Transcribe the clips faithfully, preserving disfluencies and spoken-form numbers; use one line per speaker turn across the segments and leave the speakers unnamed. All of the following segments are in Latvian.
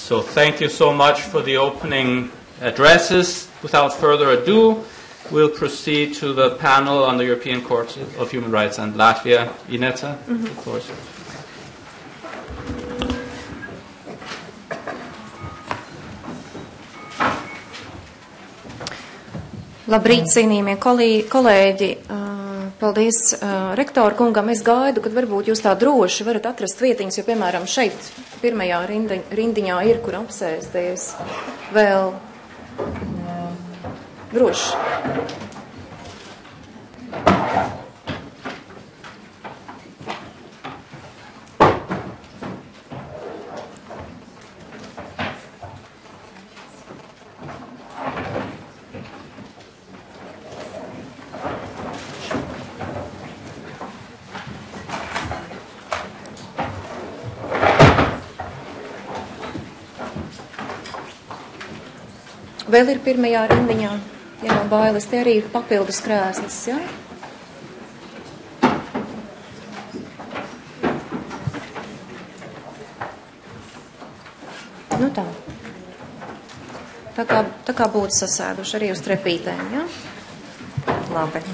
So thank you so much for the opening addresses. Without further ado, we'll proceed to the panel on the European Court of Human Rights and Latvia. Ineta, mm-hmm. the floor is yours.
Labrīt, cienījamie kolēģi. Paldies rektoru kungam. Es gaidu, kad varbūt jūs tā droši varat atrast vietiņas, jo, piemēram, šeit pirmajā rinda, rindiņā ir, kur apsēsties vēl droši. Vēl ir pirmajā rindiņā, ja nav bailes, te arī ir papildus krēslas, jā? Nu tā. Tā kā, tā kā būtu sasēduši arī uz trepītēm, jā? Labi.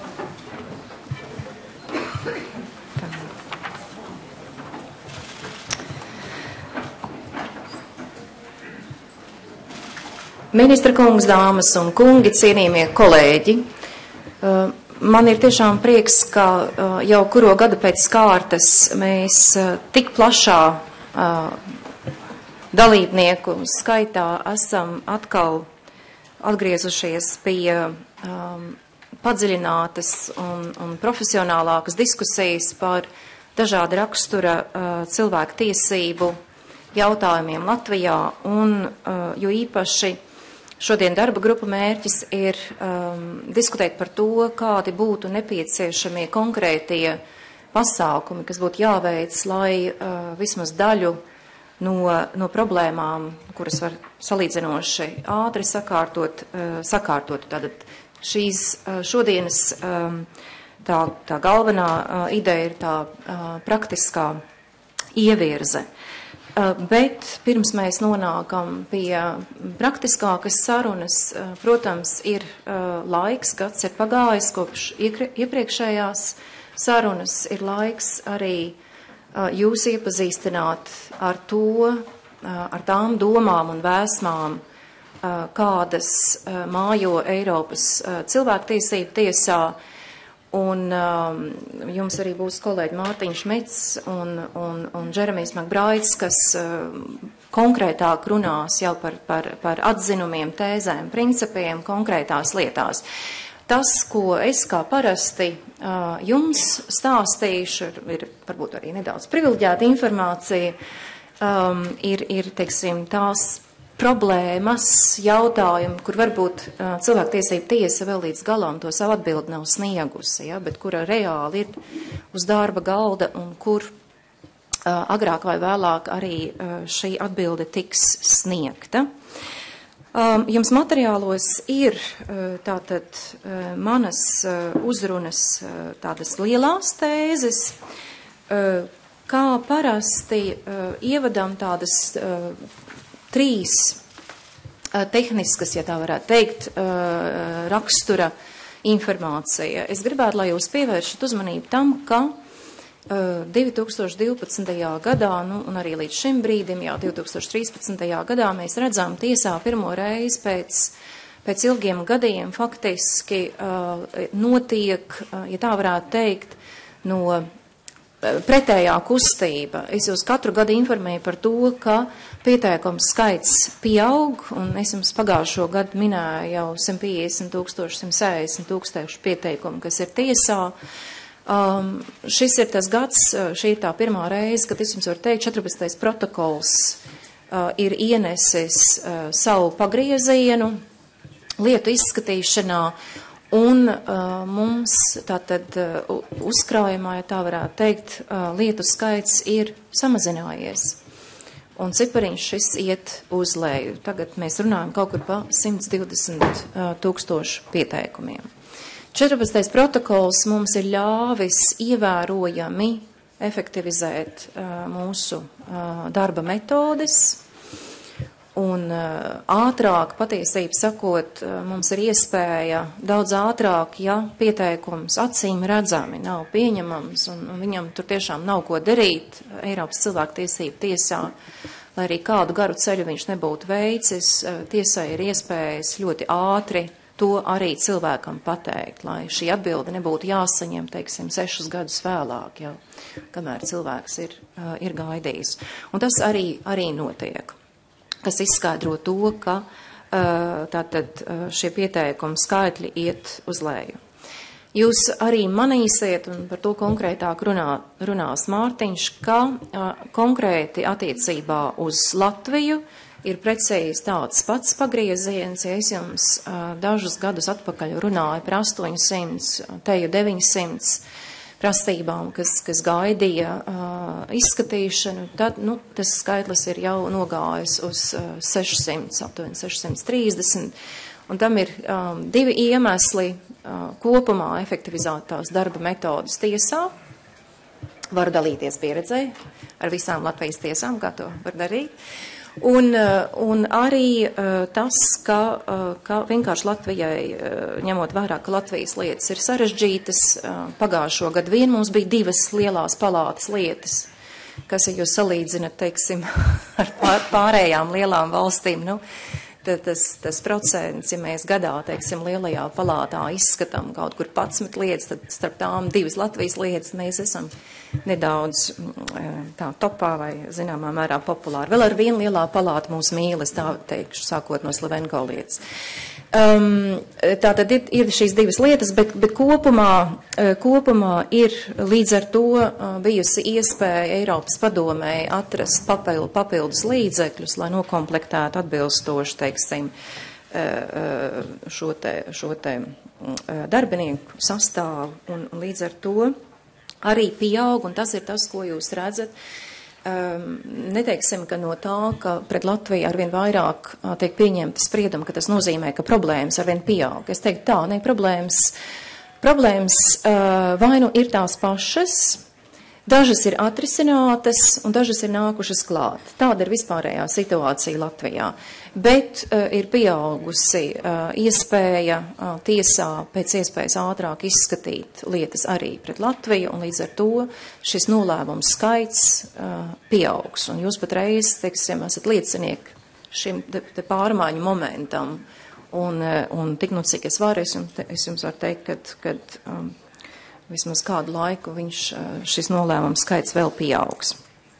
Ministra kungs, dāmas un kungi, cienījamie kolēģi, man ir tiešām prieks, ka jau kuro gadu pēc kārtas mēs tik plašā dalībnieku skaitā esam atkal atgriezušies pie padziļinātas un, un profesionālākas diskusijas par dažāda rakstura cilvēku tiesību jautājumiem Latvijā un jo īpaši šodien darba grupa mērķis ir um, diskutēt par to, kādi būtu nepieciešamie konkrētie pasākumi, kas būtu jāveic, lai uh, vismaz daļu no, no problēmām, kuras var salīdzinoši ātri sakārtot, uh, sakārtot. Tātad šīs uh, šodienas um, tā, tā galvenā uh, ideja ir tā uh, praktiskā ievirze. Bet pirms mēs nonākam pie praktiskākas sarunas, protams, ir laiks, gads ir pagājis kopš iepriekšējās sarunas, ir laiks arī jūs iepazīstināt ar to, ar tām domām un vēsmām, kādas mājo Eiropas cilvēktiesību tiesā. Un um, jums arī būs kolēģi Mārtiņš Mets un, un, un Džeremijs Makbraits, kas uh, konkrētāk runās jau par, par, par atzinumiem, tēzēm, principiem, konkrētās lietās. Tas, ko es kā parasti uh, jums stāstīšu, ir varbūt arī nedaudz privileģēta informācija, um, ir, ir, teiksim, tās problēmas, jautājumi, kur varbūt uh, cilvēktiesība tiesa vēl līdz galam to savu atbildi nav sniegusi, ja, bet kura reāli ir uz darba galda un kur uh, agrāk vai vēlāk arī uh, šī atbilde tiks sniegta. Um, jums materiālos ir uh, tātad uh, manas uh, uzrunas uh, tādas lielās tēzes, uh, kā parasti uh, ievadam tādas uh, trīs uh, tehniskas, ja tā varētu teikt, uh, rakstura informācija. Es gribētu, lai jūs pievēršat uzmanību tam, ka uh, divi tūkstoši divpadsmitajā gadā, nu, un arī līdz šim brīdim, jau divi tūkstoši trīspadsmitajā gadā, mēs redzam tiesā pirmo reizi pēc, pēc ilgiem gadiem faktiski uh, notiek, uh, ja tā varētu teikt, no pretējā kustība. Es jūs katru gadu informēju par to, ka pieteikums skaits pieaug, un es jums pagājušo gadu minēju jau simt piecdesmit tūkstoši, simt sešdesmit tūkstoši pieteikumu, kas ir tiesā. Um, šis ir tas gads, šī ir tā pirmā reize, kad es jums varu teikt, četrpadsmitais protokols uh, ir ienesis uh, savu pagriezienu lietu izskatīšanā, un uh, mums tātad uh, uzkrājumā, ja tā varētu teikt, uh, lietu skaits ir samazinājies. Un cipariņš šis iet uz leju. Tagad mēs runājam kaut kur pa simt divdesmit uh, tūkstošu pieteikumiem. četrpadsmitais protokols mums ir ļāvis ievērojami efektivizēt uh, mūsu uh, darba metodes. Un uh, ātrāk, patiesību sakot, uh, mums ir iespēja daudz ātrāk, ja pieteikums acīm redzami nav pieņemams un, un viņam tur tiešām nav ko darīt Eiropas cilvēktiesību tiesā, lai arī kādu garu ceļu viņš nebūtu veicis, uh, tiesai ir iespējas ļoti ātri to arī cilvēkam pateikt, lai šī atbilde nebūtu jāsaņem, teiksim, sešus gadus vēlāk, jau, kamēr cilvēks ir, uh, ir gaidījis. Un tas arī, arī notiek. Kas izskaidro to, ka tātad šie pieteikumi skaitļi iet uz leju. Jūs arī manīsiet, un par to konkrētāk runā, runās Mārtiņš, ka konkrēti attiecībā uz Latviju ir precīzi tāds pats pagrieziens, ja es jums dažus gadus atpakaļ runāju par astoņsimts, teju deviņsimts prasībām, kas, kas gaidīja uh, izskatīšanu, tad nu, tas skaitlis ir jau nogājis uz uh, sešsimt, aptuveni sešsimt trīsdesmit, un tam ir um, divi iemesli. Uh, kopumā efektivizētās darba metodas tiesā, varu dalīties pieredzē ar visām Latvijas tiesām, kā to var darīt. Un, un arī uh, tas, ka, uh, ka vienkārši Latvijai, uh, ņemot vērā, ka Latvijas lietas ir sarežģītas, uh, pagājušo gadu vien mums bija divas lielās palātas lietas, kas, ja jūs salīdzinat, teiksim, ar pār, pārējām lielām valstīm, nu, tad tas, tas procents, ja mēs gadā, teiksim, lielajā palātā izskatām kaut kur padsmit lietas, tad starp tām divas Latvijas lietas mēs esam nedaudz tā topā vai zināmā mērā populāri. Vēl ar vienu lielā palātu mūs mīlas, tā teikšu, sākot no Slavenko lietas. Um, tā tad ir, ir šīs divas lietas, bet, bet kopumā, kopumā ir līdz ar to bijusi iespēja Eiropas padomēji atrast papildu, papildus līdzekļus, lai nokomplektētu atbilstoši, teiksim, šo te, šo te darbinieku sastāvu, un, un līdz ar to arī pieaug, un tas ir tas, ko jūs redzat. Um, neteiksim, ka no tā, ka pret Latviju arvien vairāk uh, tiek pieņemta sprieduma, ka tas nozīmē, ka problēmas arvien pieaug. Es teiktu tā, ne, problēmas, problēmas uh, vai nu ir tās pašas, dažas ir atrisinātas un dažas ir nākušas klāt. Tāda ir vispārējā situācija Latvijā. Bet uh, ir pieaugusi uh, iespēja uh, tiesā pēc iespējas ātrāk izskatīt lietas arī pret Latviju, un līdz ar to šis nolēmums skaits uh, pieaugs. Un jūs patreiz, teiksim, esat liecinieki šim te, te pārmaiņu momentam, un, uh, un tik nu cik es varu, es, jums, es jums varu teikt, kad, kad um, vismaz kādu laiku viņš, uh, šis nolēmums skaits vēl pieaugs.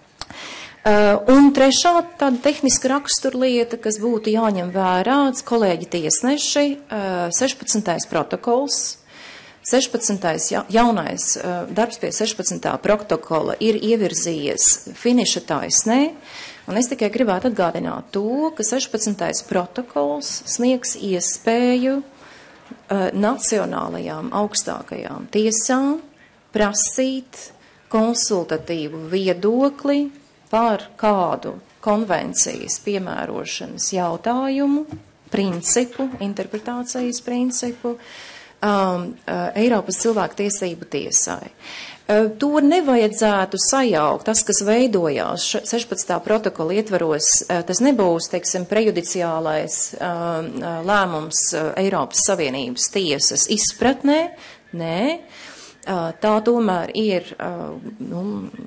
Uh, un trešā tāda tehniska raksturlieta, kas būtu jāņem vērā, kolēģi tiesneši, uh, sešpadsmitais protokols, sešpadsmitais ja, jaunais uh, darbs pie sešpadsmitā protokola ir ievirzījies finiša taisnē, un es tikai gribētu atgādināt to, ka sešpadsmitais protokols sniegs iespēju uh, nacionālajām augstākajām tiesām prasīt konsultatīvu viedokli par kādu konvencijas piemērošanas jautājumu, principu, interpretācijas principu um, uh, Eiropas cilvēktiesību tiesai. Uh, to nevajadzētu sajaukt. Tas, kas veidojās sešpadsmitā protokola ietvaros, uh, tas nebūs, teiksim, prejudiciālais uh, lēmums uh, Eiropas Savienības tiesas izpratnē. Nē, uh, tā tomēr ir uh, nu,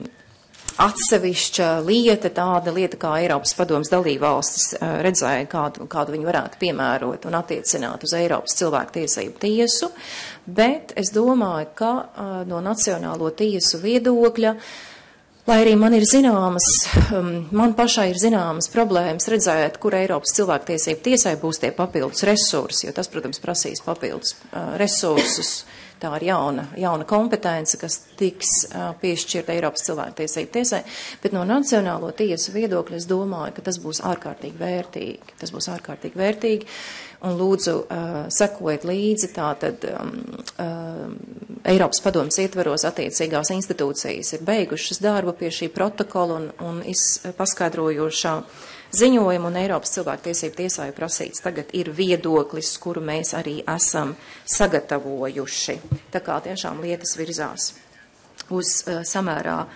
atsevišķa lieta, tāda lieta, kā Eiropas padomas dalībvalstis redzēja, kādu, kādu viņi varētu piemērot un attiecināt uz Eiropas cilvēktiesību tiesu, bet es domāju, ka no Nacionālo tiesu viedokļa, lai arī man ir zināmas, man pašai ir zināmas problēmas redzēt, kur Eiropas cilvēktiesību tiesai būs tie papildus resursi, jo tas, protams, prasīs papildus resursus. Tā ir jauna, jauna kompetence, kas tiks uh, piešķirta Eiropas cilvēktiesību tiesai, bet no Nacionālo tiesu viedokļa es domāju, ka tas būs ārkārtīgi vērtīgi. Tas būs ārkārtīgi vērtīgi, un lūdzu uh, sekojiet līdzi, tātad um, uh, Eiropas padomas ietvaros attiecīgās institūcijas ir beigušas darbu pie šī protokola un, un paskaidrojošā ziņojumu, un Eiropas cilvēktiesību tiesā ir prasīts tagad ir viedoklis, kuru mēs arī esam sagatavojuši. Tā kā tiešām lietas virzās uz uh, samērā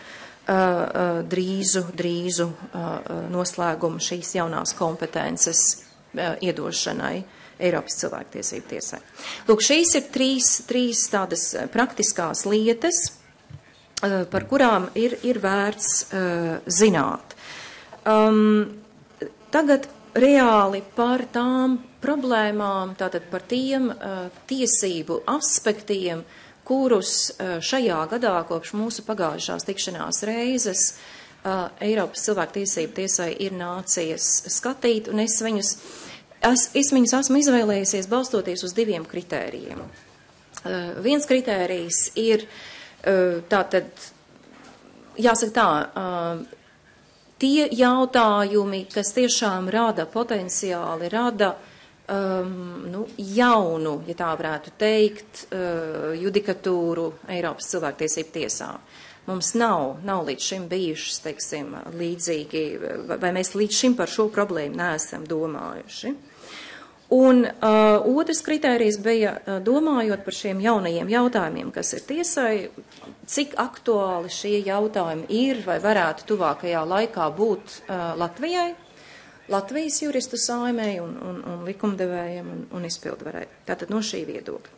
drīzu, drīzu noslēgumu šīs jaunās kompetences iedošanai Eiropas cilvēktiesību tiesai. Lūk, šīs ir trīs, trīs tādas praktiskās lietas, par kurām ir, ir vērts zināt. Um, tagad reāli par tām problēmām, tātad par tiem uh, tiesību aspektiem, kurus uh, šajā gadā, kopš mūsu pagājušās tikšanās reizes, uh, Eiropas cilvēktiesību tiesai ir nācies skatīt, un es viņus, es, es viņus esmu izvēlējusies balstoties uz diviem kritērijiem. Uh, viens kritērijs ir uh, tātad, jāsaka tā, uh, tie jautājumi, kas tiešām rada potenciāli, rada um, nu, jaunu, ja tā varētu teikt, uh, judikatūru Eiropas cilvēktiesību tiesā. Mums nav, nav līdz šim bijušas, teiksim, līdzīgi, vai mēs līdz šim par šo problēmu neesam domājuši. Un uh, otrs kritērijs bija, uh, domājot par šiem jaunajiem jautājumiem, kas ir tiesai, cik aktuāli šie jautājumi ir vai varētu tuvākajā laikā būt uh, Latvijai, Latvijas juristu saimei un, un, un likumdevējiem un, un izpildvarei. Tātad no šī viedokļa.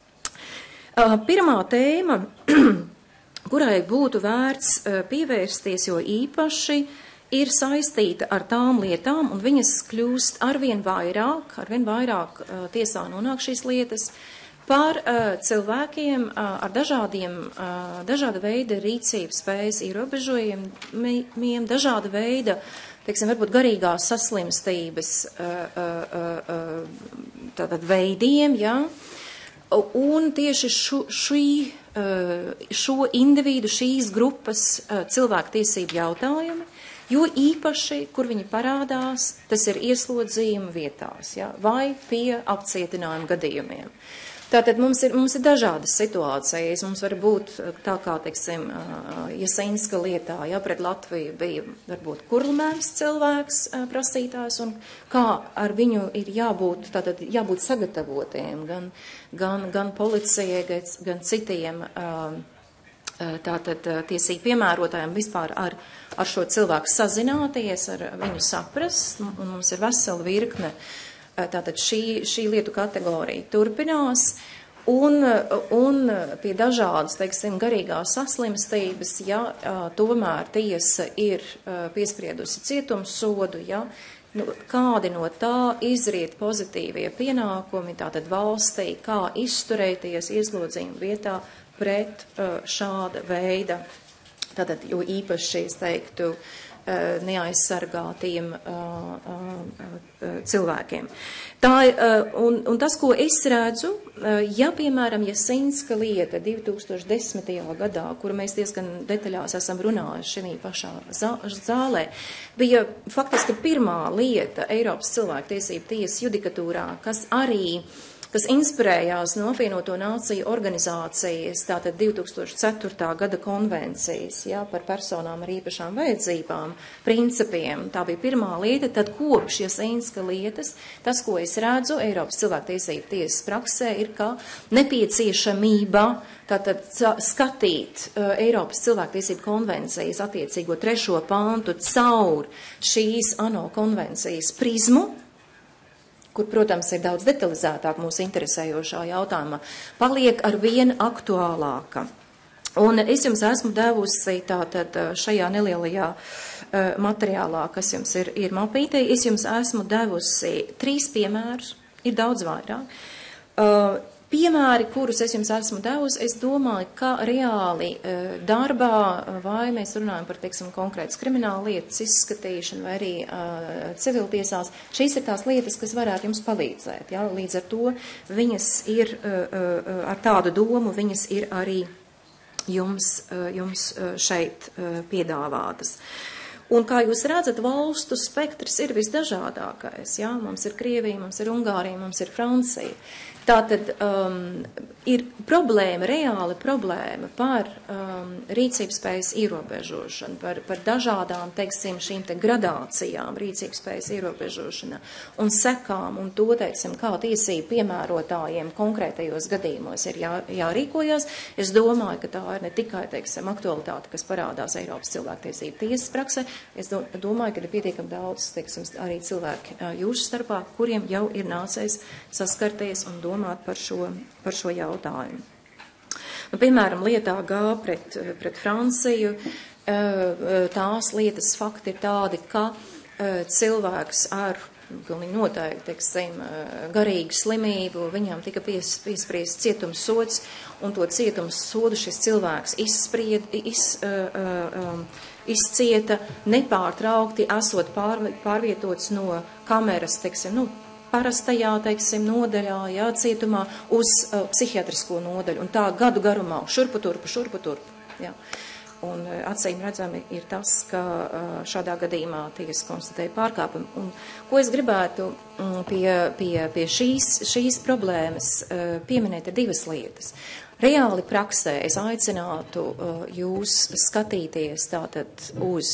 Uh, pirmā tēma, kurai būtu vērts uh, pievērsties, jo īpaši ir saistīta ar tām lietām, un viņas kļūst arvien vairāk, arvien vairāk uh, tiesā nonāk šīs lietas, par uh, cilvēkiem uh, ar dažādiem, uh, dažāda veida rīcības spējas ierobežojumiem, dažāda veida, teiksim, varbūt garīgās saslimstības uh, uh, uh, tātad veidiem, ja? Un tieši šo, šī, uh, šo individu, šīs grupas uh, cilvēktiesību jautājumi, jo īpaši, kur viņi parādās, tas ir ieslodzījuma vietās, ja, vai pie apcietinājuma gadījumiem. Tātad mums ir, mums ir dažādas situācijas, mums var būt tā kā, teiksim, Jasinska lietā, ja pret Latviju bija varbūt kurlmēms cilvēks prasītājs, un kā ar viņu ir jābūt, tātad jābūt sagatavotiem gan, gan, gan policijai, gan, gan citiem tātad tiesību piemērotājiem vispār ar, ar šo cilvēku sazināties, ar viņu saprast, un mums ir vesela virkne, tātad šī, šī lietu kategorija turpinās, un, un pie dažādas, teiksim, garīgās saslimstības, ja tomēr tiesa ir piespriedusi cietumsodu, ja, nu, kādi no tā izriet pozitīvie pienākumi, tātad valstī, kā izturēties ieslodzījuma vietā, pret uh, šāda veida, tātad, jo īpaši, es teiktu, uh, neaizsargātiem uh, uh, cilvēkiem. Tā, uh, un, un tas, ko es redzu, uh, ja, piemēram, Jasinska lieta divi tūkstoši desmitajā gadā, kuru mēs diezgan detaļās esam runājuši šī pašā zālē, bija faktiski pirmā lieta Eiropas cilvēktiesību tiesas judikatūrā, kas arī kas inspirējās no apvienoto nāciju organizācijas, tātad divi tūkstoši ceturtā gada konvencijas, jā, par personām ar īpašām vajadzībām, principiem. Tā bija pirmā lieta, tad kopš Jasinska lietas, tas, ko es redzu Eiropas cilvēktiesību tiesas praksē, ir kā nepieciešamība tātad skatīt uh, Eiropas cilvēktiesību konvencijas attiecīgo trešo pantu caur šīs ANO konvencijas prizmu, kur, protams, ir daudz detalizētāk mūsu interesējošā jautājumā, paliek ar vien aktuālāka. Un es jums esmu devusi tātad šajā nelielajā uh, materiālā, kas jums ir, ir mapītē, es jums esmu devusi trīs piemērus, ir daudz vairāk. Uh, Piemēri, kurus es jums esmu devusi, es domāju, ka reāli uh, darbā, vai mēs runājam par, teiksim, konkrētas krimināla lietas izskatīšanu, vai arī uh, civiltiesās, šīs ir tās lietas, kas varētu jums palīdzēt. Ja? Līdz ar to viņas ir, uh, uh, ar tādu domu, viņas ir arī jums, uh, jums uh, šeit uh, piedāvātas. Un, kā jūs redzat, valstu spektrs ir visdažādākais. Jā? Mums ir Krievija, mums ir Ungārija, mums ir Francija. Tātad um, ir problēma, reāli problēma par um, rīcības spējas ierobežošanu, par, par dažādām, teiksim, šīm te gradācijām rīcības spējas ierobežošanā un sekām un to, teiksim, kā tiesību piemērotājiem konkrētajos gadījumos ir jā, jārīkojas. Es domāju, ka tā ir ne tikai, teiksim, aktualitāte, kas parādās Eiropas cilvēktiesību tiesas praksē. Es do, domāju, ka ir pietiekami daudz, teiksim, arī cilvēki jūsu starpā, kuriem jau ir nācies saskarties un domāt par šo, par šo jautājumu. Nu, piemēram, lietā G pret, pret Franciju, tās lietas fakti ir tādi, ka cilvēks ar pilnīgi noteikti, teiksim, garīgu slimību, viņam tika pies, piespriests cietumsods, un to cietumsodu šis cilvēks izspried, iz, izcieta nepārtraukti, esot pār, pārvietots no kameras, teiksim, nu, parastajā, teiksim, nodaļā, jā, cietumā, uz uh, psihiatrisko nodaļu, un tā gadu garumā, šurpu turpu, šurpu turpu, jā. Un uh, acīm redzami ir tas, ka uh, šādā gadījumā tiesa konstatēja pārkāpumu. Un ko es gribētu um, pie, pie, pie šīs, šīs problēmas uh, pieminēt ir divas lietas. Reāli praksē es aicinātu uh, jūs skatīties tātad uz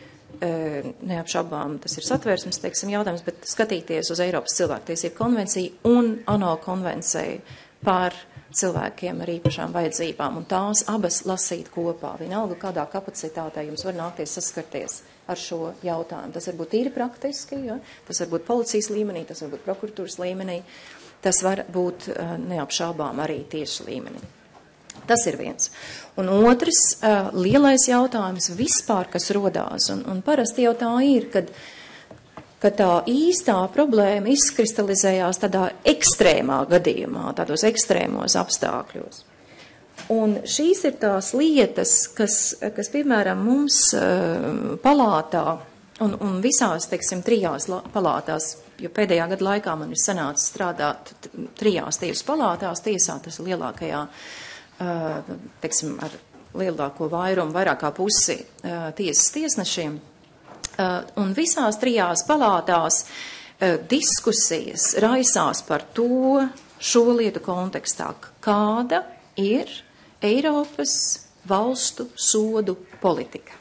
neapšaubām, tas ir satvērsmes, teiksim, jautājums, bet skatīties uz Eiropas cilvēktiesību konvenciju un ANO konvenciju par cilvēkiem ar īpašām vajadzībām, un tās abas lasīt kopā. Vienalga, kādā kapacitātē jums var nākties saskarties ar šo jautājumu. Tas var būt tīri praktiski, ja? Tas var būt policijas līmenī, tas var būt prokuratūras līmenī, tas var būt neapšaubām arī tiesu līmenī. Tas ir viens. Un otrs, uh, lielais jautājums vispār, kas rodās, un, un parasti jau tā ir, kad, kad tā īstā problēma izkristalizējās tādā ekstrēmā gadījumā, tādos ekstrēmos apstākļos. Un šīs ir tās lietas, kas, kas piemēram, mums uh, palātā un, un visās, teiksim, trijās palātās, jo pēdējā gada laikā man ir sanācis strādāt trijās tiesu palātās, tiesā tas ir lielākajā, teiksim, ar lielāko vairumu, vairāk kā pusi tiesas tiesnešiem. Un visās trijās palātās diskusijas raisās par to šo lietu kontekstā, kāda ir Eiropas valstu sodu politika.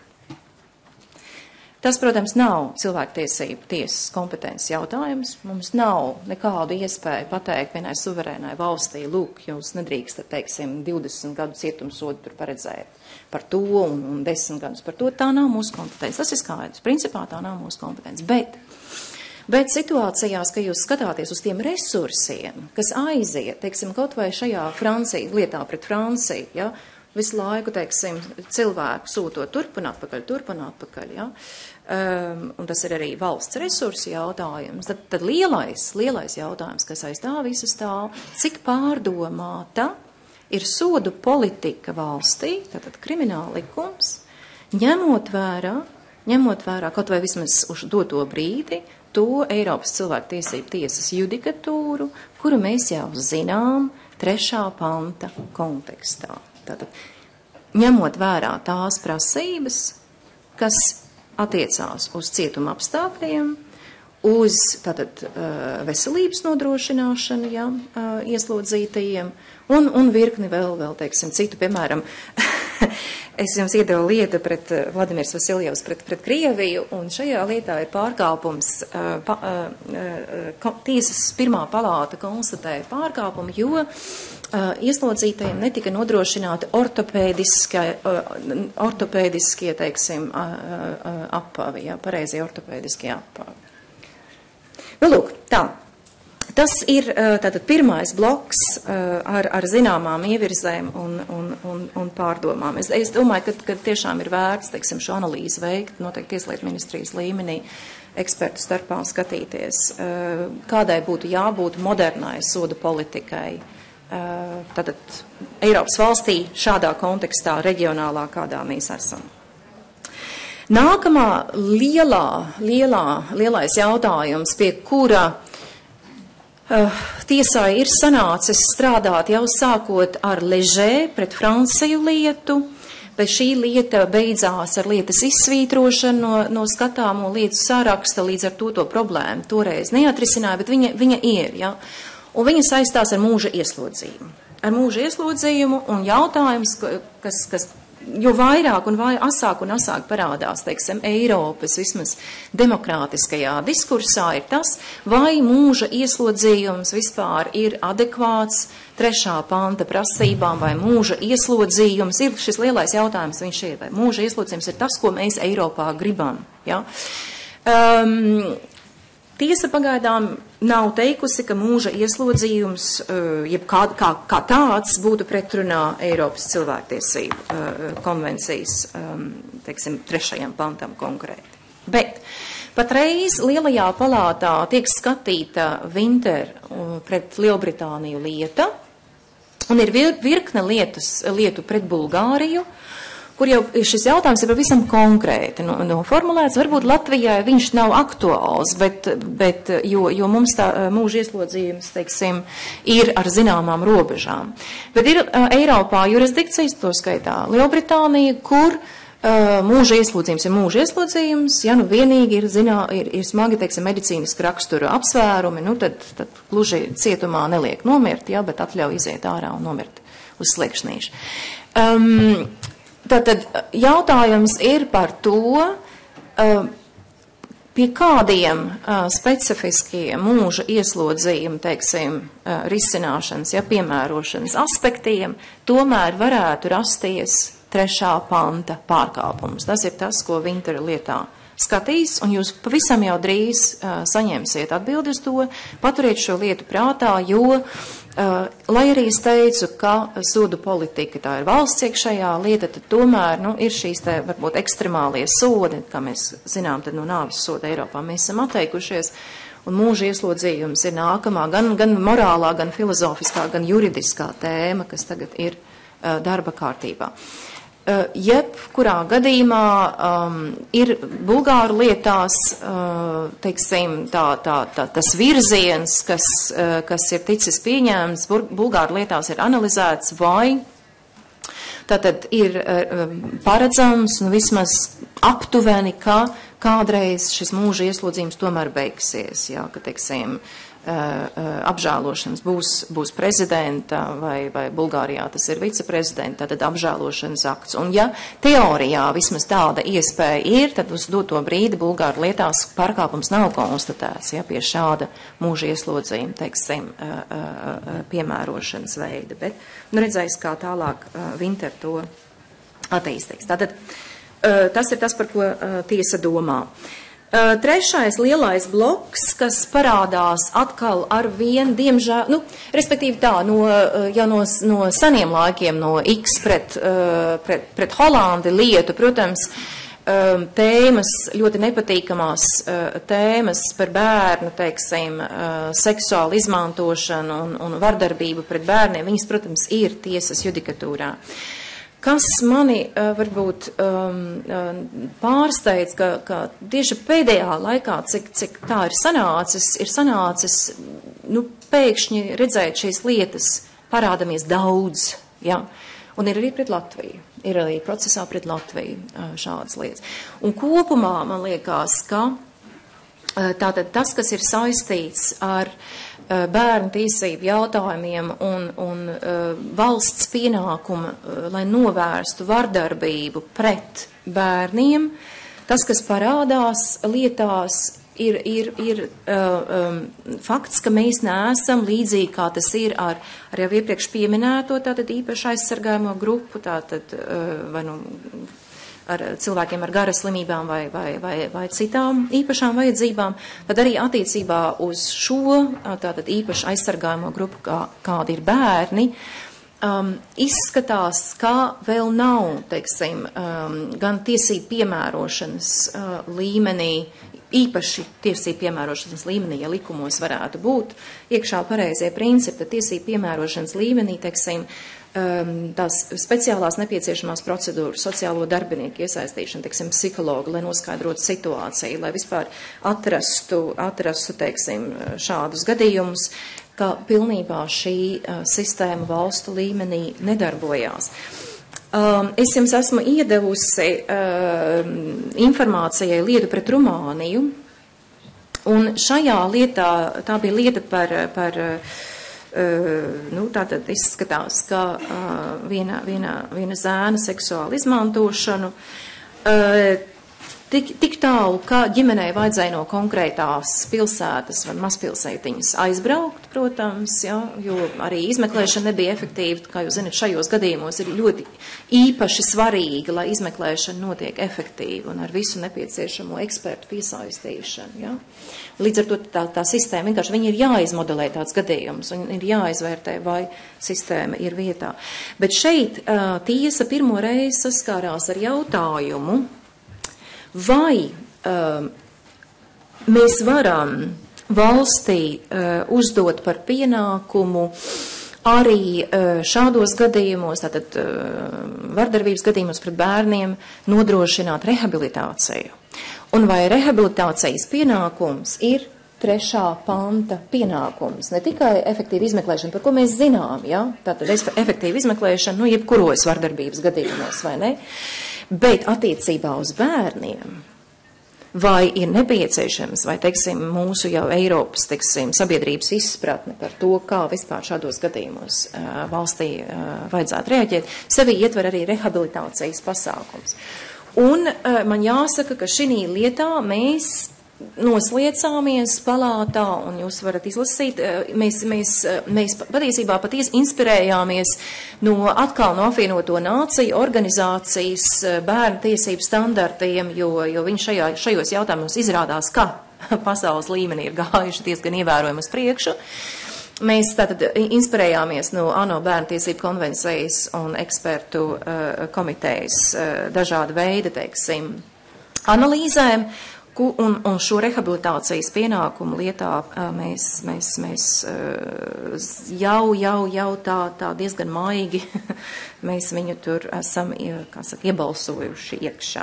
Tas, protams, nav cilvēktiesību tiesas kompetences jautājums. Mums nav nekādu iespēju pateikt vienai suverēnai valstī, lūk, jūs nedrīkstat, teiksim, divdesmit gadu cietumsodu tur paredzēt par to un, un desmit gadus par to. Tā nav mūsu kompetence. Tas ir skaidrs. Principā tā nav mūsu kompetence. Bet, bet situācijās, ka jūs skatāties uz tiem resursiem, kas aiziet, teiksim, kaut vai šajā Francijas lietā pret Franciju, ja, visu laiku, teiksim, cilvēku sūtot turp un atpakaļ, turp un atpakaļ, ja? Um, un tas ir arī valsts resursu jautājums. Tad, tad lielais, lielais jautājums, kas aiz tā visa stāv, cik pārdomāta ir sodu politika valstī, tātad krimināla likums, ņemot vērā, ņemot vērā kaut vai vismaz uz doto brīdi, to Eiropas cilvēktiesību tiesas judikatūru, kuru mēs jau zinām trešā panta kontekstā. Tātad, ņemot vērā tās prasības, kas attiecās uz cietuma apstākļiem, uz tātad, veselības nodrošināšanu, ja, ieslodzītajiem, un, un virkni vēl, vēl, teiksim, citu, piemēram, es jums iedevu lietu pret Vladimirs Vasiljevs pret, pret Krieviju, un šajā lietā ir pārkāpums, pa, tiesas pirmā palāta konstatēja pārkāpumu, jo ieslodzītajiem netika nodrošināti ortopēdiskie, ortopēdiskie, teiksim, apavi, ja, pareizie ortopēdiskie apavi. Nu, lūk, tā. Tas ir tātad pirmais bloks ar, ar zināmām ievirzēm un, un, un, un pārdomām. Es, es domāju, ka, ka tiešām ir vērts, teiksim, šo analīzi veikt, noteikti Tieslietu ministrijas līmenī, ekspertu starpā skatīties, kādai būtu jābūt modernai sodu politikai, tātad Eiropas valstī šādā kontekstā, reģionālā, kādā mēs esam. Nākamā lielā, lielā, lielais jautājums, pie kura uh, tiesai ir sanācis strādāt jau sākot ar Ležē pret Franciju lietu, vai šī lieta beidzās ar lietas izsvītrošanu no, no skatāmo lietu saraksta, līdz ar to to problēmu toreiz neatrisināja, bet viņa, viņa ir, ja? Un viņa saistās ar mūža ieslodzījumu. Ar mūža ieslodzījumu un jautājums, kas, kas jo vairāk un vai asāk un asāk parādās, teiksim, Eiropas vismaz demokrātiskajā diskursā, ir tas, vai mūža ieslodzījums vispār ir adekvāts trešā panta prasībām, vai mūža ieslodzījums ir šis lielais jautājums, viņš ir, vai mūža ieslodzījums ir tas, ko mēs Eiropā gribam. Ja? Um, Tiesa pagaidām nav teikusi, ka mūža ieslodzījums, jeb kā, kā, kā tāds, būtu pretrunā Eiropas cilvēktiesību konvencijas, teiksim, trešajam pantam konkrēti. Bet patreiz Lielajā palātā tiek skatīta Winter pret Lielbritāniju lieta, un ir vir, virkne lietas, lietu pret Bulgāriju, kur jau šis jautājums ir pavisam konkrēti no, noformulēts. Varbūt Latvijai viņš nav aktuāls, bet, bet jo, jo mums tā mūža ieslodzījums, teiksim, ir ar zināmām robežām. Bet ir uh, Eiropā jurisdikcijas, to skaitā Lielbritānija, kur uh, mūža ieslodzījums ir mūža ieslodzījums, ja nu vienīgi ir, zinā, ir, ir smagi, teiksim, medicīniski rakstura apsvērumi, nu tad, tad gluži cietumā neliek nomirt, ja, bet atļauj iziet ārā un nomirt uz sliekšnīšu. Um, Tātad jautājums ir par to, pie kādiem specifiskiem mūža ieslodzījuma, teiksim, risināšanas, ja piemērošanas aspektiem tomēr varētu rasties trešā panta pārkāpums. Tas ir tas, ko Winter lietā skatīs, un jūs pavisam jau drīz uh, saņemsiet atbildi uz to, paturiet šo lietu prātā, jo, uh, lai arī es teicu, ka sodu politika tā ir valsts iekšējā lieta, tad tomēr, nu, ir šīs te, varbūt, ekstremālie sodi, kā mēs zinām, tad no nāves soda Eiropā mēs esam atteikušies, un mūža ieslodzījums ir nākamā gan, gan morālā, gan filozofiskā, gan juridiskā tēma, kas tagad ir uh, darba kārtībā. Jebkurā gadījumā um, ir Bulgāru lietās, uh, teiksim, tā, tā, tā, tas virziens, kas, uh, kas ir ticis pieņēmts, Bulgāru lietās ir analizēts, vai tātad ir uh, paredzams, nu vismaz aptuveni, ka kādreiz šis mūža ieslodzījums tomēr beigsies, jā, ka, teiksim, apžēlošanas būs, būs prezidenta vai, vai Bulgārijā tas ir viceprezidenta, tad apžēlošanas akts. Un ja teorijā vismaz tāda iespēja ir, tad uz doto brīdi Bulgāru lietās pārkāpums nav konstatēts, ja, pie šāda mūža ieslodzījuma, teiksim, piemērošanas veida. Bet, nu, redzēs, kā tālāk Winter to attīstīs. Tātad tas ir tas, par ko tiesa domā. Uh, trešais lielais bloks, kas parādās atkal ar vienu, diemžēl, nu, respektīvi tā, no, jau no, no seniem laikiem, no X pret, uh, pret, pret Holandi lietu, protams, uh, tēmas, ļoti nepatīkamās uh, tēmas par bērnu, teiksim, uh, seksuālu izmantošanu un, un vardarbību pret bērniem, viņas, protams, ir tiesas judikatūrā. Kas mani uh, varbūt um, pārsteidz, ka, ka tieši pēdējā laikā, cik, cik tā ir sanācis, ir sanācis, nu, pēkšņi redzēt šīs lietas parādamies daudz, ja, un ir arī pret Latviju, ir arī procesā pret Latviju uh, šādas lietas. Un kopumā man liekas, ka uh, tātad tas, kas ir saistīts ar bērnu tiesību jautājumiem un, un uh, valsts pienākumu, uh, lai novērstu vardarbību pret bērniem, tas, kas parādās lietās, ir, ir, ir uh, um, fakts, ka mēs neesam līdzīgi, kā tas ir ar, ar jau iepriekš pieminēto, tātad īpaši aizsargājumo grupu, tātad, uh, vai nu, ar cilvēkiem ar garas slimībām vai, vai, vai, vai citām īpašām vajadzībām, tad arī attiecībā uz šo tātad īpaši aizsargājumo grupu, kā, kādi ir bērni, um, izskatās, ka vēl nav, teiksim, um, gan tiesību piemērošanas uh, līmenī, īpaši tiesību piemērošanas līmenī, ja likumos varētu būt iekšā pareizie principi, tad tiesību piemērošanas līmenī, teiksim, Um, tās speciālās nepieciešamās procedūras, sociālo darbinieku iesaistīšana, teiksim, psihologu, lai noskaidrotu situāciju, lai vispār atrastu, atrastu, teiksim, šādus gadījumus, ka pilnībā šī uh, sistēma valstu līmenī nedarbojās. Um, es jums esmu iedevusi uh, informācijai lietu pret Rumāniju, un šajā lietā, tā bija lieta par, par uh, nu, tātad izskatās, ka uh, viena, viena, viena zēna seksuālu izmantošanu, uh, Tik, tik tālu, ka ģimenei vajadzēja no konkrētās pilsētas vai mazpilsētiņas aizbraukt, protams, ja, jo arī izmeklēšana nebija efektīva. Kā jūs zināt, šajos gadījumos ir ļoti īpaši svarīgi, lai izmeklēšana notiek efektīvi un ar visu nepieciešamo ekspertu piesaistīšanu. Ja. Līdz ar to tā, tā sistēma vienkārši viņi ir jāizmodelē tāds gadījums un ir jāizvērtē, vai sistēma ir vietā. Bet šeit uh, tiesa pirmo reizi saskārās ar jautājumu, vai uh, mēs varam valstī uh, uzdot par pienākumu arī uh, šādos gadījumos, tātad uh, vardarbības gadījumos pret bērniem, nodrošināt rehabilitāciju. Un vai rehabilitācijas pienākums ir trešā panta pienākums, ne tikai efektīva izmeklēšana, par ko mēs zinām, ja? Tātad efektīva izmeklēšana, nu, jebkuros vardarbības gadījumos, vai ne? Bet attiecībā uz bērniem, vai ir nepieciešams, vai, teiksim, mūsu jau Eiropas, teiksim, sabiedrības izpratne par to, kā vispār šādos gadījumos uh, valstī uh, vajadzētu reaģēt, sevi ietver arī rehabilitācijas pasākums. Un uh, man jāsaka, ka šī lietā mēs nosliecāmies palātā, un jūs varat izlasīt, mēs, mēs, mēs patiesībā patiesi inspirējāmies no atkal no apvienoto nāciju organizācijas bērnu tiesību standartiem, jo, jo viņi šajā, šajos jautājumos izrādās, ka pasaules līmenī ir gājuši diezgan ievērojami uz priekšu. Mēs tātad inspirējāmies no ANO bērnu tiesību konvencijas un ekspertu uh, komitejas uh, dažāda veida, teiksim, analīzēm. Un, un šo rehabilitācijas pienākumu lietā mēs, mēs, mēs jau, jau, jau tā, tā diezgan maigi mēs viņu tur esam, kā saka, iebalsojuši iekšā.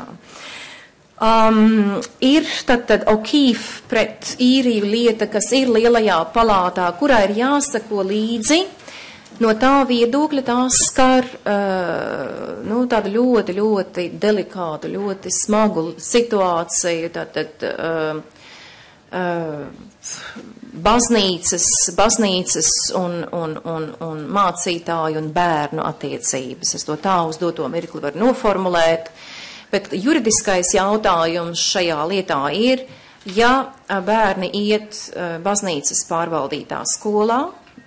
Um, ir tad, tad O'Keefe pret īriju lieta, kas ir lielajā palātā, kurā ir jāsako līdzi. No tā viedokļa tās skar uh, nu, tādu ļoti, ļoti delikātu, ļoti smagu situāciju, tātad uh, uh, baznīcas, baznīcas un, un, un, un mācītāju un bērnu attiecības. Es to tā uz doto mirkli varu noformulēt, bet juridiskais jautājums šajā lietā ir, ja bērni iet uh, baznīcas pārvaldītā skolā,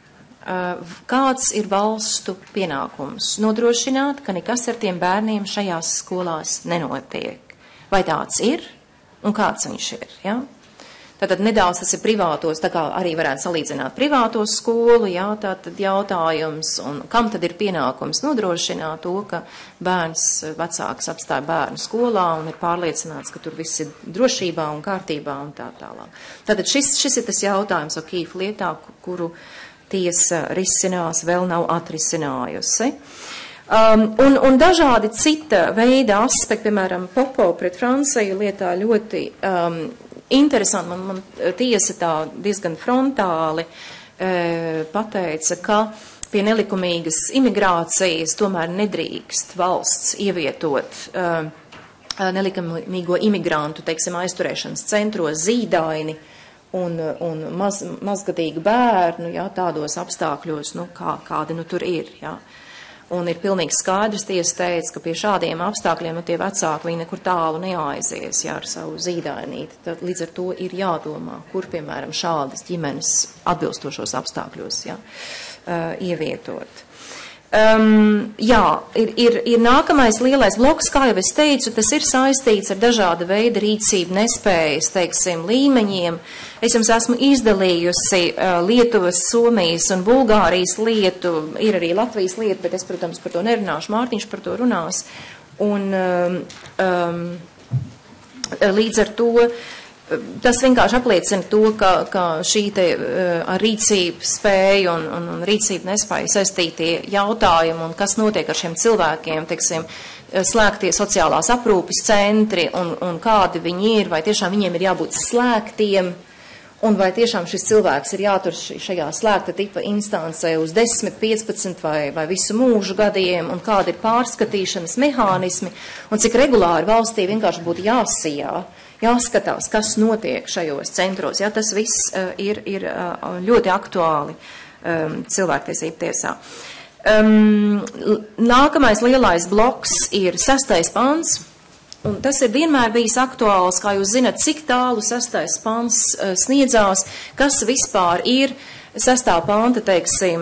kāds ir valstu pienākums nodrošināt, ka nekas ar tiem bērniem šajās skolās nenotiek. Vai tāds ir un kāds viņš ir? Ja? Tātad nedaudz tas ir privātos, tā kā arī varētu salīdzināt privāto skolu, jā, tātad jautājums, un kam tad ir pienākums nodrošināt to, ka bērns, vecāks apstāja bērnu skolā un ir pārliecināts, ka tur viss ir drošībā un kārtībā un tā tālāk. Tātad šis, šis ir tas jautājums O'Keefe lietā, kuru tiesa risinās, vēl nav atrisinājusi. Um, un, un dažādi cita veida aspekti, piemēram, Popo pret Franciju lietā ļoti um, interesanti, man, man tiesa tā diezgan frontāli e, pateica, ka pie nelikumīgas imigrācijas tomēr nedrīkst valsts ievietot e, nelikumīgo imigrantu, teiksim, aizturēšanas centros zīdaini, un, un maz, mazgadīgu bērnu, jā, tādos apstākļos, nu, kā, kādi nu tur ir, jā. Un ir pilnīgi skaidrs, tiesa teica, ka pie šādiem apstākļiem, nu, tie vecāki, viņi nekur tālu neaizies, jā, ar savu zīdainīti. Tad līdz ar to ir jādomā, kur, piemēram, šādas ģimenes atbilstošos apstākļos, jā, uh, ievietot. Um, jā, ir, ir, ir nākamais lielais bloks, kā jau es teicu, tas ir saistīts ar dažāda veida rīcību nespējas, teiksim, līmeņiem. Es jums esmu izdalījusi uh, Lietuvas, Somijas un Bulgārijas lietu, ir arī Latvijas lieta, bet es, protams, par to nerunāšu, Mārtiņš par to runās. Un um, um, līdz ar to tas vienkārši apliecina to, ka, ka šī te ar rīcību spēju un, un, un rīcību nespēju saistītie jautājumi un kas notiek ar šiem cilvēkiem, teiksim, slēgtie sociālās aprūpes centri un, un kādi viņi ir, vai tiešām viņiem ir jābūt slēgtiem un vai tiešām šis cilvēks ir jātur šajā slēgta tipa instancē uz desmit, piecpadsmit vai, vai visu mūžu gadiem, un kāda ir pārskatīšanas mehānismi, un cik regulāri valstī vienkārši būtu jāsijā, jāskatās, kas notiek šajos centros. Ja, tas viss uh, ir, ir uh, ļoti aktuāli um, cilvēktiesību tiesā. Um, nākamais lielais bloks ir sastais pants. Un tas ir vienmēr bijis aktuāls, kā jūs zinat, cik tālu sastais pants uh, sniedzās, kas vispār ir sastā panta, teiksim,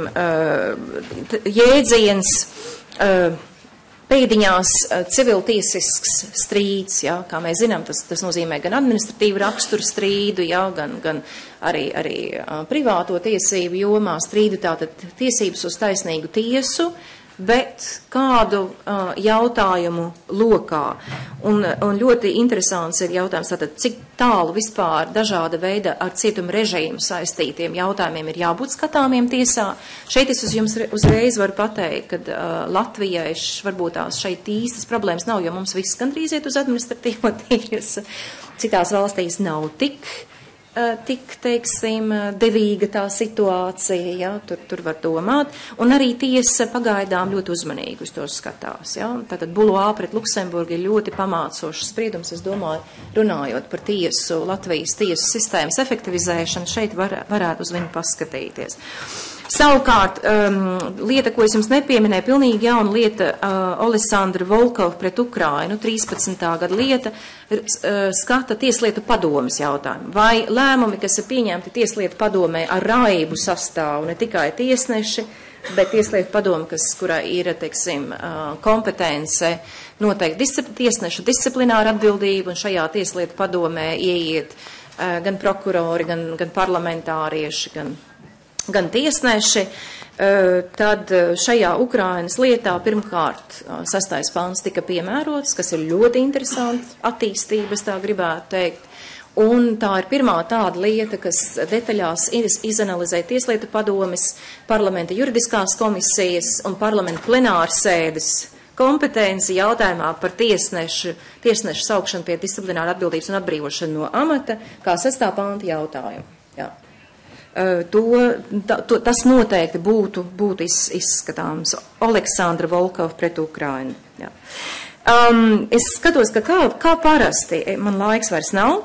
uh, jēdziens uh, pēdiņās uh, civiltiesisks strīds, ja, kā mēs zinām, tas, tas nozīmē gan administratīvu raksturu strīdu, ja, gan, gan arī, arī uh, privāto tiesību jomā strīdu, tātad tiesības uz taisnīgu tiesu, bet kādu uh, jautājumu lokā. Un, un ļoti interesants ir jautājums, tātad, cik tālu vispār dažāda veida ar cietumu režīmu saistītiem jautājumiem ir jābūt skatāmiem tiesā. Šeit es uz jums uzreiz varu pateikt, ka uh, Latvijai varbūt tās šeit īstas problēmas nav, jo mums viss gandrīz iet uz administratīvo tiesu. Citās valstīs nav tik tik, teiksim, devīga tā situācija, ja, tur, tur var domāt, un arī tiesa pagaidām ļoti uzmanīgi uz to skatās, ja. Tātad Buloā pret Luksemburgu ir ļoti pamācošs spriedums, es domāju, runājot par tiesu, Latvijas tiesu sistēmas efektivizēšanu, šeit var, varētu uz viņu paskatīties. Savukārt, um, lieta, ko es jums nepieminēju, pilnīgi jauna lieta, uh, Olisandra Volkova pret Ukrainu, trīspadsmitā gada lieta, uh, skata tieslietu padomes jautājumu. Vai lēmumi, kas ir pieņemti tieslietu padomē ar raibu sastāvu, ne tikai tiesneši, bet tieslietu padome, kas, kurā ir, teiksim, uh, kompetence noteikti discipl tiesnešu disciplināra atbildība, un šajā tieslietu padomē ieiet uh, gan prokurori, gan, gan parlamentārieši, gan gan tiesneši, tad šajā Ukrainas lietā pirmkārt sastais pants tika piemērots, kas ir ļoti interesanti attīstības, tā gribētu teikt. Un tā ir pirmā tāda lieta, kas detaļās izanalizē tieslietu padomes, parlamenta juridiskās komisijas un parlamenta plenāras sēdes kompetenci jautājumā par tiesnešu, tiesnešu saukšanu pie disciplināra atbildības un atbrīvošanu no amata, kā sastā panta jautājumu. Jā. To, ta, to, tas noteikti būtu, būtu iz, izskatāms. Oleksandra Volkova pret Ukrainu. Jā. Um, es skatos, ka kā, kā parasti, man laiks vairs nav,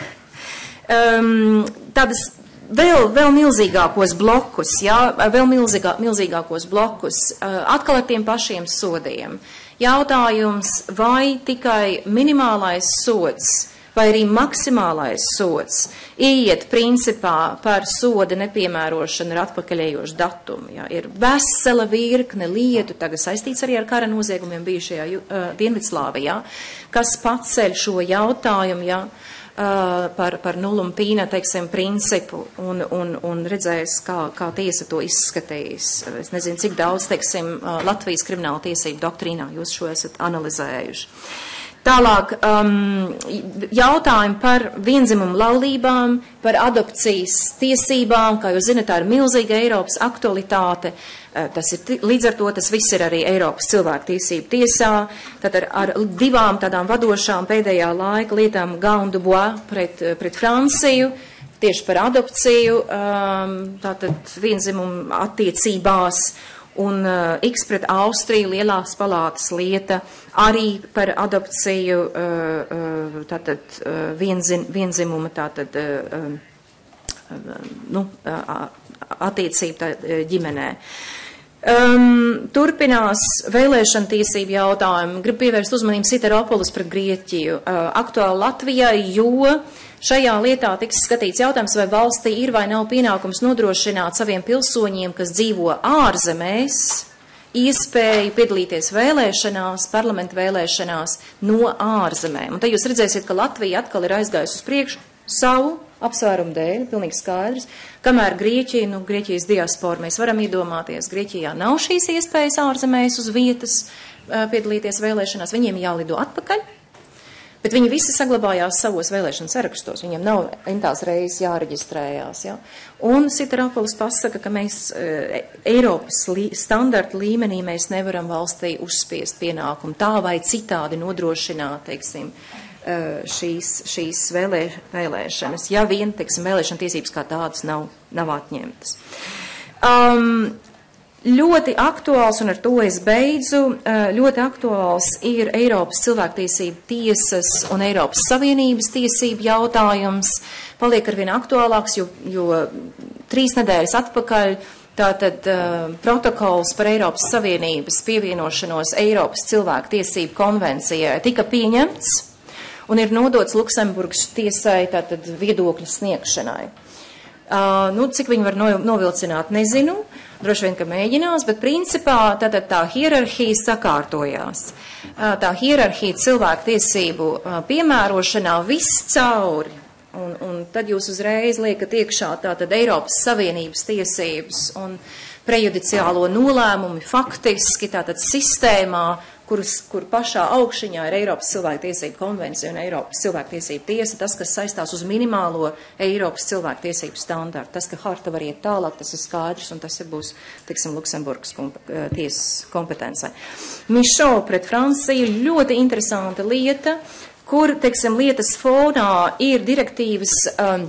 um, tādas vēl, vēl milzīgākos blokus, jā, vēl milzīgā, milzīgākos blokus, uh, atkal ar tiem pašiem sodiem. Jautājums, vai tikai minimālais sods, vai arī maksimālais sods ieiet principā par soda nepiemērošanu ar atpakaļējošu datumu. Ja. Ir vesela virkne lietu, tagad saistīts arī ar kara noziegumiem bijušajā uh, Dienvidslāvijā, kas paceļ šo jautājumu, ja, uh, par, par nulum pīna, teiksim, principu un, un, un redzēs, kā, kā tiesa to izskatījis. Es nezinu, cik daudz, teiksim, uh, Latvijas krimināla tiesību doktrīnā jūs šo esat analizējuši. Tālāk um, jautājumi par vienzimumu laulībām, par adopcijas tiesībām, kā jūs zināt, tā ir milzīga Eiropas aktualitāte, tas ir, līdz ar to tas viss ir arī Eiropas cilvēktiesību tiesā, tad ar, ar divām tādām vadošām pēdējā laika lietām Gaun du Bois pret, pret Franciju, tieši par adopciju, um, tātad vienzimumu attiecībās, un uh, X pret Austriju lielās palātas lieta arī par adopciju, uh, uh, tātad uh, vienzin, vienzimuma tātad, uh, uh, nu, uh, attiecību tā, uh, ģimenē. Um, turpinās vēlēšana tiesību jautājumu. Gribu pievērst uzmanību Sideropolis pret Grieķiju. Uh, aktuāli Latvijai, jo šajā lietā tiks skatīts jautājums, vai valstī ir vai nav pienākums nodrošināt saviem pilsoņiem, kas dzīvo ārzemēs, iespēju piedalīties vēlēšanās, parlamentu vēlēšanās no ārzemēm. Un te jūs redzēsiet, ka Latvija atkal ir aizgājusi uz priekšu savu apsvērumu dēļ, pilnīgi skaidrs, kamēr Grieķija, nu, Grieķijas diaspora, mēs varam iedomāties, Grieķijā nav šīs iespējas ārzemēs uz vietas uh, piedalīties vēlēšanās, viņiem jālido atpakaļ. Bet viņi visi saglabājās savos vēlēšanu sarakstos, viņiem nav entās reizes jāreģistrējās. Ja? Un Sideropolis pasaka, ka mēs e, Eiropas lī, standarta līmenī mēs nevaram valstī uzspiest pienākumu tā vai citādi nodrošināt, teiksim, šīs, šīs vēlē, vēlēšanas, ja vien, teiksim, vēlēšana tiesības kā tādas nav, nav atņemtas. Um, Ļoti aktuāls, un ar to es beidzu, ļoti aktuāls ir Eiropas cilvēktiesību tiesas un Eiropas Savienības tiesību jautājums. Paliek arvien aktuālāks, jo, jo trīs nedēļas atpakaļ tātad uh, protokols par Eiropas Savienības pievienošanos Eiropas cilvēktiesību konvencijai tika pieņemts un ir nodots Luksemburgas tiesai tātad viedokļu sniegšanai. Uh, nu, cik viņi var no, novilcināt, nezinu, droši vien, ka mēģinās, bet principā tātad tā hierarhija sakārtojās. Uh, tā hierarhija cilvēku tiesību uh, piemērošanā viss cauri, un, un tad jūs uzreiz liekat iekšā tātad Eiropas Savienības tiesības un prejudiciālo nolēmumi faktiski tātad sistēmā, kuras, kur pašā augšiņā ir Eiropas cilvēktiesību konvencija un Eiropas cilvēktiesību tiesa, tas, kas saistās uz minimālo Eiropas cilvēktiesību standartu. Tas, ka harta var iet tālāk, tas ir skaidrs, un tas ir būs, teiksim, Luksemburgas komp tiesas kompetencē. Mišo pret Franciju ļoti interesanta lieta, kur, teiksim, lietas fonā ir direktīvas um,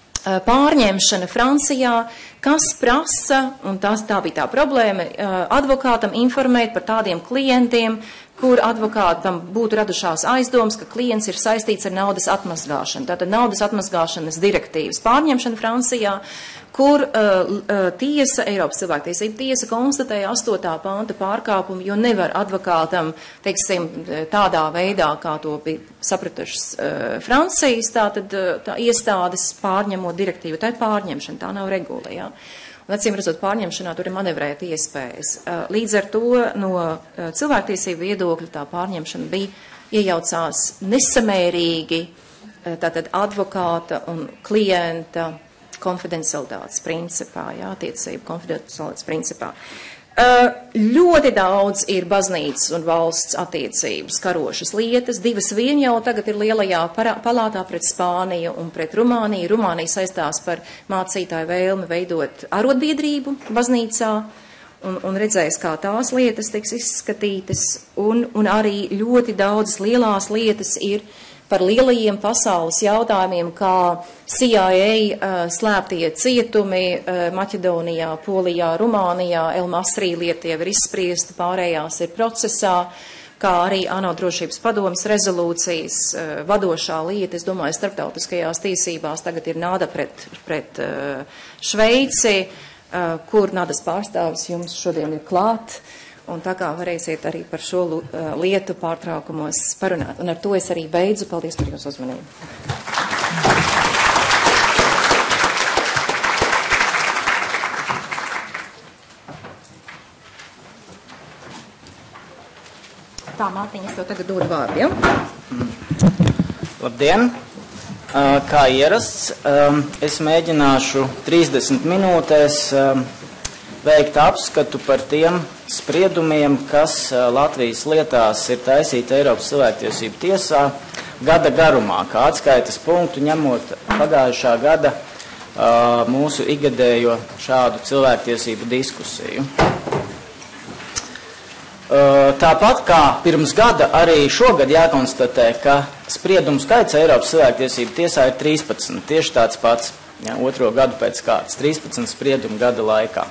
pārņemšana Francijā, kas prasa, un tas, tā bija tā problēma, advokātam informēt par tādiem klientiem, kur advokātam būtu radušās aizdomas, ka klients ir saistīts ar naudas atmazgāšanu. Tātad naudas atmazgāšanas direktīvas pārņemšana Francijā, kur uh, tiesa, Eiropas cilvēktiesība tiesa konstatēja astotā panta pārkāpumu, jo nevar advokātam, teiksim, tādā veidā, kā to bija sapratušas uh, Francijas, tātad uh, tā iestādes pārņemot direktīvu. Tā ir pārņemšana, tā nav regula, jā. Un, acīm redzot, pārņemšanā tur ir manevrēt iespējas. Uh, līdz ar to no uh, cilvēktiesību viedokļa tā pārņemšana bija iejaucās nesamērīgi, uh, tātad advokāta un klienta konfidencialitātes principā, jā, attiecību konfidencialitātes principā. Uh, ļoti daudz ir baznīcas un valsts attiecības karošas lietas, divas vien jau tagad ir lielajā parā, palātā pret Spāniju un pret Rumāniju. Rumānija saistās par mācītāju vēlmi veidot arotbiedrību baznīcā un, un redzēs, kā tās lietas tiks izskatītas, un, un arī ļoti daudzas lielās lietas ir par lielajiem pasaules jautājumiem, kā C I A uh, slēptie cietumi uh, Maķedonijā, Polijā, Rumānijā, El Masrī lieta jau ir izspriesta, pārējās ir procesā, kā arī ANO drošības padomas rezolūcijas uh, vadošā lieta, es domāju, starptautiskajās tiesībās tagad ir nāda pret, pret uh, Šveici, uh, kur nādas pārstāvis jums šodien ir klāt. Un tā kā varēsiet arī par šo lietu pārtraukumos parunāt. Un ar to es arī beidzu. Paldies par jūsu uzmanību. Tā, Mārtiņa, es tev tagad dodu vārdu, ja?
Labdien! Kā ierasts, es mēģināšu trīsdesmit minūtēs veikt apskatu par tiem spriedumiem, kas Latvijas lietās ir taisīti Eiropas cilvēktiesību tiesā gada garumā, kā atskaites punktu ņemot pagājušā gada uh, mūsu ikgadējo šādu cilvēktiesību diskusiju. Uh, tāpat kā pirms gada, arī šogad jākonstatē, ka spriedumu skaits Eiropas cilvēktiesību tiesā ir trīspadsmit, tieši tāds pats, ja, otro gadu pēc kārtas, trīspadsmit spriedumu gada laikā.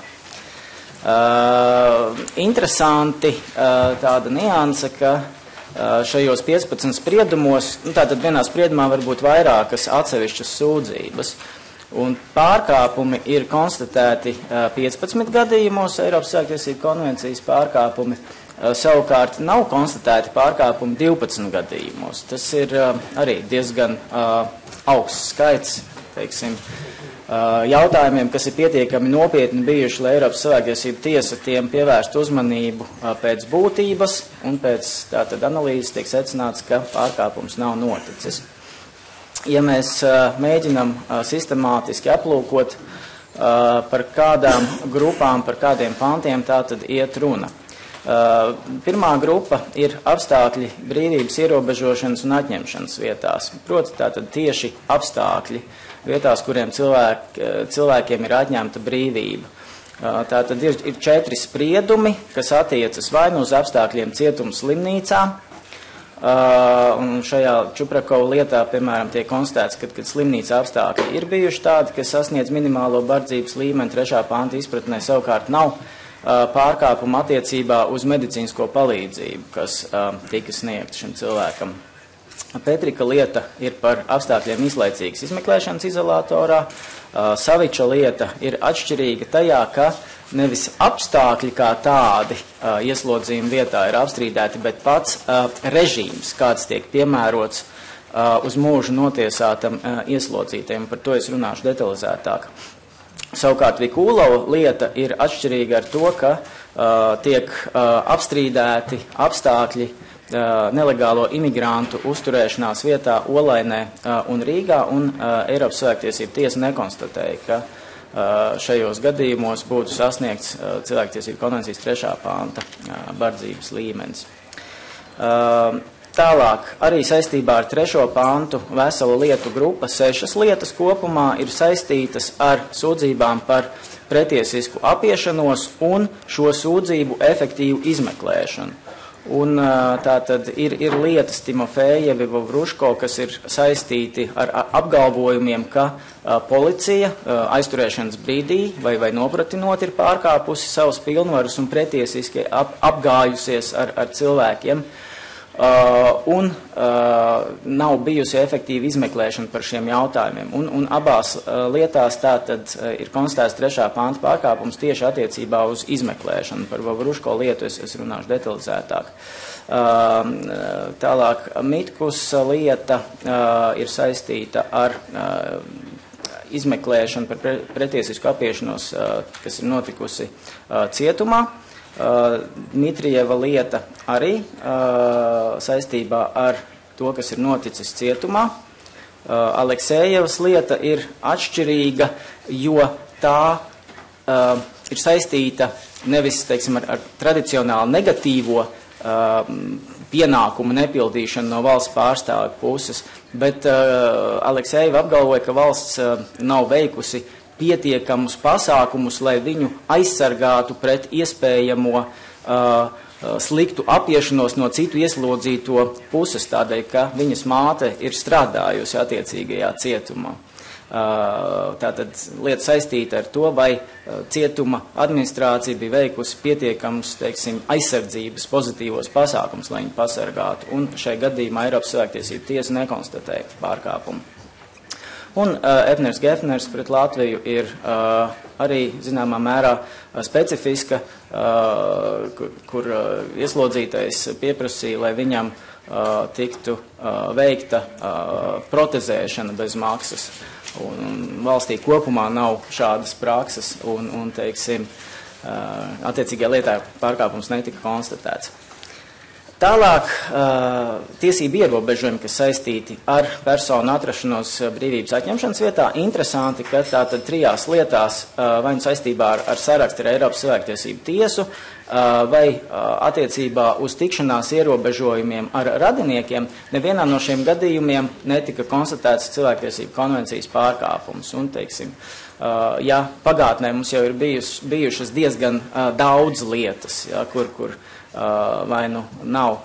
Uh, interesanti uh, tāda nianse, ka uh, šajos piecpadsmit spriedumos, nu, tātad vienā spriedumā var būt vairākas atsevišķas sūdzības, un pārkāpumi ir konstatēti uh, piecpadsmit gadījumos, Eiropas cilvēktiesību konvencijas pārkāpumi, uh, savukārt nav konstatēti pārkāpumi divpadsmit gadījumos. Tas ir uh, arī diezgan uh, augsts skaits, teiksim, jautājumiem, kas ir pietiekami nopietni bijuši, lai Eiropas cilvēktiesību tiesa tiem pievērst uzmanību pēc būtības, un pēc tātad analīzes tiek secināts, ka pārkāpums nav noticis. Ja mēs mēģinam sistemātiski aplūkot, par kādām grupām, par kādiem pantiem tā tad iet runa. Pirmā grupa ir apstākļi brīvības ierobežošanas un atņemšanas vietās. Proti, tātad tieši apstākļi vietās, kuriem cilvēk, cilvēkiem ir atņemta brīvība. Tātad ir, ir četri spriedumi, kas attiecas vai nu uz apstākļiem cietums slimnīcā, un šajā Čuprakova lietā, piemēram, tiek konstatēts, ka, kad slimnīca apstākļi ir bijuši tādi, kas sasniedz minimālo bardzības līmeni, trešā panta izpratnē savukārt nav pārkāpuma attiecībā uz medicīnisko palīdzību, kas tika sniegta šim cilvēkam. Petrika lieta ir par apstākļiem izlaicīgas izmeklēšanas izolatorā. Saviča lieta ir atšķirīga tajā, ka nevis apstākļi kā tādi ieslodzījuma vietā ir apstrīdēti, bet pats režīms, kāds tiek piemērots uz mūžu notiesātam ieslodzītiem. Par to es runāšu detalizētāk. Savukārt Vikūlova lieta ir atšķirīga ar to, ka tiek apstrīdēti apstākļi nelegālo imigrantu uzturēšanās vietā Olainē un Rīgā, un Eiropas cilvēktiesību tiesa nekonstatēja, ka šajos gadījumos būtu sasniegts cilvēktiesību konvencijas trešā panta bardzības līmenis. Tālāk, arī saistībā ar trešo pantu vesela lietu grupa, sešas lietas kopumā ir saistītas ar sūdzībām par pretiesisku apiešanos un šo sūdzību efektīvu izmeklēšanu. Un tā tad ir, ir lietas Timofejevi, Vovruško, kas ir saistīti ar apgalvojumiem, ka policija aizturēšanas brīdī vai, vai nopratinot ir pārkāpusi savus pilnvarus un pretiesiski ap, apgājusies ar, ar cilvēkiem. Uh, un uh, nav bijusi efektīva izmeklēšana par šiem jautājumiem. Un, un abās uh, lietās tātad uh, ir konstatēts trešā panta pārkāpums tieši attiecībā uz izmeklēšanu. Par Vovruško lietu es, es runāšu detalizētāk. Uh, tālāk Mitkus lieta uh, ir saistīta ar uh, izmeklēšanu par pre, pretiesisku apiešanos, uh, kas ir notikusi uh, cietumā. Uh, Dmitrijeva lieta arī uh, saistībā ar to, kas ir noticis cietumā. Uh, Aleksējevas lieta ir atšķirīga, jo tā uh, ir saistīta nevis, teiksim, ar, ar tradicionāli negatīvo uh, pienākumu nepildīšanu no valsts pārstāvju puses, bet uh, Aleksējeva apgalvoja, ka valsts uh, nav veikusi pietiekamus pasākumus, lai viņu aizsargātu pret iespējamo uh, sliktu apiešanos no citu ieslodzīto puses, tādēļ, ka viņas māte ir strādājusi attiecīgajā cietumā. Uh, tātad lieta saistīta ar to, vai uh, cietuma administrācija bija veikusi pietiekamus, teiksim, aizsardzības pozitīvos pasākumus, lai viņu pasargātu, un šai gadījumā Eiropas cilvēktiesību tiesa nekonstatēja pārkāpumu. Un uh, Epners Gefners pret Latviju ir uh, arī zināmā mērā uh, specifiska, uh, kur, kur uh, ieslodzītais pieprasīja, lai viņam uh, tiktu uh, veikta uh, protezēšana bez maksas. Un, un valstī kopumā nav šādas prakses, un, un teiksim, uh, attiecīgajā lietā pārkāpums netika konstatēts. Tālāk tiesību ierobežojumi, kas saistīti ar personu atrašanos brīvības atņemšanas vietā. Interesanti, ka tātad trijās lietās, vai nu saistībā ar, ar sarakstu ar Eiropas cilvēktiesību tiesu, vai attiecībā uz tikšanās ierobežojumiem ar radiniekiem, nevienā no šiem gadījumiem netika konstatēts cilvēktiesību konvencijas pārkāpums. Un, teiksim, ja pagātnē mums jau ir bijus, bijušas diezgan daudz lietas, ja, kur, kur vai nu nav,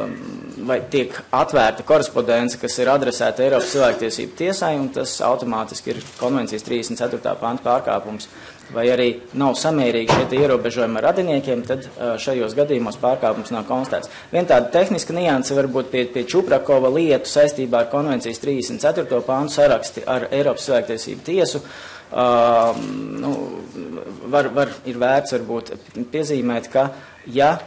vai tiek atvērta korespondence, kas ir adresēta Eiropas cilvēktiesību tiesai, un tas automātiski ir konvencijas trīsdesmit ceturtā panta pārkāpums, vai arī nav samērīgi šie ierobežojumi ar radiniekiem, tad šajos gadījumos pārkāpums nav konstatēts. Viena tāda tehniska nianse varbūt pie, pie Čuprakova lietu saistībā ar konvencijas trīsdesmit ceturto pantu saraksti ar Eiropas cilvēktiesību tiesu. Uh, nu, var, var, ir vērts varbūt piezīmēt, ka ja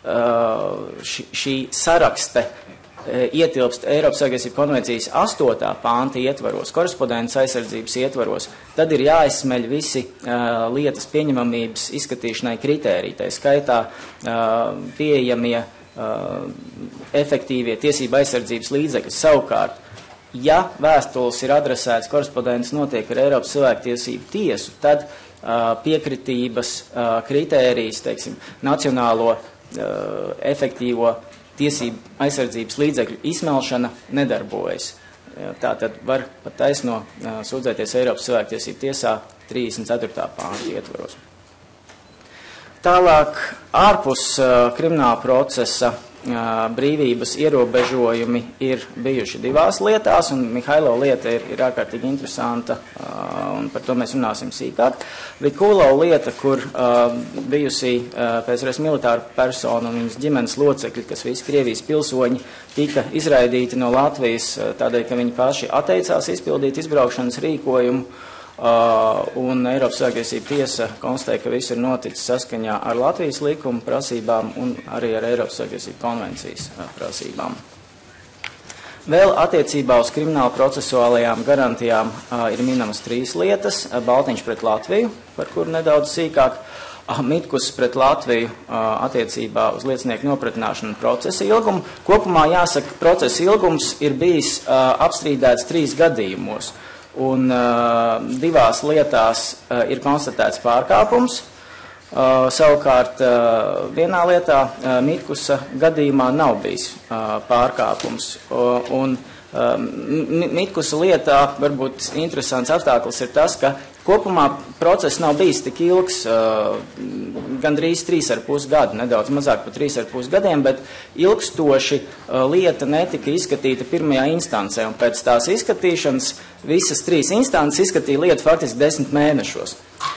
Šī, šī sarakste ietilpst Eiropas cilvēktiesību konvencijas astotā panta ietvaros, korespondences aizsardzības ietvaros, tad ir jāizsmeļ visi uh, lietas pieņemamības izskatīšanai kritēriji, tā skaitā uh, pieejamie uh, efektīvie tiesība aizsardzības līdzekļi. Savukārt, ja vēstules ir adresētas, korespondences notiek ar Eiropas cilvēktiesību tiesu, tad uh, piekritības uh, kritērijas, teiksim, nacionālo efektīvo tiesību aizsardzības līdzekļu izsmelšana nedarbojas. Tā tad var pat taisno sūdzēties Eiropas cilvēktiesību tiesā trīsdesmit ceturtā panta ietvaros. Tālāk, ārpus krimināla procesa brīvības ierobežojumi ir bijuši divās lietās, un Mihailo lieta ir, ir ārkārtīgi interesanta, un par to mēs runāsim sīkāk. Vikulo lieta, kur bijusī pēcreiz militāra persona un viņas ģimenes locekļi, kas visi Krievijas pilsoņi, tika izraidīti no Latvijas tādēļ, ka viņi paši atteicās izpildīt izbraukšanas rīkojumu. Uh, un Eiropas cilvēktiesību tiesa konstatēja, ka viss ir noticis saskaņā ar Latvijas likuma prasībām un arī ar Eiropas cilvēktiesību konvencijas uh, prasībām. Vēl attiecībā uz kriminālu procesuālajām garantijām uh, ir minamas trīs lietas. Uh, Baltiņš pret Latviju, par kuru nedaudz sīkāk. Uh, Mitkus pret Latviju uh, attiecībā uz liecinieku nopratināšanu procesa ilgumu. Kopumā jāsaka, procesa ilgums ir bijis uh, apstrīdēts trīs gadījumos. Un uh, divās lietās uh, ir konstatēts pārkāpums. Uh, savukārt uh, vienā lietā uh, Mitkusa gadījumā nav bijis uh, pārkāpums. Uh, un uh, Mitkusa lietā varbūt interesants apstākļus ir tas, ka kopumā process nav bijis tik ilgs, uh, gandrīz trīs ar pus gadu, nedaudz mazāk par trīs ar pus gadiem, bet ilgstoši uh, lieta netika izskatīta pirmajā instancē, un pēc tās izskatīšanas visas trīs instances izskatīja lietu faktiski desmit mēnešos.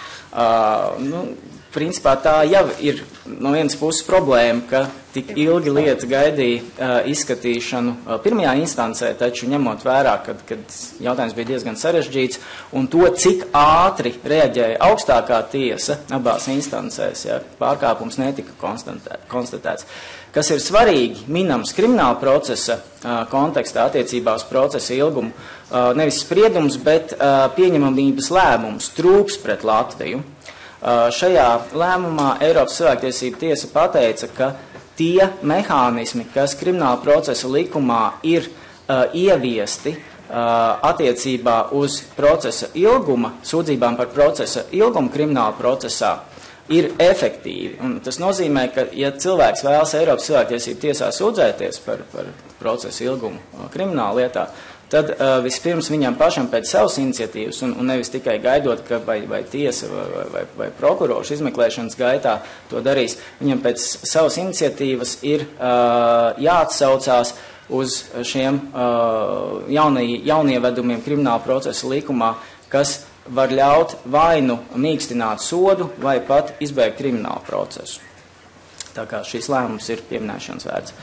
Uh, nu, principā tā jau ir no vienas puses problēma, ka tik ilgi lieta gaidīja uh, izskatīšanu uh, pirmajā instancē, taču ņemot vērā, kad, kad jautājums bija diezgan sarežģīts, un to, cik ātri reaģēja augstākā tiesa abās instancēs, ja, pārkāpums netika konstatēts. Kas ir svarīgi, minams krimināla procesa uh, kontekstā attiecībā uz procesa ilgumu, uh, nevis spriedums, bet uh, pieņemamības lēmums trūks pret Latviju. Uh, šajā lēmumā Eiropas cilvēktiesību tiesa pateica, ka tie mehānismi, kas krimināla procesa likumā ir uh, ieviesti uh, attiecībā uz procesa ilguma, sūdzībām par procesa ilgumu krimināla procesā, ir efektīvi. Un tas nozīmē, ka, ja cilvēks vēlas Eiropas cilvēktiesību tiesā sūdzēties par, par procesa ilgumu uh, krimināla lietā, tad uh, vispirms viņam pašam pēc savas iniciatīvas, un, un nevis tikai gaidot, ka vai, vai tiesa vai, vai, vai prokurors izmeklēšanas gaitā to darīs, viņam pēc savas iniciatīvas ir uh, jāatsaucās uz šiem uh, jaunie, jaunievedumiem krimināla procesa likumā, kas var ļaut vai nu mīkstināt sodu, vai pat izbeigt kriminālu procesu. Tā kā šīs lēmums ir pieminēšanas vērts.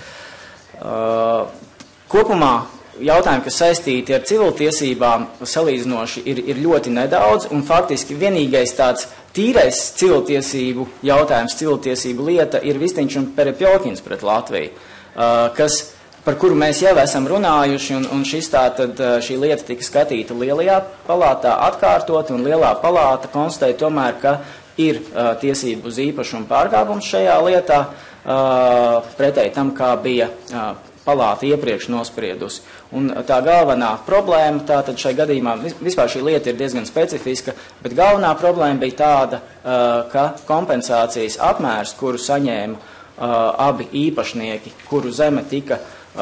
Uh, kopumā jautājumi, kas saistīti ar civiltiesībām, salīdzinoši ir, ir ļoti nedaudz, un faktiski vienīgais tāds tīrais civiltiesību jautājums, civiltiesību lieta ir Vistiņš un Perepjokins pret Latviju, uh, kas, par kuru mēs jau esam runājuši, un, un šis tā, tad, šī lieta tika skatīta lielajā palātā atkārtot, un lielā palāta konstatēja tomēr, ka ir uh, tiesību uz īpašumu pārkāpums šajā lietā, uh, pretēji tam, kā bija uh, palāta iepriekš nospriedusi. Un tā galvenā problēma, tātad šai gadījumā, vispār šī lieta ir diezgan specifiska, bet galvenā problēma bija tāda, ka kompensācijas apmērs, kuru saņēma abi īpašnieki, kuru zeme tika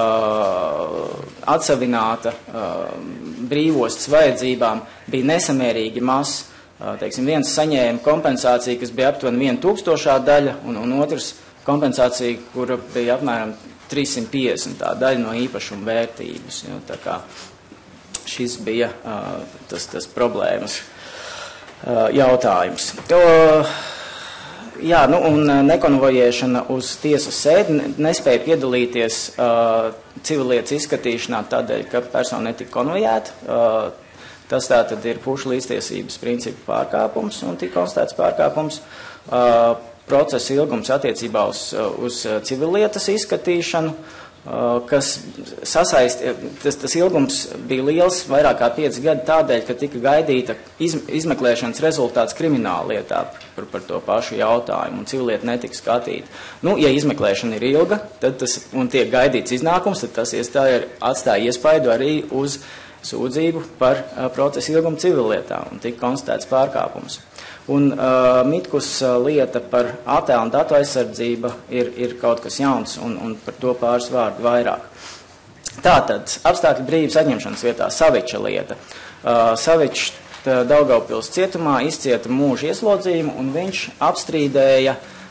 atsavināta brīvostas vajadzībām, bija nesamērīgi mazs. Teiksim, viens saņēma kompensāciju, kas bija aptuveni viena tūkstošā daļa, un, un otrs kompensācija, kura bija apmēram trīssimt piecdesmit daļa no īpašuma vērtības. Ja, tā kā šis bija uh, tas, tas problēmas uh, jautājums. Uh, jā, nu, un nekonvojēšana uz tiesas sēdi nespēja piedalīties uh, civillietas izskatīšanā tādēļ, ka persona netika konvojēta. Uh, tas tātad ir pušu līdztiesības principu pārkāpums un tika konstatēts pārkāpums. Uh, procesa ilgums attiecībā uz, uz civillietas izskatīšanu, kas sasaist, tas, tas ilgums bija liels, vairāk kā pieci gadi tādēļ, ka tika gaidīta iz, izmeklēšanas rezultāts krimināla lietā par, par to pašu jautājumu, un civilieta netika skatīta. Nu, ja izmeklēšana ir ilga, tad tas, un tiek gaidīts iznākums, tad tas iestāja, atstāja iespaidu arī uz sūdzību par uh, procesa ilgumu civillietā, un tika konstatēts pārkāpums. Un uh, Mitkus uh, lieta par attēlu un datu aizsardzību ir, ir kaut kas jauns, un, un par to pāris vārdu vairāk. Tātad, apstākļu brīvības atņemšanas vietā Saviča lieta. Uh, Savičs Daugavpils cietumā izcieta mūža ieslodzījumu, un viņš apstrīdēja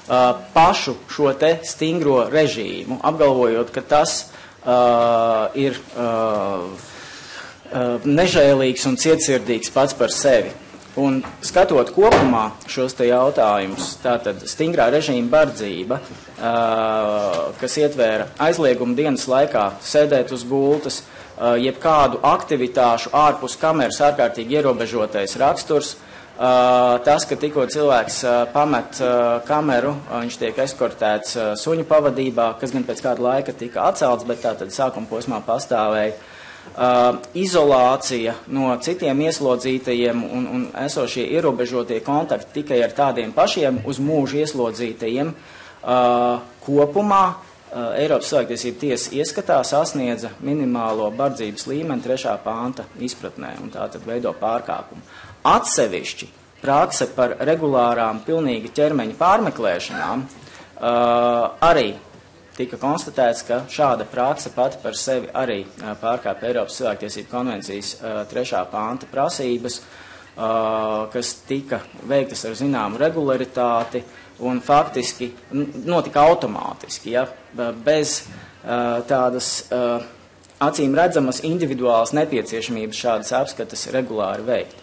pašu šo te stingro režīmu, apgalvojot, ka tas uh, ir uh, uh, nežēlīgs un cietsirdīgs pats par sevi. Un skatot kopumā šos te jautājumus, tātad stingrā režīma bardzība, uh, kas ietvēra aizliegumu dienas laikā sēdēt uz gultas, uh, jebkādu aktivitāšu ārpus kameras ārkārtīgi ierobežotais raksturs, Uh, tas, ka tikko cilvēks uh, pamet uh, kameru, uh, viņš tiek eskortēts uh, suņu pavadībā, kas gan pēc kāda laika tika atcelts, bet tā tad sākuma posmā pastāvēja. Uh, izolācija no citiem ieslodzītajiem un, un esošie ierobežotie kontakti tikai ar tādiem pašiem uz mūžu ieslodzītajiem uh, kopumā uh, Eiropas cilvēktiesību tiesa ieskatā sasniedza minimālo bardzības līmeni trešā panta izpratnē un tā tad veido pārkāpumu. Atsevišķi prakse par regulārām pilnīgi ķermeņa pārmeklēšanām uh, arī tika konstatēts, ka šāda prakse pati par sevi arī uh, pārkāpja Eiropas cilvēktiesību konvencijas uh, trešā panta prasības, uh, kas tika veiktas ar zināmu regularitāti un faktiski notika automātiski, ja, bez uh, tādas uh, acīm redzamas individuālas nepieciešamības šādas apskates regulāri veikt.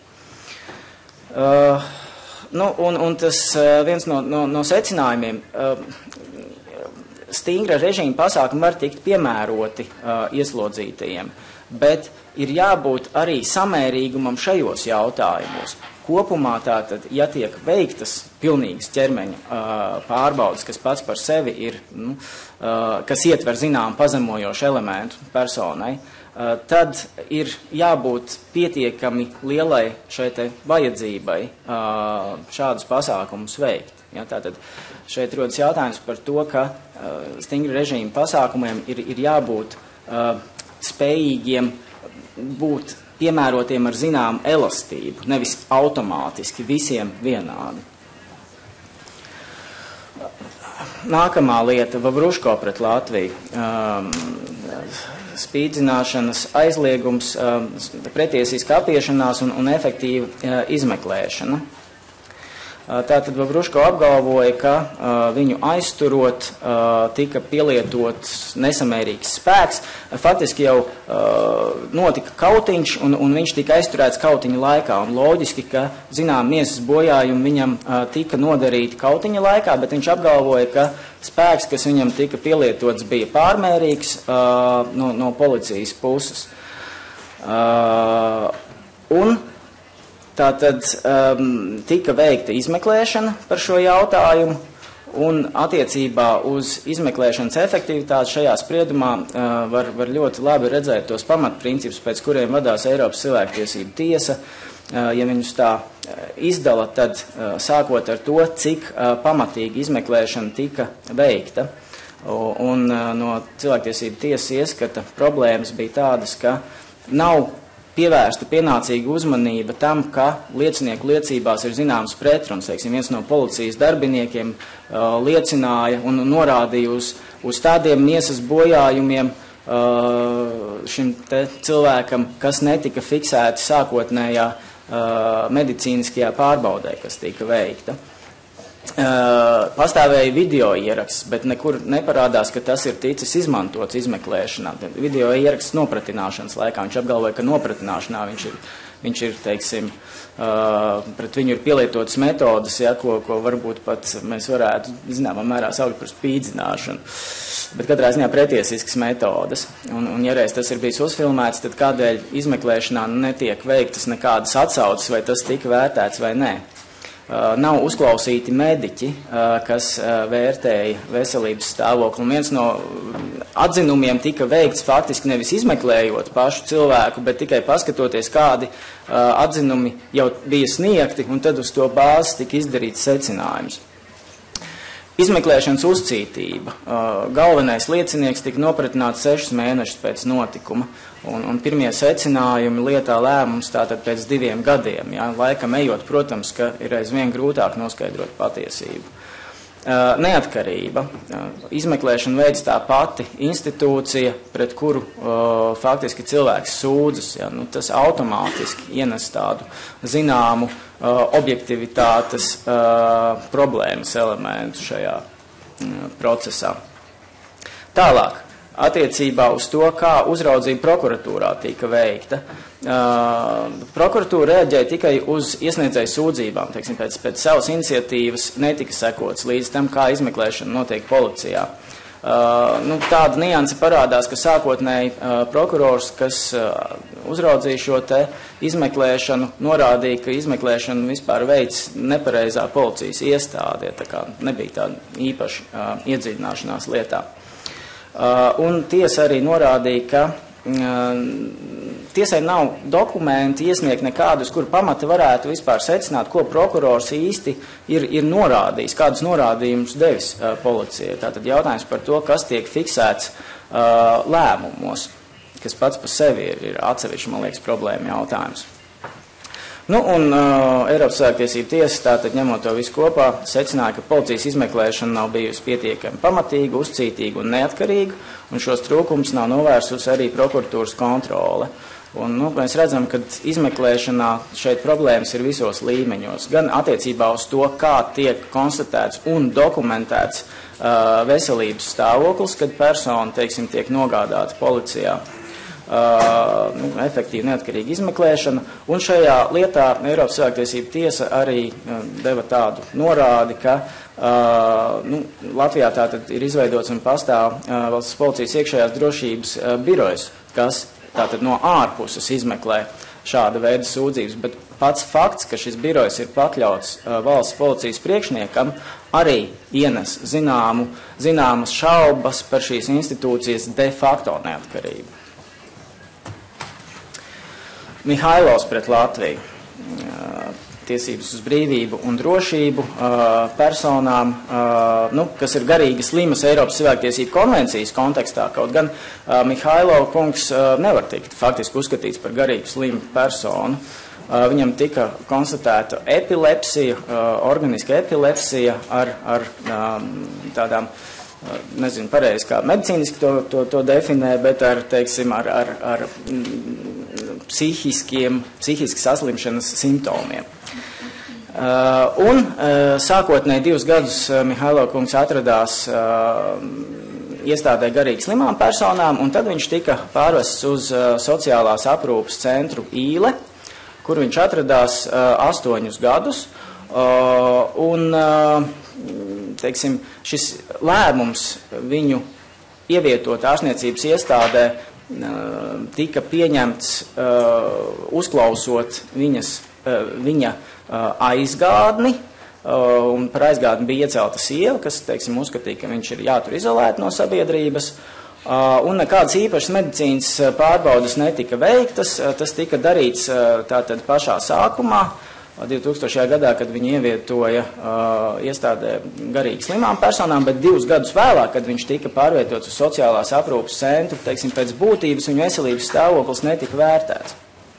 Uh, nu, un, un tas uh, viens no, no, no secinājumiem, uh, stingra režīma pasākumi var tikt piemēroti uh, ieslodzītajiem, bet ir jābūt arī samērīgumam šajos jautājumos. Kopumā tātad, ja tiek veiktas pilnīgas ķermeņa uh, pārbaudas, kas pats par sevi ir, nu, uh, kas ietver zinām pazemojošu elementu personai, Uh, tad ir jābūt pietiekami lielai šai te vajadzībai uh, šādus pasākumus veikt. Ja, tātad šeit rodas jautājums par to, ka uh, stingri režīma pasākumiem ir, ir jābūt uh, spējīgiem būt piemērotiem ar zinām elastību, nevis automātiski visiem vienādi. Nākamā lieta - Vavruško pret Latviju. Um, spīdzināšanas aizliegums, pretiesiska apiešanās un, un efektīva izmeklēšana. Tātad Vavruško apgalvoja, ka viņu aizturot tika pielietots nesamērīgs spēks. Faktiski jau notika kautiņš un, un viņš tika aizturēts kautiņa laikā. Un loģiski, ka zinām miesas bojājumi viņam tika nodarīti kautiņa laikā, bet viņš apgalvoja, ka spēks, kas viņam tika pielietots, bija pārmērīgs uh, no, no policijas puses. Uh, un tātad um, tika veikta izmeklēšana par šo jautājumu, un attiecībā uz izmeklēšanas efektivitāti šajā spriedumā uh, var, var ļoti labi redzēt tos pamatprincipus, pēc kuriem vadās Eiropas cilvēktiesību tiesa. Uh, ja viņus tā izdala, tad uh, sākot ar to, cik uh, pamatīgi izmeklēšana tika veikta. Un uh, no cilvēktiesību tiesas ieskata problēmas bija tādas, ka nav pievērsta pienācīga uzmanība tam, ka liecinieku liecībās ir zināms pretruns. Teiksim, viens no policijas darbiniekiem uh, liecināja un norādīja uz, uz tādiem miesas bojājumiem uh, šim te cilvēkam, kas netika fiksēti sākotnējā Uh, medicīniskajā pārbaudē, kas tika veikta. Uh, pastāvēja video ieraksts, bet nekur neparādās, ka tas ir ticis izmantots izmeklēšanā. Video ieraksts nopratināšanas laikā. Viņš apgalvoja, ka nopratināšanā viņš ir, viņš ir teiksim, uh, pret viņu ir pielietotas metodas, ja, ko, ko varbūt pat mēs varētu, zināmā mērā, saukt par spīdzināšanu. Bet katrā ziņā pretiesiskas metodas. Un, un ja reiz tas ir bijis uzfilmēts, tad kādēļ izmeklēšanā netiek veiktas nekādas atsauces, vai tas tika vērtēts vai nē. Uh, nav uzklausīti mediķi, uh, kas uh, vērtēja veselības stāvokli. Un viens no atzinumiem tika veikts faktiski nevis izmeklējot pašu cilvēku, bet tikai paskatoties, kādi uh, atzinumi jau bija sniegti, un tad uz to bāzes tika izdarīts secinājums. Izmeklēšanas uzcītība. Galvenais liecinieks tika nopratināts sešus mēnešus pēc notikuma, un, un pirmie secinājumi lietā lēmums tātad pēc diviem gadiem. Ja, laikam ejot, protams, ka ir aizvien grūtāk noskaidrot patiesību. Neatkarība. Izmeklēšana veids tā pati institūcija, pret kuru uh, faktiski cilvēks sūdzas. Ja? Nu, tas automātiski ienes tādu zināmu uh, objektivitātes uh, problēmas elementu šajā uh, procesā. Tālāk, attiecībā uz to, kā uzraudzība prokuratūrā tika veikta. Uh, prokuratūra reaģēja tikai uz iesniedzēju sūdzībām, teiksim, pēc, pēc savas iniciatīvas netika sekots līdz tam, kā izmeklēšana notiek policijā. Uh, nu, tāda nianse parādās, ka sākotnēji uh, prokurors, kas uh, uzraudzīja šo te izmeklēšanu, norādīja, ka izmeklēšanu vispār veids nepareizā policijas iestādē, tā kā nebija tāda īpaša uh, iedziļināšanās lietā. Uh, un tiesa arī norādīja, ka uh, tiesai nav dokumenti iesniegt nekādus, kur pamata varētu vispār secināt, ko prokurors īsti ir, ir norādījis, kādus norādījumus devis uh, policijai. Tātad jautājums par to, kas tiek fiksēts uh, lēmumos, kas pats par sevi ir, ir atsevišķi, man liekas, problēma jautājums. Nu, un uh, Eiropas cilvēktiesību tiesa, tātad ņemot to visu kopā, secināja, ka policijas izmeklēšana nav bijusi pietiekami pamatīga, uzcītīga un neatkarīga, un šos trūkumus nav novērsusi arī prokuratūras kontrole. Un, nu, mēs redzam, ka izmeklēšanā šeit problēmas ir visos līmeņos, gan attiecībā uz to, kā tiek konstatēts un dokumentēts uh, veselības stāvoklis, kad persona, teiksim, tiek nogādāta policijā. Uh, nu, efektīva neatkarīga izmeklēšana, un šajā lietā Eiropas cilvēktiesību tiesa arī uh, deva tādu norādi, ka uh, nu, Latvijā tātad ir izveidots un pastāv uh, valsts policijas iekšējās drošības uh, birojas, kas tātad no ārpuses izmeklē šāda veida sūdzības, bet pats fakts, ka šis birojs ir pakļauts uh, valsts policijas priekšniekam, arī ienes zināmu, zināmas šaubas par šīs institūcijas de facto neatkarību. Mihailovs pret Latviju. Tiesības uz brīvību un drošību personām, nu, kas ir garīgi slimas Eiropas cilvēktiesību konvencijas kontekstā, kaut gan Mihailova kungs nevar tikt faktiski uzskatīts par garīgi slimu personu. Viņam tika konstatēta epilepsija, organiska epilepsija ar, ar tādām, nezinu pareizi, kā medicīniski to, to, to definē, bet ar, teiksim, ar, ar, ar psihiskiem, psihiski saslimšanas simptomiem. Uh, un uh, sākotnēji divus gadus uh, Mihailova kungs atradās uh, iestādē garīgi slimām personām, un tad viņš tika pārvests uz uh, sociālās aprūpes centru Īle, kur viņš atradās uh, astoņus gadus, uh, un uh, teiksim, šis lēmums viņu ievietot ārstniecības iestādē tika pieņemts uh, uzklausot viņas, uh, viņa uh, aizgādni, uh, un par aizgādni bija iecelta sieva, kas, teiksim, uzskatīja, ka viņš ir jātur izolēt no sabiedrības, uh, un nekādas īpašas medicīnas pārbaudas netika veiktas, uh, tas tika darīts uh, tātad pašā sākumā, divtūkstošajā gadā, kad viņi ievietoja uh, iestādē garīgi slimām personām, bet divus gadus vēlāk, kad viņš tika pārvietots uz sociālās aprūpes centru, teiksim, pēc būtības viņa veselības stāvoklis netika vērtēts.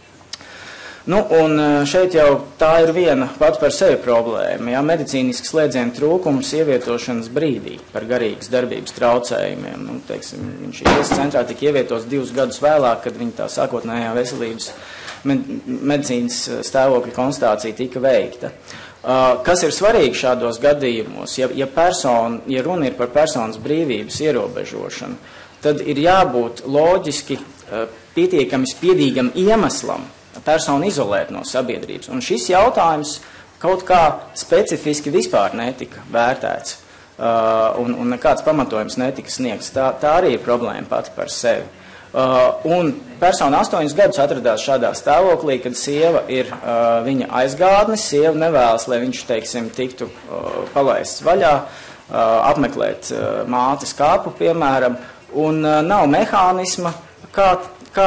Nu, un šeit jau tā ir viena pat par sevi problēma, ja, medicīnisks slēdzienu trūkums ievietošanas brīdī par garīgas darbības traucējumiem. Nu, teiksim, viņš iesas centrā tika ievietots divus gadus vēlāk, kad viņa tā sākotnējā veselības medicīnas stāvokļa konstatācija tika veikta. Uh, kas ir svarīgi šādos gadījumos, ja, ja, persona, ja runa ir par personas brīvības ierobežošanu, tad ir jābūt loģiski uh, pietiekami spiedīgam iemeslam personu izolēt no sabiedrības. Un šis jautājums kaut kā specifiski vispār netika vērtēts, uh, un, un nekāds pamatojums netika sniegts. Tā, tā arī ir problēma pati par sevi. Uh, un persona astoņus gadus atradās šādā stāvoklī, kad sieva ir uh, viņa aizgādnis, sieva nevēlas, lai viņš, teiksim, tiktu uh, palaists vaļā, uh, apmeklēt uh, mātes kāpu, piemēram, un uh, nav mehānisma, kā, kā,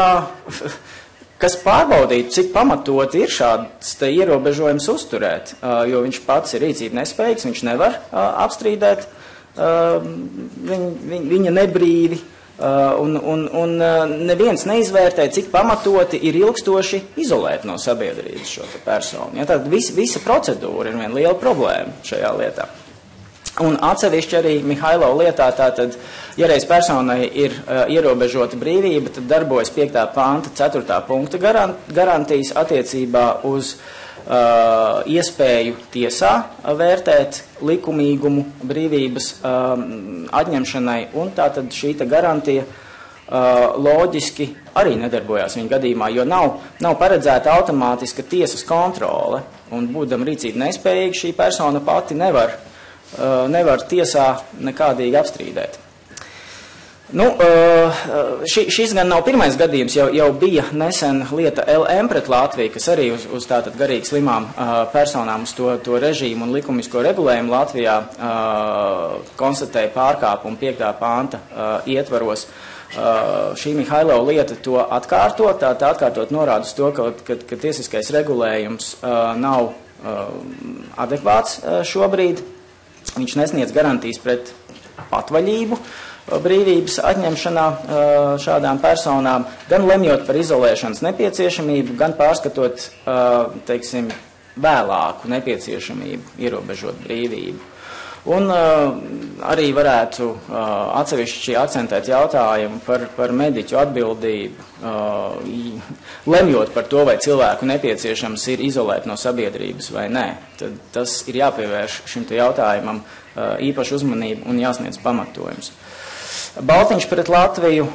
kas pārbaudītu, cik pamatot ir šāds te ierobežojums uzturēt, uh, jo viņš pats ir rīcība nespējīgs, viņš nevar uh, apstrīdēt uh, viņ, viņ, viņa nebrīvi. Uh, un, un, un uh, neviens neizvērtē, cik pamatoti ir ilgstoši izolēt no sabiedrības šo personu. Ja, tad vis, visa procedūra ir viena liela problēma šajā lietā. Un atsevišķi arī Mihailo lietā, tātad, ja reiz personai ir uh, ierobežota brīvība, tad darbojas piektā panta ceturtā punkta garantijas attiecībā uz uh, iespēju tiesā vērtēt likumīgumu brīvības um, atņemšanai, un tātad šī garantija uh, loģiski arī nedarbojās viņa gadījumā, jo nav, nav paredzēta automātiska tiesas kontrole, un būdam rīcību nespējīgi, šī persona pati nevar nevar tiesā nekādīgi apstrīdēt. Nu, ši, šis gan nav pirmais gadījums, jau, jau bija nesen lieta L M pret Latviju, kas arī uz, uz tātad garīgi slimām personām uz to, to režīmu un likumisko regulējumu Latvijā konstatēja pārkāpumu piektā panta ietvaros. Šī Mihailo lieta to atkārtot, tā, tā atkārtot norāda uz to, ka, ka, ka tiesiskais regulējums nav adekvāts šobrīd. Viņš nesniedz garantijas pret patvaļību brīvības atņemšanā šādām personām, gan lemjot par izolēšanas nepieciešamību, gan pārskatot, teiksim, vēlāku nepieciešamību ierobežot brīvību. Un arī varētu atsevišķi akcentēt jautājumu par, par mediķu atbildību, lemjot par to, vai cilvēku nepieciešams ir izolēt no sabiedrības vai nē. Tad tas ir jāpievērš šim te jautājumam īpašu uzmanību un jāsniedz pamatojums. Baltiņš pret Latviju.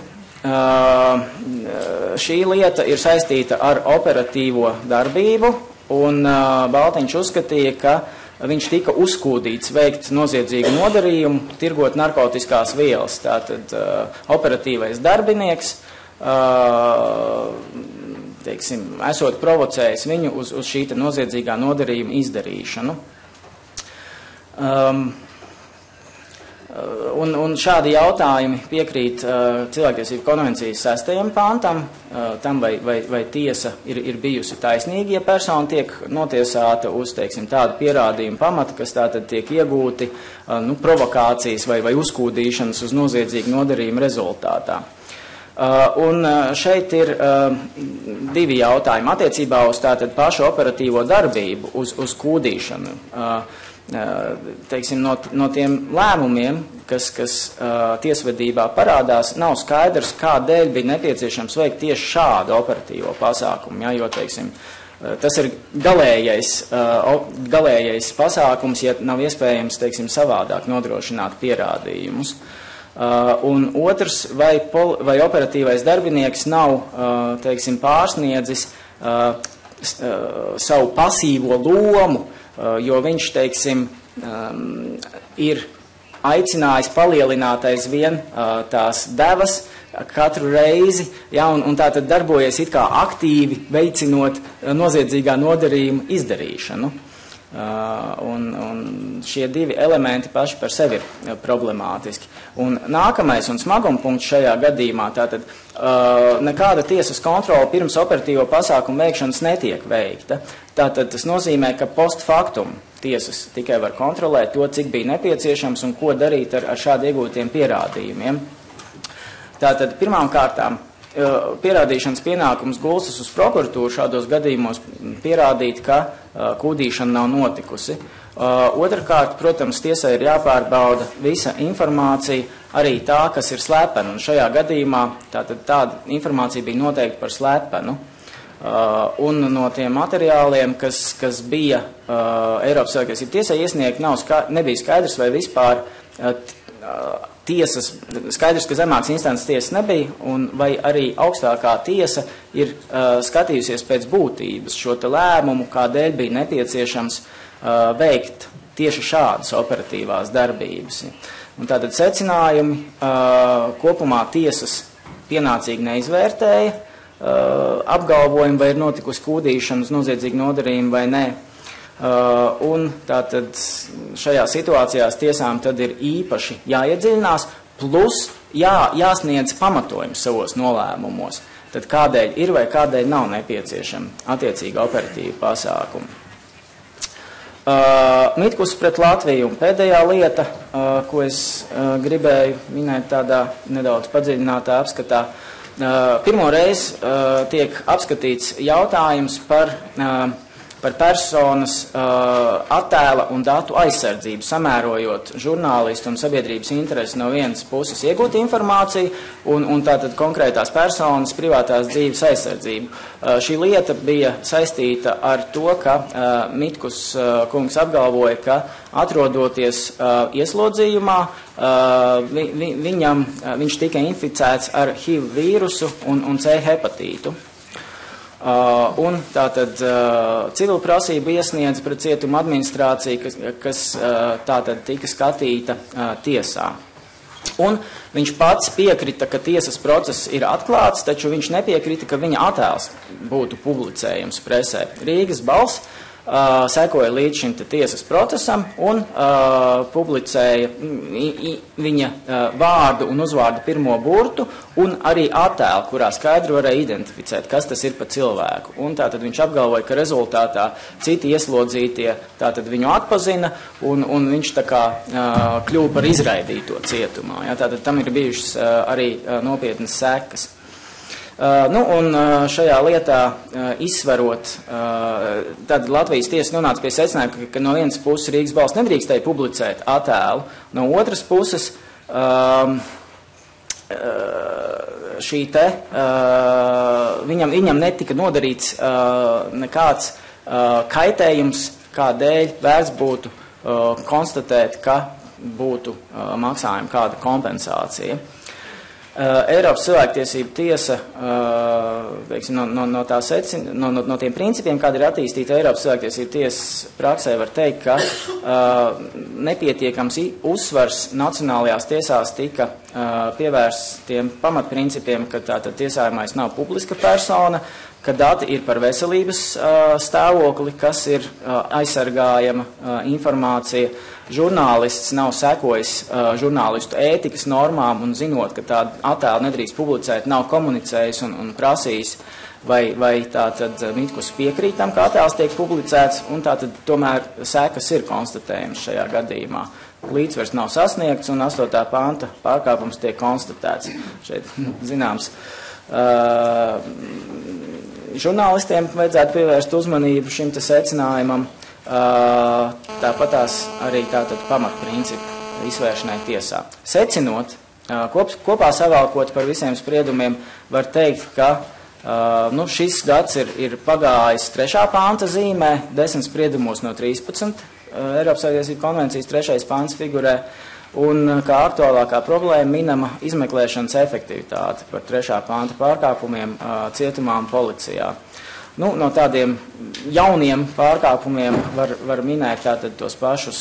Šī lieta ir saistīta ar operatīvo darbību, un Baltiņš uzskatīja, ka viņš tika uzskūdīts veikt noziedzīgu nodarījumu, tirgot narkotiskās vielas. Tātad uh, operatīvais darbinieks, uh, teiksim, esot provocējis viņu uz, uz šī noziedzīgā nodarījuma izdarīšanu. Um, Un, un šādi jautājumi piekrīt uh, cilvēktiesību konvencijas sestajam pantam, uh, tam vai, vai, vai tiesa ir, ir bijusi taisnīga, ja persona tiek notiesāta uz, teiksim, tādu pierādījumu pamata, kas tātad tiek iegūti uh, nu, provokācijas vai, vai uzkūdīšanas uz noziedzīgu nodarījumu rezultātā. Uh, un šeit ir uh, divi jautājumi attiecībā uz tātad pašu operatīvo darbību, uz, uz kūdīšanu. Uh, Teiksim, no, no tiem lēmumiem, kas, kas uh, tiesvedībā parādās, nav skaidrs, kādēļ bija nepieciešams veikt tieši šādu operatīvo pasākumu. Ja, jo, teiksim, tas ir galējais, uh, galējais pasākums, ja nav iespējams, teiksim, savādāk nodrošināt pierādījumus. Uh, un otrs, vai, pol, vai operatīvais darbinieks nav, uh, teiksim, pārsniedzis uh, s, uh, savu pasīvo lomu, jo viņš, teiksim, um, ir aicinājis palielināt aizvien uh, tās devas katru reizi, ja, un, un tā tad darbojies it kā aktīvi veicinot uh, noziedzīgā nodarījuma izdarīšanu. Uh, un, un šie divi elementi paši par sevi ir uh, problemātiski. Un nākamais un smaguma punkts šajā gadījumā, tātad uh, nekāda tiesas kontrola pirms operatīvo pasākumu veikšanas netiek veikta. Tātad tas nozīmē, ka post factum tiesas tikai var kontrolēt to, cik bija nepieciešams un ko darīt ar, ar šādi iegūtiem pierādījumiem. Tātad pirmām kārtām pierādīšanas pienākums gulstas uz prokuratūru šādos gadījumos pierādīt, ka uh, kūdīšana nav notikusi. Uh, otrkārt, protams, tiesai ir jāpārbauda visa informācija, arī tā, kas ir slepena, un šajā gadījumā tātad tāda informācija bija noteikti par slepenu. Uh, un no tiem materiāliem, kas, kas bija uh, Eiropas cilvēktiesību tiesai iesniegt, nav ska nebija skaidrs, vai vispār uh, tiesas, skaidrs, ka zemāks instances tiesas nebija, un vai arī augstākā tiesa ir uh, skatījusies pēc būtības šo te lēmumu, kādēļ bija nepieciešams uh, veikt tieši šādas operatīvās darbības. Un tātad secinājumi uh, kopumā tiesas pienācīgi neizvērtēja, Uh, apgalvojumi, vai ir notikusi kūdīšana uz noziedzīgu nodarījumu vai nē. Uh, un tātad šajā situācijās tiesām tad ir īpaši jāiedziļinās, plus jā, jāsniedz pamatojums savos nolēmumos. Tad kādēļ ir vai kādēļ nav nepieciešama attiecīga operatīva pasākuma. Uh, Mitkus pret Latviju un pēdējā lieta, uh, ko es uh, gribēju minēt tādā nedaudz padziļinātā apskatā. Uh, pirmo reizi uh, tiek apskatīts jautājums par uh, par personas uh, attēla un datu aizsardzību, samērojot žurnālistu un sabiedrības interesi no vienas puses iegūt informāciju un, un tātad konkrētās personas privātās dzīves aizsardzību. Uh, šī lieta bija saistīta ar to, ka uh, Mitkus uh, kungs apgalvoja, ka atrodoties uh, ieslodzījumā, uh, vi, vi, viņam, uh, viņš tika inficēts ar H I V vīrusu un, un C hepatītu. Uh, un tātad uh, civil prasību iesniedz pret cietuma administrāciju, kas, kas uh, tātad tika skatīta uh, tiesā. Un viņš pats piekrita, ka tiesas process ir atklāts, taču viņš nepiekrita, ka viņa attēls būtu publicējams presē. Rīgas balss uh, sekoja līdz šim tiesas procesam un uh, publicēja i, i, viņa uh, vārdu un uzvārdu pirmo burtu un arī attēlu, kurā skaidri varēja identificēt, kas tas ir pa cilvēku. Un tātad viņš apgalvoja, ka rezultātā citi ieslodzītie tātad viņu atpazina un, un viņš tā kā uh, kļuva par izraidīto cietumā. Ja? Tātad tam ir bijušas uh, arī uh, nopietnas sekas. Uh, nu, un uh, šajā lietā uh, izsverot, uh, tad Latvijas tiesa nonāca pie secinājuma, ka, ka no vienas puses Rīgas balss nedrīkstēja publicēt attēlu, no otras puses um, uh, šī te, uh, viņam, viņam netika nodarīts uh, nekāds uh, kaitējums, kādēļ vērts būtu uh, konstatēt, ka būtu uh, maksājuma kāda kompensācija. Uh, Eiropas cilvēktiesību tiesa, uh, teiksim, no, no, no, tā secin, no, no, no tiem principiem, kāda ir attīstīta Eiropas cilvēktiesību tiesas praksē, var teikt, ka uh, nepietiekams uzsvars nacionālajās tiesās tika uh, pievērsts tiem pamatprincipiem, ka tātad tiesājumais nav publiska persona, ka dati ir par veselības uh, stāvokli, kas ir uh, aizsargājama uh, informācija. Žurnālists nav sekojis uh, žurnālistu ētikas normām un zinot, ka tādu attēlu nedrīkst publicēt, nav komunicējis un, un prasījis, vai, vai tātad Mitkus piekrīt tam, ka attēls tiek publicēts, un tātad tomēr sekas ir konstatējums šajā gadījumā. Līdzsvars nav sasniegts un astotā panta pārkāpums tiek konstatēts. Šeit zināms. Uh, žurnālistiem vajadzētu pievērst uzmanību šim te secinājumam. Uh, tāpatās arī tātad pamatprincipu izvēršanai tiesā. Secinot, uh, kop, kopā savalkot par visiem spriedumiem, var teikt, ka uh, nu, šis gads ir, ir pagājis trešā panta zīmē, desmit spriedumos no trīspadsmit, uh, Eiropas Savienības konvencijas trešais pants figurē, un uh, kā aktuālākā problēma minama izmeklēšanas efektivitāte par trešā panta pārkāpumiem uh, cietumā un policijā. Nu, no tādiem jauniem pārkāpumiem var, var minēt tātad tos pašus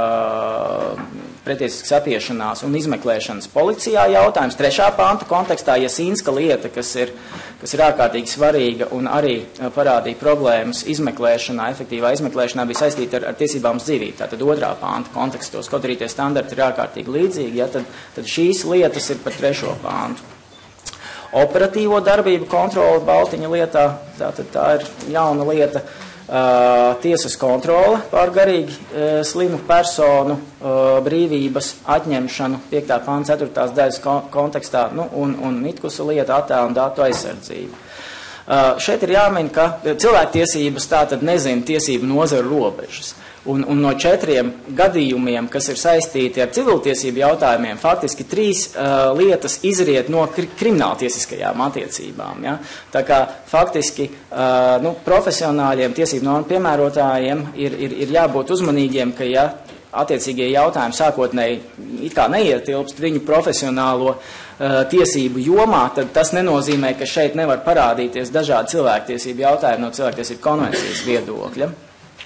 uh, pretiesiskas apiešanās un izmeklēšanas policijā jautājums. Trešā panta kontekstā Jasīnska lieta, kas ir, kas ir ārkārtīgi svarīga un arī uh, parādīja problēmas izmeklēšanā, efektīvā izmeklēšanā, bija saistīta ar, ar tiesībām uz dzīvību. Tātad otrā panta kontekstos, kaut arī tie standarti ir ārkārtīgi līdzīgi, ja, tad, tad šīs lietas ir par trešo pantu. Operatīvo darbību kontrole Baltiņa lietā, tātad tā ir jauna lieta, uh, tiesas kontrole pār garīgi uh, slimu personu uh, brīvības atņemšanu piektā panta ceturtās daļas kontekstā, nu, un, un Mitkusa lieta attēlu un datu aizsardzību. Uh, šeit ir jāmin, ka cilvēktiesības tātad nezina tiesību nozaru robežas. Un, un no četriem gadījumiem, kas ir saistīti ar civiltiesību jautājumiem, faktiski trīs uh, lietas izriet no kri krimināltiesiskajām attiecībām. Ja? Tā kā faktiski uh, nu, profesionāļiem, tiesību normu piemērotājiem ir, ir, ir jābūt uzmanīgiem, ka ja attiecīgie jautājumi sākotnēji it kā neietilpst viņu profesionālo uh, tiesību jomā, tad tas nenozīmē, ka šeit nevar parādīties dažādi cilvēktiesību jautājumi no cilvēktiesību konvencijas viedokļa.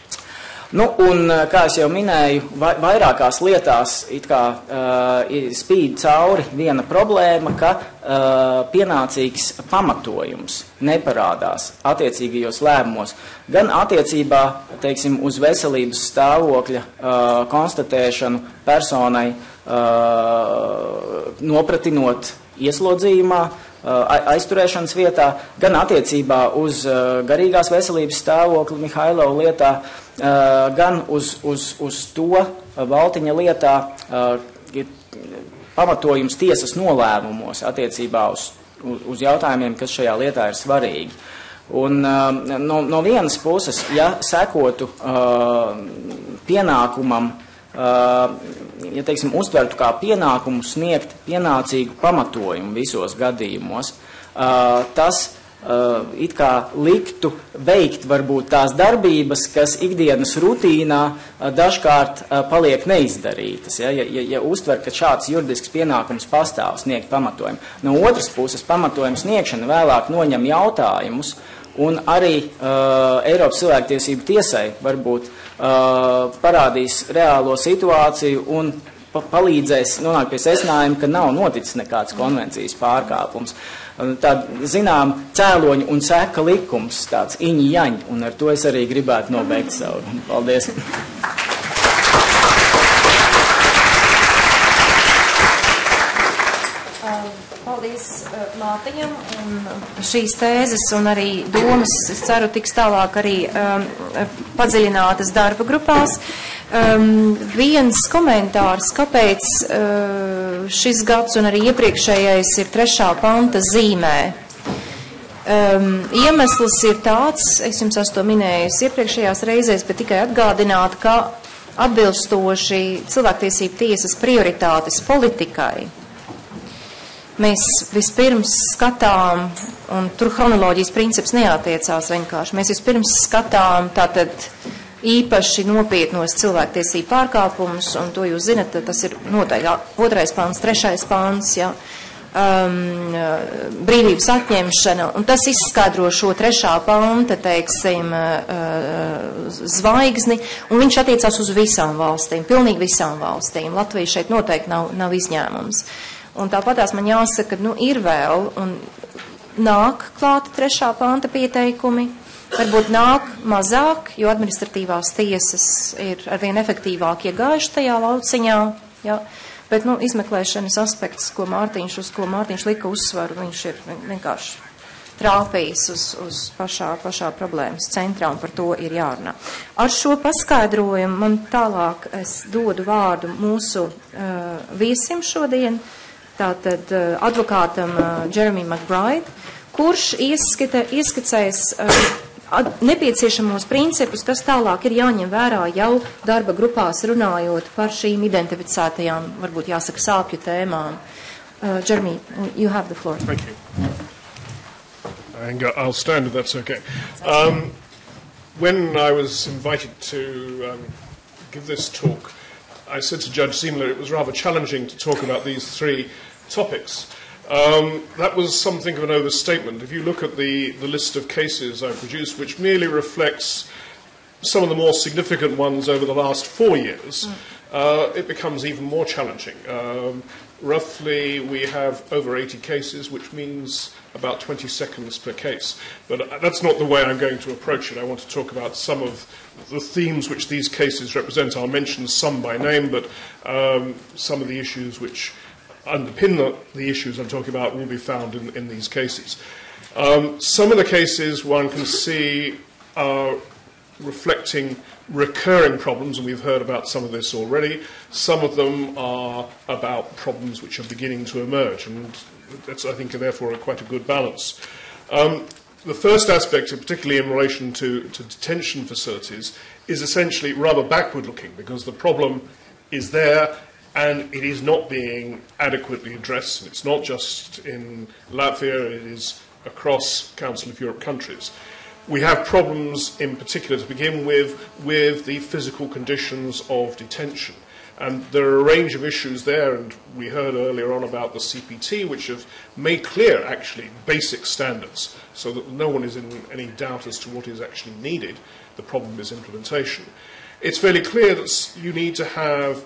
Nu, un, kā es jau minēju, vairākās lietās it kā uh, spīd cauri viena problēma, ka uh, pienācīgs pamatojums neparādās attiecīgajos lēmumos. Gan attiecībā, teiksim, uz veselības stāvokļa uh, konstatēšanu personai uh, nopratinot ieslodzījumā, aizturēšanas vietā, gan attiecībā uz garīgās veselības stāvokli Mihailova lietā, gan uz, uz, uz to Baltiņa lietā pamatojums tiesas nolēmumos attiecībā uz, uz jautājumiem, kas šajā lietā ir svarīgi. Un no, no vienas puses, ja sekotu uh, pienākumam, uh, ja teiksim, uztvertu kā pienākumu sniegt pienācīgu pamatojumu visos gadījumos, uh, tas uh, it kā liktu veikt varbūt tās darbības, kas ikdienas rutīnā uh, dažkārt uh, paliek neizdarītas, ja, ja, ja, ja uztver, ka šāds juridisks pienākums pastāv sniegt pamatojumu. No otras puses, pamatojuma sniegšana vēlāk noņem jautājumus, un arī uh, Eiropas cilvēktiesību tiesai varbūt uh, parādīs reālo situāciju un pa palīdzēs nonākt pie secinājuma, ka nav noticis nekāds konvencijas pārkāpums. Tād, zinām, cēloņu un seka likums, tāds iņi jaņ, un ar to es arī gribētu nobeigt savu. Paldies!
Paldies Mātiņam, un šīs tēzes un arī domas, es ceru, tiks tālāk arī um, padziļinātas darba grupās. Um, viens komentārs, kāpēc uh, šis gads un arī iepriekšējais ir trešā panta zīmē. Um, iemesls ir tāds, es jums esmu to minējusi iepriekšējās reizēs, bet tikai atgādināt, ka atbilstoši cilvēktiesību tiesas prioritātes politikai, mēs vispirms skatām, un tur chronoloģijas princips neatiecās vienkārši, mēs vispirms skatām tātad īpaši nopietnos cilvēktiesību pārkāpumus, un to jūs zinat, tas ir noteikti otrais pants, trešais pants, ja, um, brīvības atņemšana, un tas izskaidro šo trešā panta, teiksim, uh, zvaigzni, un viņš attiecās uz visām valstīm, pilnīgi visām valstīm. Latvija šeit noteikti nav, nav izņēmums. Un tāpatās man jāsaka, nu, ir vēl, un nāk klāta trešā panta pieteikumi, varbūt nāk mazāk, jo administratīvās tiesas ir arvien efektīvāk iegājuši tajā lauciņā, ja, bet, nu, izmeklēšanas aspekts, ko Mārtiņš, uz ko Mārtiņš lika uzsvaru, viņš ir vienkārši trāpījis uz, uz pašā, pašā problēmas centrā, un par to ir jārunā. Ar šo paskaidrojumu man tālāk es dodu vārdu mūsu uh, viesim šodien, tātad uh, advokātam uh, Jeremy McBride, kurš ieskita, ieskicēs uh, ad, nepieciešamos principus, kas tālāk ir jāņem vērā jau darba grupās runājot par šīm identificētajām, varbūt jāsaka, sāpju tēmām. Uh, Jeremy, you have the floor.
Thank you. I'll stand if that's okay. Um, when I was invited to um, give this talk, I said to Judge Ziemler it was rather challenging to talk about these three topics. Um, that was something of an overstatement. If you look at the, the list of cases I produced, which merely reflects some of the more significant ones over the last four years, mm. uh, it becomes even more challenging. Um, roughly, we have over eighty cases, which means about twenty seconds per case. But that's not the way I'm going to approach it. I want to talk about some of the themes which these cases represent. I'll mention some by name, but um, some of the issues which underpin the, the issues I'm talking about will be found in, in these cases. Um, some of the cases one can see are reflecting recurring problems, and we've heard about some of this already. Some of them are about problems which are beginning to emerge, and that's, I think, therefore, quite a good balance. Um, the first aspect, particularly in relation to, to detention facilities, is essentially rather backward-looking, because the problem is there, and it is not being adequately addressed. It's not just in Latvia, it is across Council of Europe countries. We have problems in particular to begin with with the physical conditions of detention. And there are a range of issues there, and we heard earlier on about the C P T, which have made clear, actually, basic standards, so that no one is in any doubt as to what is actually needed. The problem is implementation. It's fairly clear that you need to have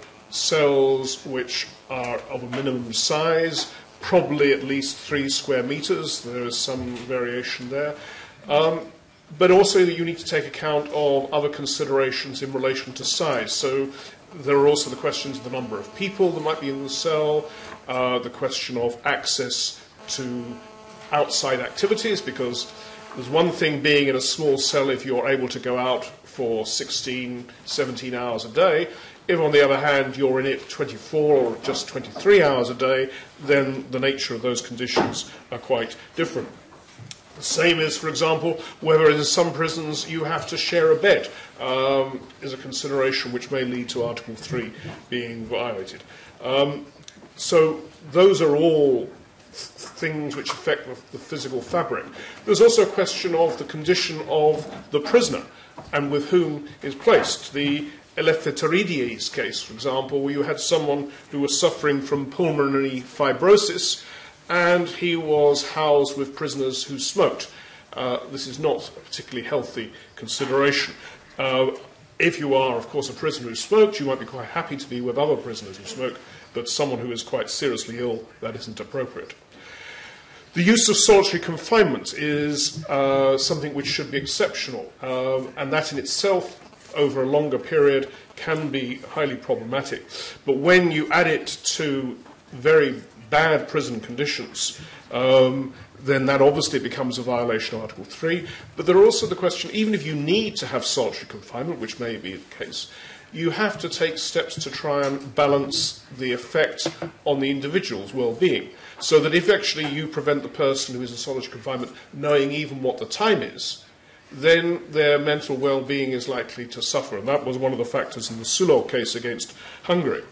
cells which are of a minimum size, probably at least three square metres. There is some variation there. Um, but also that you need to take account of other considerations in relation to size. So there are also the questions of the number of people that might be in the cell, uh, the question of access to outside activities, because there's one thing being in a small cell if you're able to go out for sixteen, seventeen hours a day. If, on the other hand, you're in it twenty-four or just twenty-three hours a day, then the nature of those conditions are quite different. The same is, for example, whether in some prisons you have to share a bed, um, is a consideration which may lead to Article three being violated. Um, so those are all things which affect the, the physical fabric. There's also a question of the condition of the prisoner and with whom is placed. The Eleftherides case, for example, where you had someone who was suffering from pulmonary fibrosis and he was housed with prisoners who smoked. Uh, this is not a particularly healthy consideration. Uh, if you are, of course, a prisoner who smoked, you might be quite happy to be with other prisoners who smoke, but someone who is quite seriously ill, that isn't appropriate. The use of solitary confinement is uh, something which should be exceptional, uh, and that in itself, over a longer period, can be highly problematic. But when you add it to very bad prison conditions, um, then that obviously becomes a violation of Article three. But there are also the question, even if you need to have solitary confinement, which may be the case, you have to take steps to try and balance the effect on the individual's well-being, so that if actually you prevent the person who is in solitary confinement knowing even what the time is, then their mental well-being is likely to suffer. And that was one of the factors in the Sulog case against Hungary.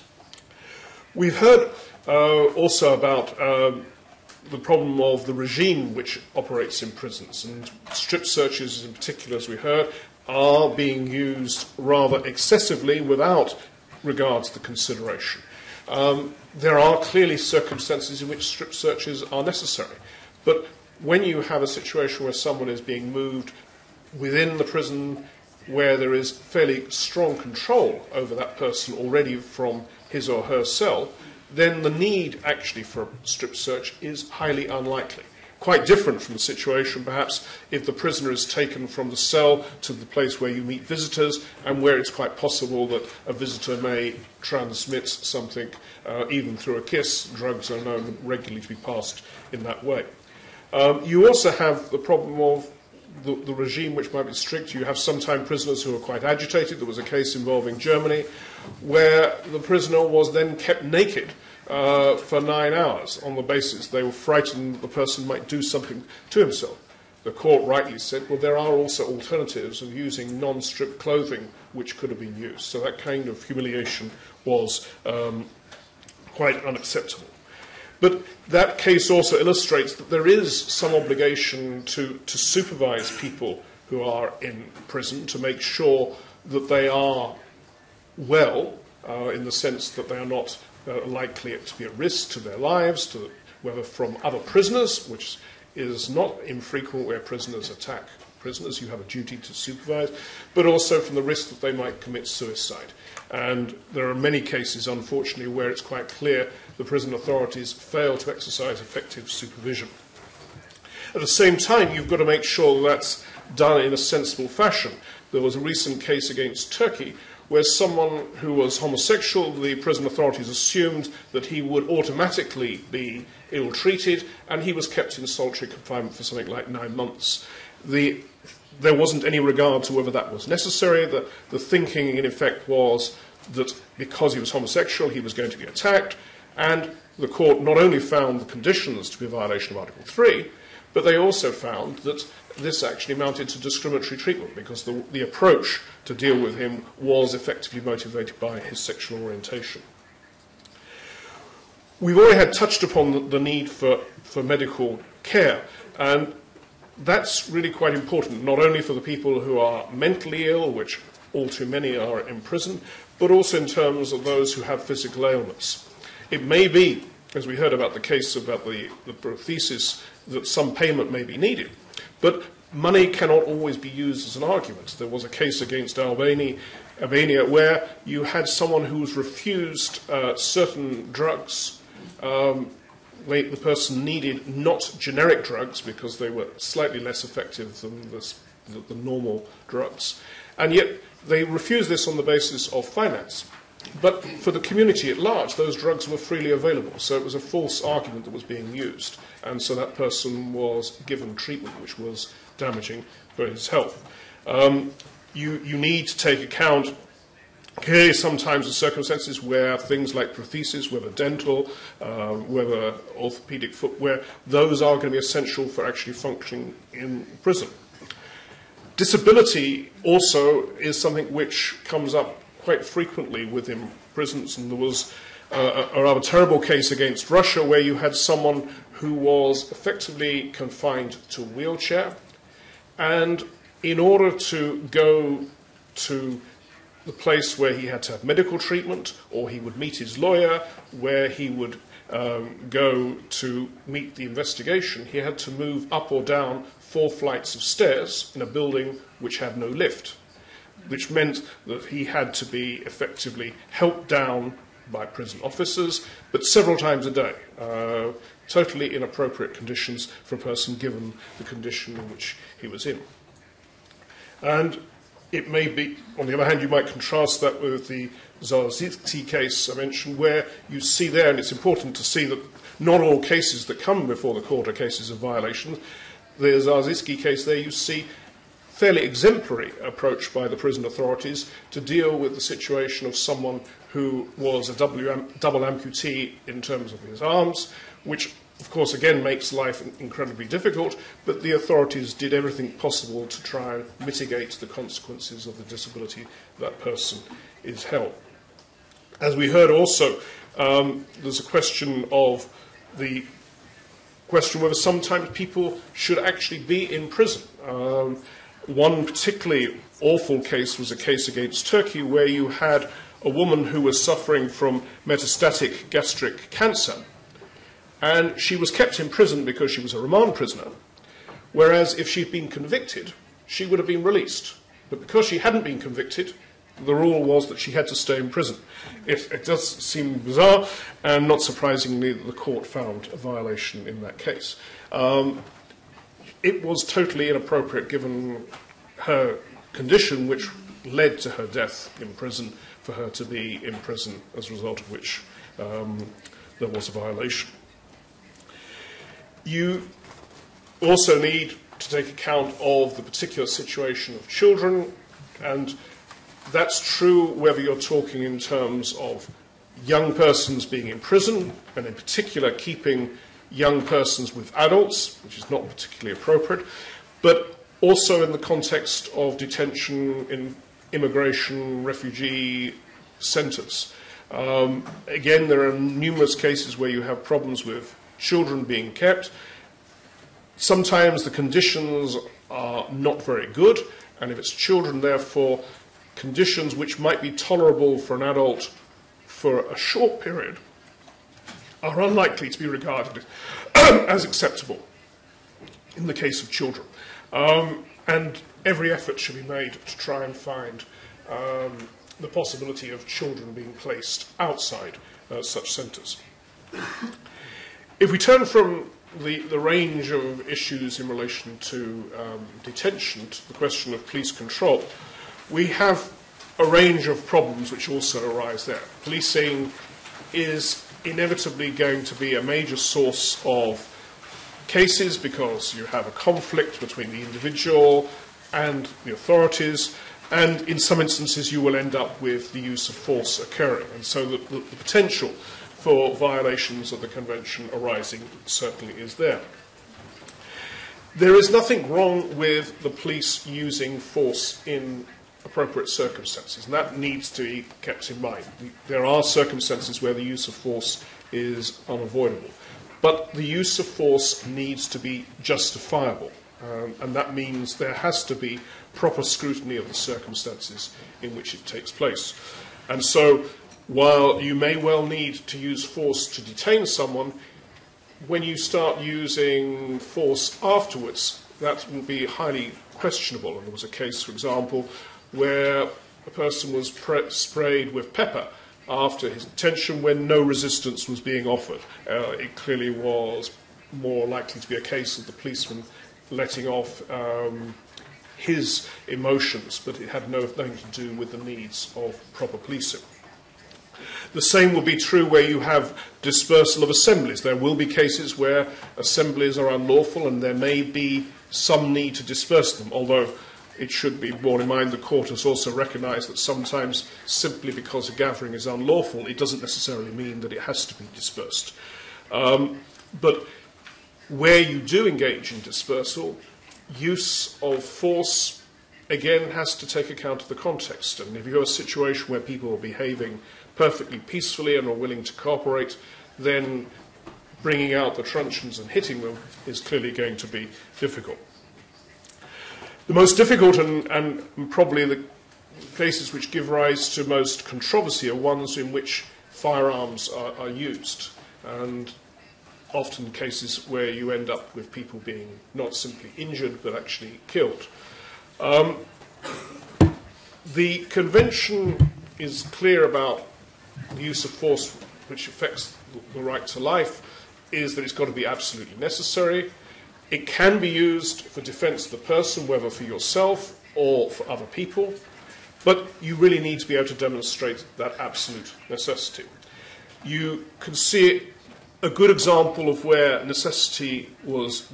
We've heard uh, also about um, the problem of the regime which operates in prisons, and strip searches in particular, as we heard, are being used rather excessively without regard to the consideration. Um, there are clearly circumstances in which strip searches are necessary, but when you have a situation where someone is being moved within the prison where there is fairly strong control over that person already from his or her cell, then the need actually for a strip search is highly unlikely. Quite different from the situation, perhaps, if the prisoner is taken from the cell to the place where you meet visitors and where it's quite possible that a visitor may transmit something, uh, even through a kiss. Drugs are known regularly to be passed in that way. Um, you also have the problem of the, the regime which might be strict. You have sometimes prisoners who are quite agitated. There was a case involving Germany where the prisoner was then kept naked uh, for nine hours on the basis they were frightened the person might do something to himself. The court rightly said, well, there are also alternatives of using non-strip clothing which could have been used. So that kind of humiliation was um, quite unacceptable. But that case also illustrates that there is some obligation to, to supervise people who are in prison to make sure that they are well, uh, in the sense that they are not uh, likely to be a risk to their lives, to, whether from other prisoners, which is not infrequent where prisoners attack prisoners, you have a duty to supervise, but also from the risk that they might commit suicide. And there are many cases, unfortunately, where it's quite clear the prison authorities fail to exercise effective supervision. At the same time, you've got to make sure that's done in a sensible fashion. There was a recent case against Turkey where someone who was homosexual, the prison authorities assumed that he would automatically be ill-treated, and he was kept in solitary confinement for something like nine months. The There wasn't any regard to whether that was necessary. The, the thinking, in effect, was that because he was homosexual, he was going to be attacked, and the court not only found the conditions to be a violation of Article three, but they also found that this actually amounted to discriminatory treatment because the, the approach to deal with him was effectively motivated by his sexual orientation. We've already had touched upon the, the need for, for medical care, and that's really quite important, not only for the people who are mentally ill, which all too many are in prison, but also in terms of those who have physical ailments. It may be, as we heard about the case about the, the prothesis, that some payment may be needed, but money cannot always be used as an argument. There was a case against Albania, Albania where you had someone who was refused uh, certain drugs. Um, the person needed not generic drugs because they were slightly less effective than the, the, the normal drugs. And yet they refused this on the basis of finance. But for the community at large, those drugs were freely available. So it was a false argument that was being used. And so that person was given treatment which was damaging for his health. Um, you, you need to take account Clearly, sometimes the circumstances where things like prosthesis, whether dental, uh, whether orthopedic footwear, those are going to be essential for actually functioning in prison. Disability also is something which comes up quite frequently within prisons, and there was uh, a rather terrible case against Russia where you had someone who was effectively confined to a wheelchair, and in order to go to the place where he had to have medical treatment, or he would meet his lawyer, where he would um, go to meet the investigation, he had to move up or down four flights of stairs in a building which had no lift, which meant that he had to be effectively helped down by prison officers, but several times a day. Uh, totally inappropriate conditions for a person given the condition in which he was in. And it may be, on the other hand, you might contrast that with the Zarzitsky case I mentioned, where you see there, and it's important to see that not all cases that come before the court are cases of violation. The Zarzitsky case there, you see fairly exemplary approach by the prison authorities to deal with the situation of someone who was a double, double amputee in terms of his arms, which of course, again, makes life incredibly difficult, but the authorities did everything possible to try and mitigate the consequences of the disability that person is held. As we heard also, um, there's a question of the question whether sometimes people should actually be in prison. Um, one particularly awful case was a case against Turkey where you had a woman who was suffering from metastatic gastric cancer, and she was kept in prison because she was a remand prisoner, whereas if she'd been convicted, she would have been released. But because she hadn't been convicted, the rule was that she had to stay in prison. It, it does seem bizarre, and not surprisingly, the court found a violation in that case. Um, it was totally inappropriate given her condition, which led to her death in prison, for her to be in prison, as a result of which um, there was a violation. You also need to take account of the particular situation of children, and that's true whether you're talking in terms of young persons being in prison, and in particular keeping young persons with adults, which is not particularly appropriate, but also in the context of detention in immigration, refugee centres. Um, again, there are numerous cases where you have problems with children being kept. Sometimes the conditions are not very good, and if it's children, therefore, conditions which might be tolerable for an adult for a short period are unlikely to be regarded as acceptable in the case of children. Um, and every effort should be made to try and find um, the possibility of children being placed outside uh, such centres. If we turn from the, the range of issues in relation to um, detention to the question of police control, we have a range of problems which also arise there. Policing is inevitably going to be a major source of cases because you have a conflict between the individual and the authorities, and in some instances you will end up with the use of force occurring. And so the, the, the potential for violations of the Convention arising certainly is there. There is nothing wrong with the police using force in appropriate circumstances, and that needs to be kept in mind. There are circumstances where the use of force is unavoidable, but the use of force needs to be justifiable, um, and that means there has to be proper scrutiny of the circumstances in which it takes place. And so, while you may well need to use force to detain someone, when you start using force afterwards, that will be highly questionable. And there was a case, for example, where a person was pre- sprayed with pepper after his detention when no resistance was being offered. Uh, it clearly was more likely to be a case of the policeman letting off um, his emotions, but it had no, nothing to do with the needs of proper policing. The same will be true where you have dispersal of assemblies. There will be cases where assemblies are unlawful and there may be some need to disperse them, although it should be borne in mind the court has also recognised that sometimes simply because a gathering is unlawful, it doesn't necessarily mean that it has to be dispersed. Um, but where you do engage in dispersal, use of force, again, has to take account of the context. And if you have a situation where people are behaving perfectly peacefully and are willing to cooperate, then bringing out the truncheons and hitting them is clearly going to be difficult. The most difficult and, and probably the cases which give rise to most controversy are ones in which firearms are, are used, and often cases where you end up with people being not simply injured but actually killed. Um, the Convention is clear about the use of force which affects the right to life, is that it's got to be absolutely necessary. It can be used for defence of the person, whether for yourself or for other people, but you really need to be able to demonstrate that absolute necessity. You can see a good example of where necessity was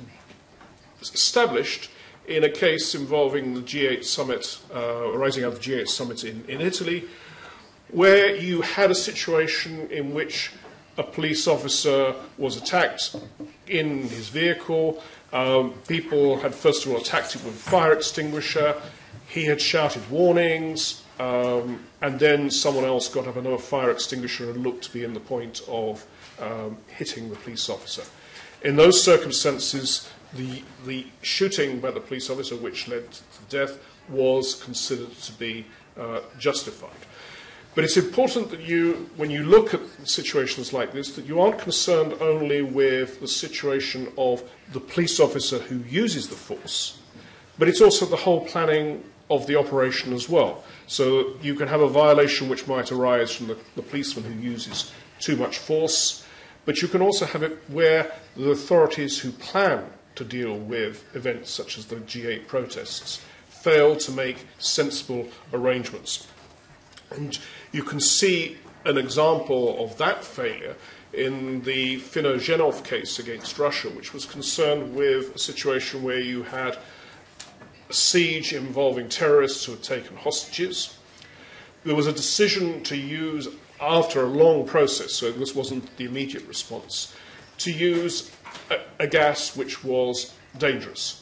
established in a case involving the G eight summit, uh, arising out of the G eight summit in, in Italy, where you had a situation in which a police officer was attacked in his vehicle. Um, people had first of all attacked him with a fire extinguisher. He had shouted warnings, um, and then someone else got up another fire extinguisher and looked to be in the point of um, hitting the police officer. In those circumstances, the, the shooting by the police officer, which led to death, was considered to be uh, justified. But it's important that you, when you look at situations like this, that you aren't concerned only with the situation of the police officer who uses the force, but it's also the whole planning of the operation as well. So you can have a violation which might arise from the, the policeman who uses too much force, but you can also have it where the authorities who plan to deal with events such as the G eight protests fail to make sensible arrangements. And you can see an example of that failure in the Finoghenov case against Russia, which was concerned with a situation where you had a siege involving terrorists who had taken hostages. There was a decision to use, after a long process, so this wasn't the immediate response, to use a, a gas which was dangerous.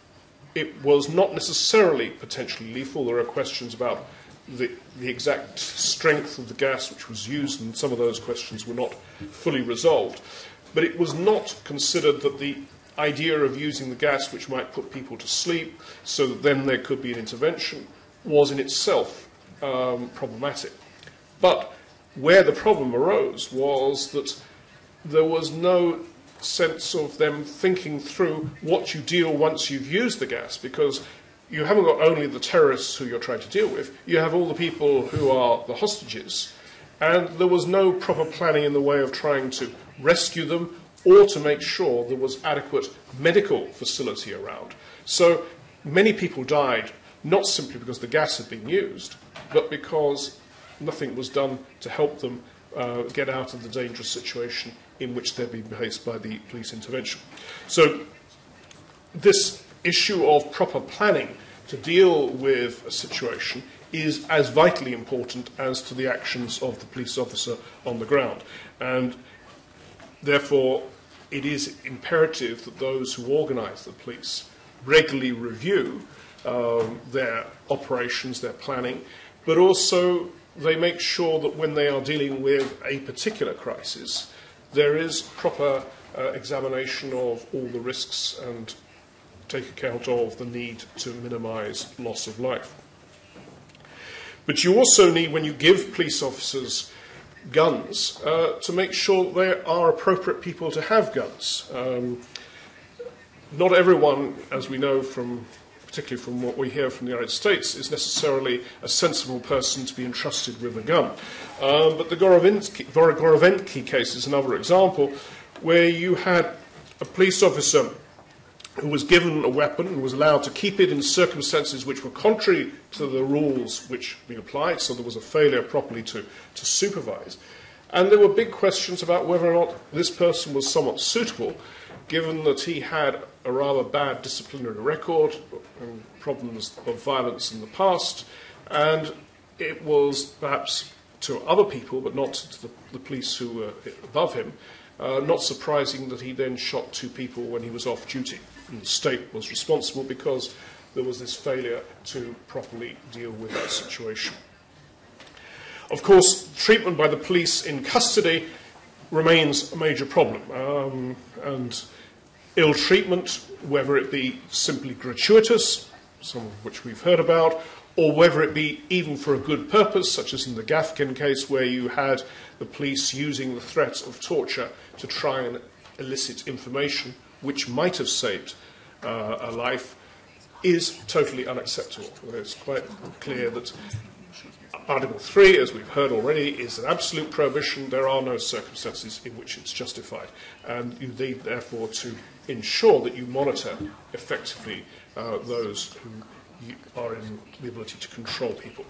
It was not necessarily potentially lethal. There are questions about The, the exact strength of the gas which was used, and some of those questions were not fully resolved. But it was not considered that the idea of using the gas which might put people to sleep so that then there could be an intervention was in itself um, problematic. But where the problem arose was that there was no sense of them thinking through what you deal once you've used the gas, because you haven't got only the terrorists who you're trying to deal with, you have all the people who are the hostages, and there was no proper planning in the way of trying to rescue them or to make sure there was adequate medical facility around. So many people died, not simply because the gas had been used, but because nothing was done to help them uh, get out of the dangerous situation in which they'd been placed by the police intervention. So this issue of proper planning to deal with a situation is as vitally important as to the actions of the police officer on the ground. And therefore, it is imperative that those who organise the police regularly review um, their operations, their planning, but also they make sure that when they are dealing with a particular crisis, there is proper uh, examination of all the risks and take account of the need to minimise loss of life. But you also need, when you give police officers guns, uh, to make sure they are appropriate people to have guns. Um, not everyone, as we know from, particularly from what we hear from the United States, is necessarily a sensible person to be entrusted with a gun. Um, but the Gorovinski, Gorovenki case is another example where you had a police officer who was given a weapon and was allowed to keep it in circumstances which were contrary to the rules which were applied, so there was a failure properly to, to supervise. And there were big questions about whether or not this person was somewhat suitable, given that he had a rather bad disciplinary record and problems of violence in the past, and it was perhaps to other people, but not to the, the police who were above him, uh, not surprising that he then shot two people when he was off duty. And the state was responsible because there was this failure to properly deal with that situation. Of course, treatment by the police in custody remains a major problem, um, and ill treatment, whether it be simply gratuitous, some of which we've heard about, or whether it be even for a good purpose, such as in the Gafgen case, where you had the police using the threat of torture to try and elicit information which might have saved uh, a life, is totally unacceptable. It's quite clear that Article three, as we've heard already, is an absolute prohibition. There are no circumstances in which it's justified. And you need, therefore, to ensure that you monitor effectively uh, those who you are in the ability to control people.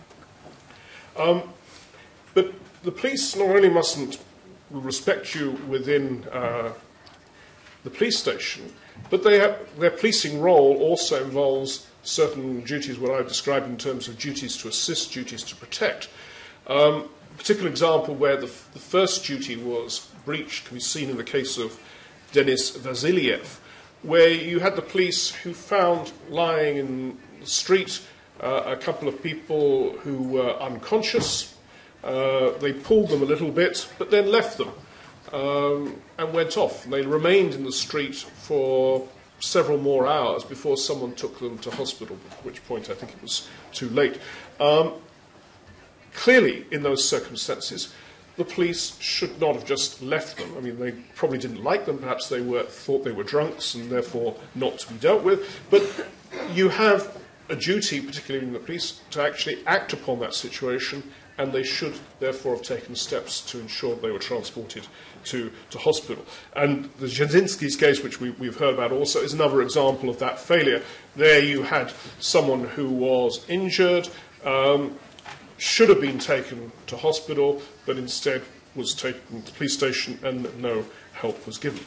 Um, but the police not only mustn't respect you within uh, the police station, but they have, their policing role also involves certain duties, what I've described in terms of duties to assist, duties to protect. Um, a particular example where the, the first duty was breached can be seen in the case of Denis Vasiliev, where you had the police who found lying in the street uh, a couple of people who were unconscious. Uh, they pulled them a little bit, but then left them um, and went off. And they remained in the street for several more hours before someone took them to hospital, at which point I think it was too late. Um, clearly, in those circumstances, the police should not have just left them. I mean, they probably didn't like them. Perhaps they were, thought they were drunks and therefore not to be dealt with. But you have a duty, particularly in the police, to actually act upon that situation, and they should therefore have taken steps to ensure they were transported to, to hospital. And the Jasinski's case, which we, we've heard about also, is another example of that failure. There you had someone who was injured, um, should have been taken to hospital, but instead was taken to the police station and no help was given.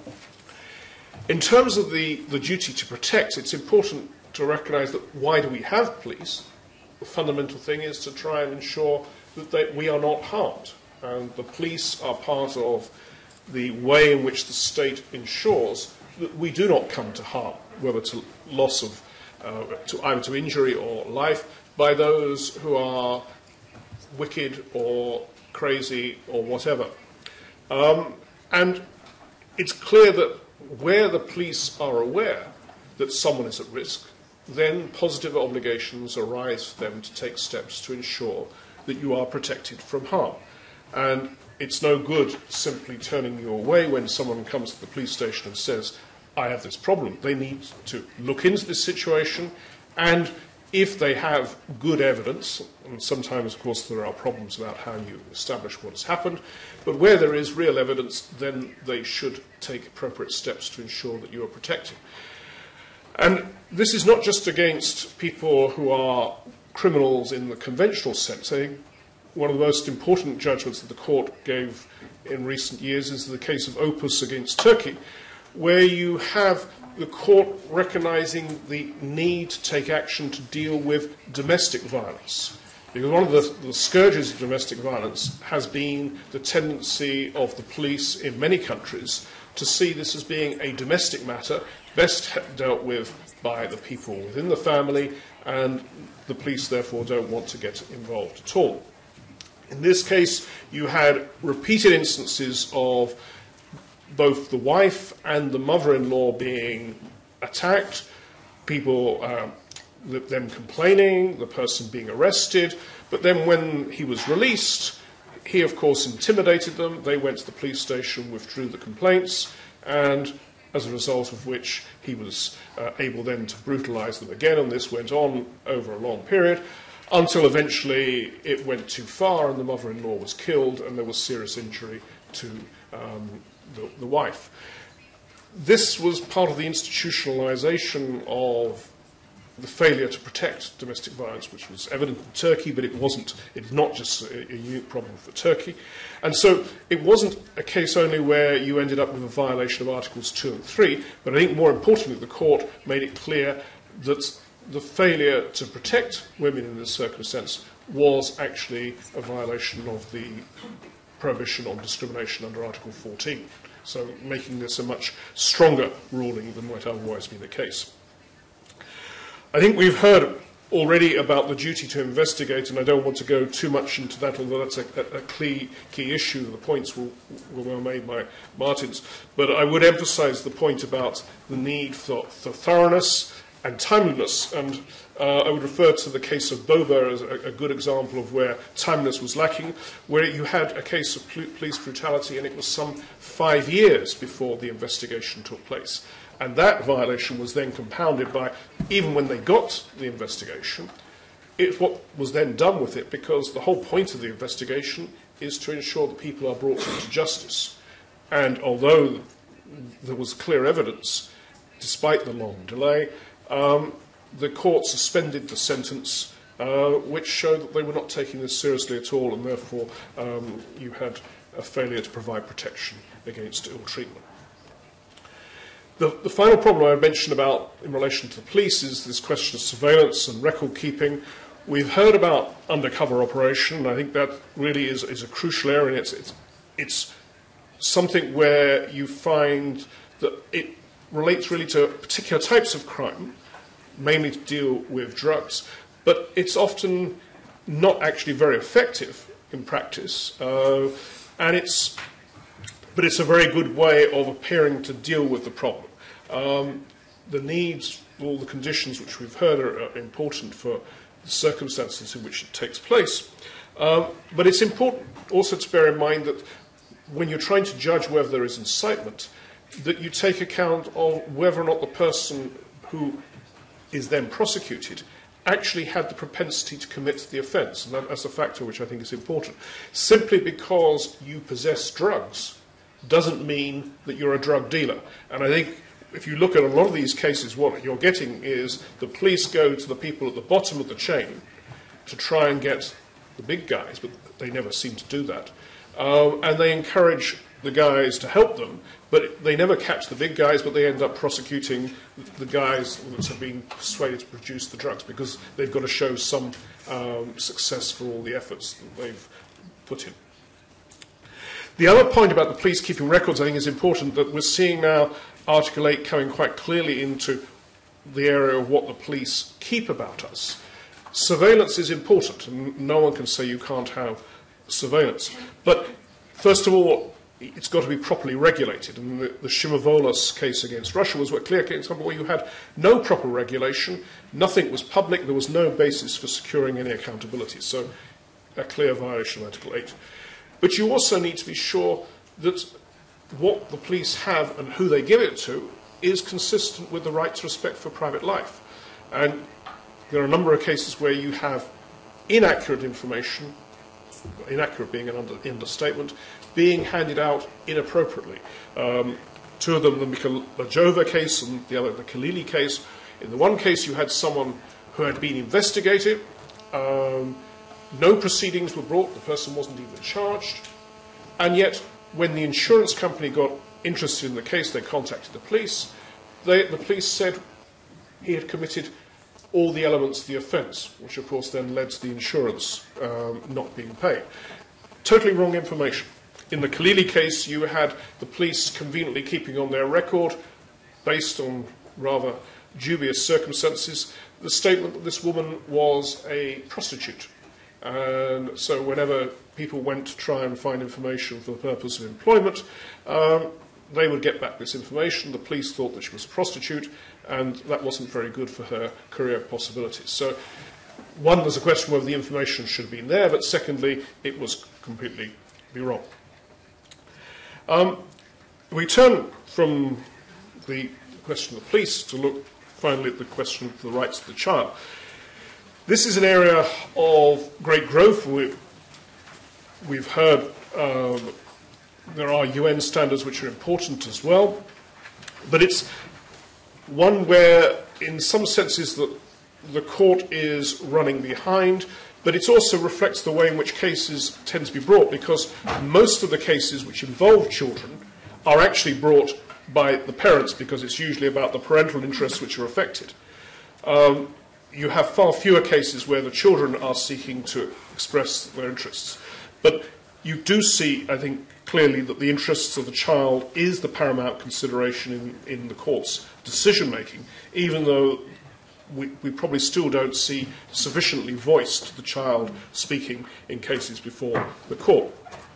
In terms of the, the duty to protect, it's important to recognise that why do we have police? The fundamental thing is to try and ensure that they, we are not harmed. And the police are part of the way in which the state ensures that we do not come to harm, whether to loss of, uh, to, either to injury or life, by those who are wicked or crazy or whatever. Um, and it's clear that where the police are aware that someone is at risk, then positive obligations arise for them to take steps to ensure that you are protected from harm. And it's no good simply turning you away when someone comes to the police station and says, I have this problem. They need to look into this situation, and if they have good evidence, and sometimes, of course, there are problems about how you establish what has happened, but where there is real evidence, then they should take appropriate steps to ensure that you are protected. And this is not just against people who are criminals in the conventional sense. I think one of the most important judgments that the court gave in recent years is the case of Opus against Turkey, where you have the court recognising the need to take action to deal with domestic violence. Because one of the, the scourges of domestic violence has been the tendency of the police in many countries to see this as being a domestic matter, best dealt with by the people within the family, and the police therefore don't want to get involved at all. In this case, you had repeated instances of both the wife and the mother-in-law being attacked, people, uh, them complaining, the person being arrested, but then when he was released, he of course intimidated them, they went to the police station, withdrew the complaints, and as a result of which he was uh, able then to brutalise them again, and this went on over a long period, until eventually it went too far and the mother-in-law was killed and there was serious injury to um, the, the wife. This was part of the institutionalisation of the failure to protect domestic violence, which was evident in Turkey, but it wasn't, it's not just a, a unique problem for Turkey. And so it wasn't a case only where you ended up with a violation of Articles two and three, but I think more importantly, the court made it clear that the failure to protect women in this circumstance was actually a violation of the prohibition on discrimination under Article fourteen. So making this a much stronger ruling than might otherwise be the case. I think we've heard already about the duty to investigate, and I don't want to go too much into that, although that's a, a key, key issue. The points were, were well made by Martins. But I would emphasise the point about the need for, for thoroughness and timeliness. And uh, I would refer to the case of Boba as a, a good example of where timeliness was lacking, where you had a case of police brutality, and it was some five years before the investigation took place. And that violation was then compounded by, even when they got the investigation, it's what was then done with it, because the whole point of the investigation is to ensure that people are brought to justice. And although there was clear evidence, despite the long delay, um, the court suspended the sentence, uh, which showed that they were not taking this seriously at all, and therefore um, you had a failure to provide protection against ill treatment. The, the final problem I mentioned about in relation to the police is this question of surveillance and record keeping. We've heard about undercover operation, and I think that really is, is a crucial area. It's, it's, it's something where you find that it relates really to particular types of crime, mainly to deal with drugs, but it's often not actually very effective in practice, uh, and it's, but it's a very good way of appearing to deal with the problem. Um, the needs, all the conditions which we've heard are, are important for the circumstances in which it takes place. Um, but it's important also to bear in mind that when you're trying to judge whether there is incitement, that you take account of whether or not the person who is then prosecuted actually had the propensity to commit the offence. And that, that's a factor which I think is important. Simply because you possess drugs doesn't mean that you're a drug dealer. And I think if you look at a lot of these cases, what you're getting is the police go to the people at the bottom of the chain to try and get the big guys, but they never seem to do that. Um, and they encourage the guys to help them, but they never catch the big guys, but they end up prosecuting the guys that have been persuaded to produce the drugs because they've got to show some um, success for all the efforts that they've put in. The other point about the police keeping records, I think, is important, that we're seeing now Article eight coming quite clearly into the area of what the police keep about us. Surveillance is important, and no one can say you can't have surveillance. But first of all, it's got to be properly regulated. And the, the Shimovolos case against Russia was a clear case where you had no proper regulation, nothing was public, there was no basis for securing any accountability. So a clear violation of Article eight. But you also need to be sure that what the police have and who they give it to is consistent with the right to respect for private life. And there are a number of cases where you have inaccurate information, inaccurate being an under, understatement, being handed out inappropriately. Um, two of them, the Mikolajova case and the other, the Khalili case. In the one case, you had someone who had been investigated. Um, no proceedings were brought. The person wasn't even charged. And yet, when the insurance company got interested in the case, they contacted the police. They, the police said he had committed all the elements of the offence, which of course then led to the insurance um, not being paid. Totally wrong information. In the Khalili case, you had the police conveniently keeping on their record, based on rather dubious circumstances, the statement that this woman was a prostitute. And so whenever people went to try and find information for the purpose of employment, um, they would get back this information. The police thought that she was a prostitute, and that wasn't very good for her career possibilities. So, one, there's a question whether the information should have been there, but secondly, it was completely wrong. Um, we turn from the question of the police to look finally at the question of the rights of the child. This is an area of great growth. We, we've heard um, there are U N standards which are important as well, but it's one where, in some senses, that the court is running behind, but it also reflects the way in which cases tend to be brought, because most of the cases which involve children are actually brought by the parents, because it's usually about the parental interests which are affected. Um, you have far fewer cases where the children are seeking to express their interests. But you do see, I think, clearly that the interests of the child is the paramount consideration in, in the court's decision-making, even though we, we probably still don't see sufficiently voiced the child speaking in cases before the court.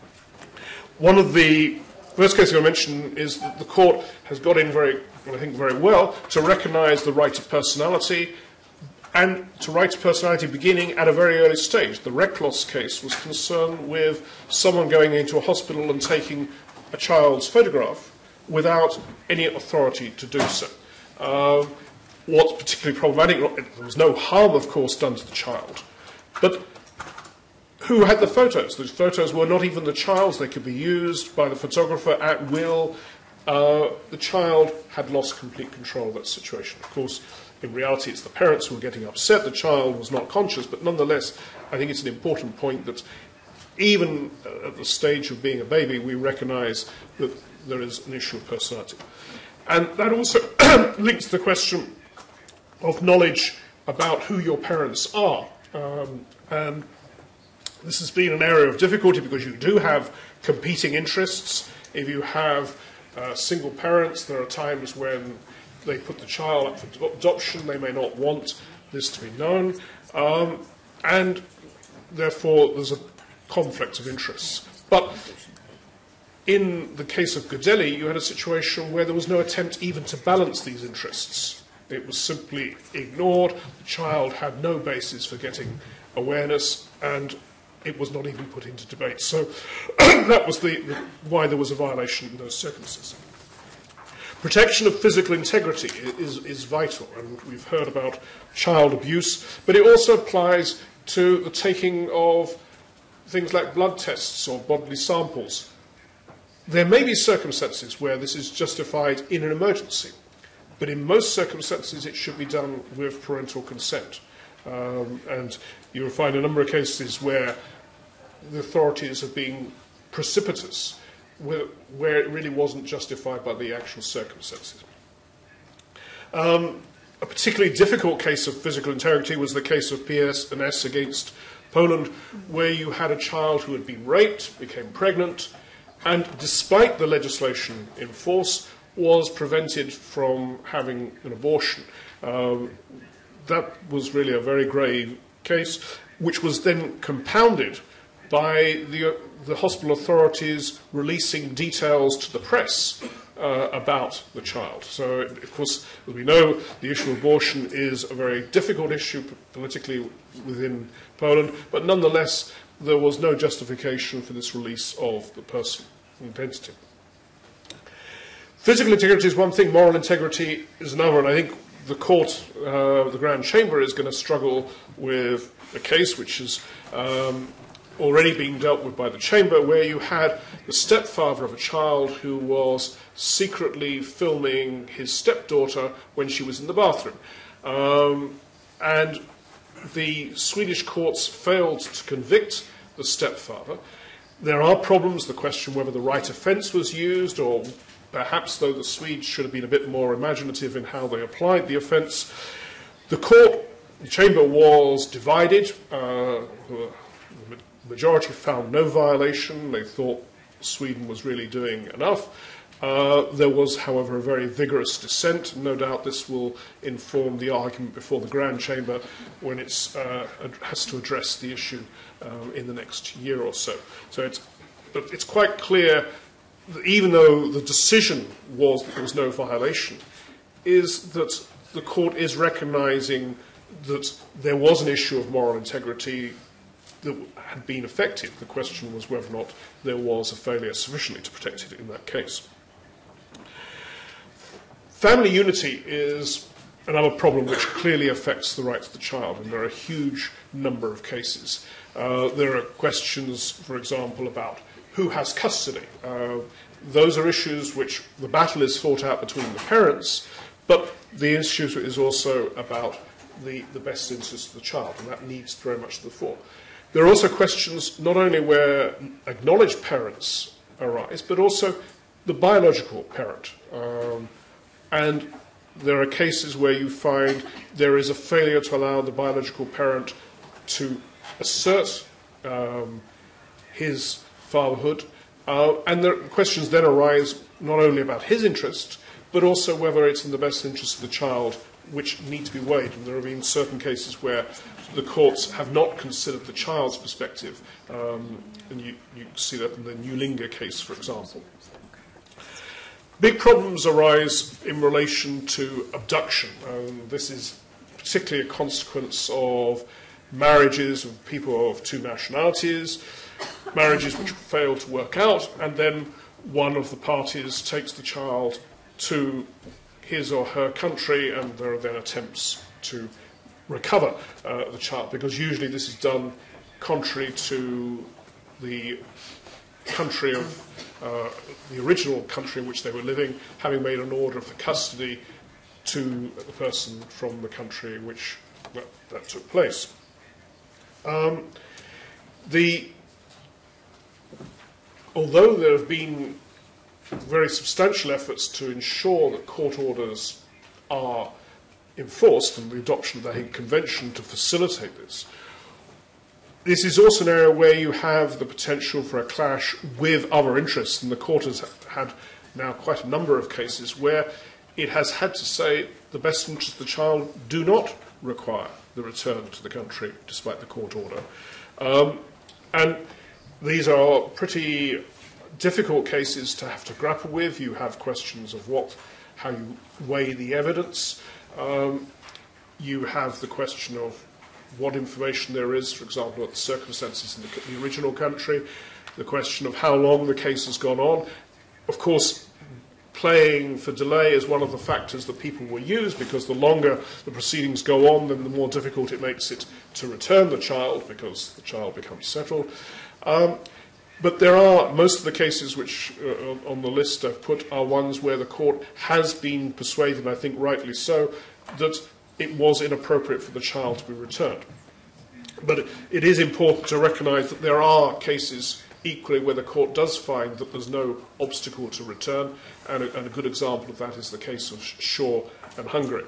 One of the first cases I mention is that the court has got in very, I think, very well to recognise the right to personality, and to right to personality beginning at a very early stage. The Reklos case was concerned with someone going into a hospital and taking a child's photograph without any authority to do so. Uh, what's particularly problematic, there was no harm, of course, done to the child, but who had the photos? Those photos were not even the child's. They could be used by the photographer at will. Uh, the child had lost complete control of that situation. Of course, in reality, it's the parents who were getting upset. The child was not conscious, but nonetheless, I think it's an important point that even at the stage of being a baby, we recognise that there is an issue of personality. And that also links the question of knowledge about who your parents are. Um, and this has been an area of difficulty because you do have competing interests. If you have uh, single parents, there are times when they put the child up for adoption, they may not want this to be known, um, and therefore there's a conflict of interests. But in the case of Güdeli, you had a situation where there was no attempt even to balance these interests. It was simply ignored, the child had no basis for getting awareness, and it was not even put into debate. So that was the, the, why there was a violation in those circumstances. Protection of physical integrity is, is vital, and we've heard about child abuse, but it also applies to the taking of things like blood tests or bodily samples. There may be circumstances where this is justified in an emergency, but in most circumstances it should be done with parental consent. Um, and you'll find a number of cases where the authorities have been precipitous, where, where it really wasn't justified by the actual circumstances. Um, a particularly difficult case of physical integrity was the case of P S and S against Poland, where you had a child who had been raped, became pregnant, and despite the legislation in force, was prevented from having an abortion. Um, that was really a very grave case, which was then compounded by the, the hospital authorities releasing details to the press uh, about the child. So, of course, as we know, the issue of abortion is a very difficult issue politically within Poland, but nonetheless, there was no justification for this release of the personal identity. Physical integrity is one thing, moral integrity is another, and I think the court, uh, the Grand Chamber, is going to struggle with a case which is um, already being dealt with by the Chamber, where you had the stepfather of a child who was secretly filming his stepdaughter when she was in the bathroom. Um, and the Swedish courts failed to convict the stepfather. There are problems, the question whether the right offence was used, or perhaps, though, the Swedes should have been a bit more imaginative in how they applied the offence. The court, the Chamber, was divided. Uh, the majority found no violation. They thought Sweden was really doing enough. Uh, there was, however, a very vigorous dissent. No doubt this will inform the argument before the Grand Chamber when it uh, has to address the issue um, in the next year or so. So it's, but it's quite clear, even though the decision was that there was no violation, is that the court is recognising that there was an issue of moral integrity that had been affected. The question was whether or not there was a failure sufficiently to protect it in that case. Family unity is another problem which clearly affects the rights of the child, and there are a huge number of cases. Uh, there are questions, for example, about who has custody. Uh, those are issues which the battle is fought out between the parents, but the issue is also about the, the best interest of the child, and that needs very much to the fore. There are also questions not only where acknowledged parents arise, but also the biological parent. Um, and there are cases where you find there is a failure to allow the biological parent to assert um, his fatherhood, uh, and the questions then arise not only about his interest, but also whether it's in the best interest of the child, which need to be weighed. And there have been certain cases where the courts have not considered the child's perspective, um, and you, you see that in the Newlinger case, for example. Big problems arise in relation to abduction. Um, this is particularly a consequence of marriages of people of two nationalities, marriages which fail to work out, and then one of the parties takes the child to his or her country, and there are then attempts to recover uh, the child, because usually this is done contrary to the country of uh, the original country in which they were living, having made an order for custody to the person from the country in which that, that took place. Um, the, although there have been very substantial efforts to ensure that court orders are enforced, and the adoption of the Hague Convention to facilitate this, this is also an area where you have the potential for a clash with other interests, and the court has had now quite a number of cases where it has had to say the best interests of the child do not require the return to the country despite the court order. Um, and these are pretty difficult cases to have to grapple with. You have questions of what, how you weigh the evidence. Um, you have the question of what information there is, for example, what the circumstances in the, the original country, the question of how long the case has gone on. Of course, playing for delay is one of the factors that people will use, because the longer the proceedings go on, then the more difficult it makes it to return the child, because the child becomes settled. Um, but there are, most of the cases which uh, on the list I've put are ones where the court has been persuaded, and I think rightly so, that it was inappropriate for the child to be returned. But it is important to recognise that there are cases equally where the court does find that there's no obstacle to return, and a, and a good example of that is the case of Shaw and Hungary.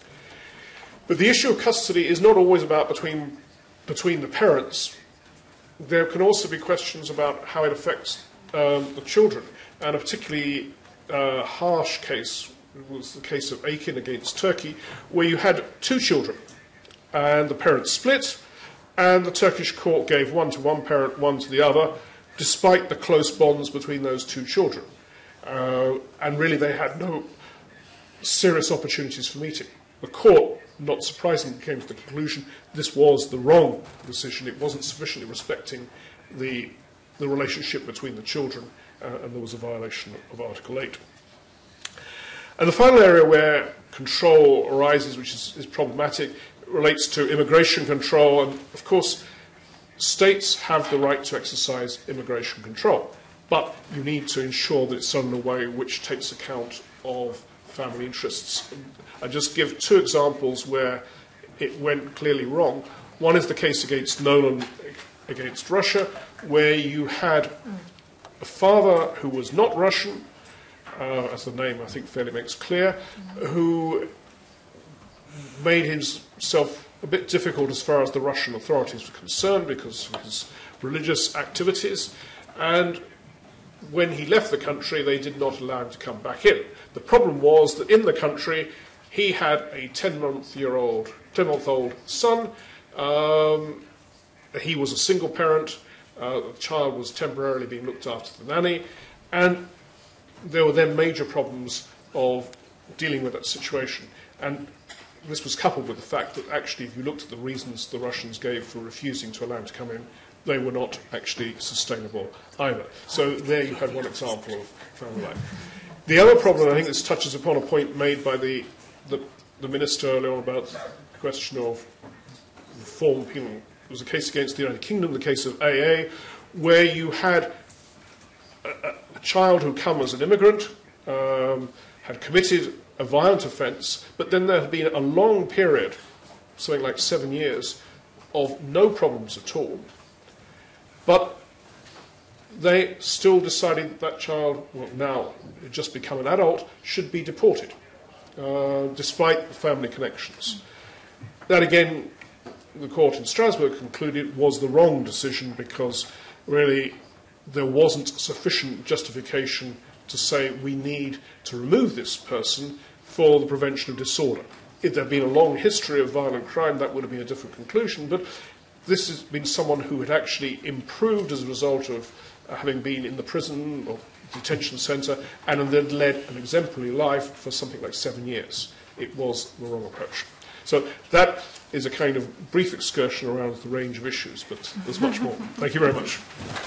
But the issue of custody is not always about between, between the parents. There can also be questions about how it affects um, the children, and a particularly uh, harsh case was the case of Akin against Turkey, where you had two children, and the parents split, and the Turkish court gave one to one parent, one to the other, despite the close bonds between those two children. Uh, and really they had no serious opportunities for meeting. The court, not surprisingly, came to the conclusion this was the wrong decision. It wasn't sufficiently respecting the, the relationship between the children, uh, and there was a violation of Article eight. And the final area where control arises, which is, is problematic, relates to immigration control. And of course, states have the right to exercise immigration control, but you need to ensure that it's done in a way which takes account of family interests. I just give two examples where it went clearly wrong. One is the case against Nolan against Russia, where you had a father who was not Russian, Uh, as the name I think fairly makes clear, who made himself a bit difficult as far as the Russian authorities were concerned because of his religious activities, and when he left the country they did not allow him to come back in. The problem was that in the country he had a ten-month-year-old, ten-month-old son. Um, he was a single parent. Uh, the child was temporarily being looked after the nanny, and there were then major problems of dealing with that situation. And this was coupled with the fact that actually, if you looked at the reasons the Russians gave for refusing to allow him to come in, they were not actually sustainable either. So there you had one example of family life. The other problem, I think this touches upon a point made by the, the, the minister earlier on about the question of reform penal. There was a case against the United Kingdom, the case of A A, where you had a, a child who come as an immigrant, um, had committed a violent offence, but then there had been a long period something like seven years of no problems at all. But they still decided that that child, well, now just become an adult, should be deported, uh, despite the family connections. That again, the court in Strasbourg concluded was the wrong decision, because really there wasn't sufficient justification to say we need to remove this person for the prevention of disorder. If there had been a long history of violent crime, that would have been a different conclusion, but this has been someone who had actually improved as a result of uh, having been in the prison or detention centre and then led an exemplary life for something like seven years. It was the wrong approach. So that is a kind of brief excursion around the range of issues, but there's much more. Thank you very much.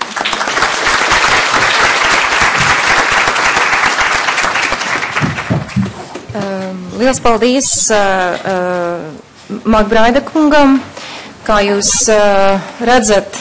Um, liels paldies uh, uh, Makbraida kungam. Kā jūs uh, redzat,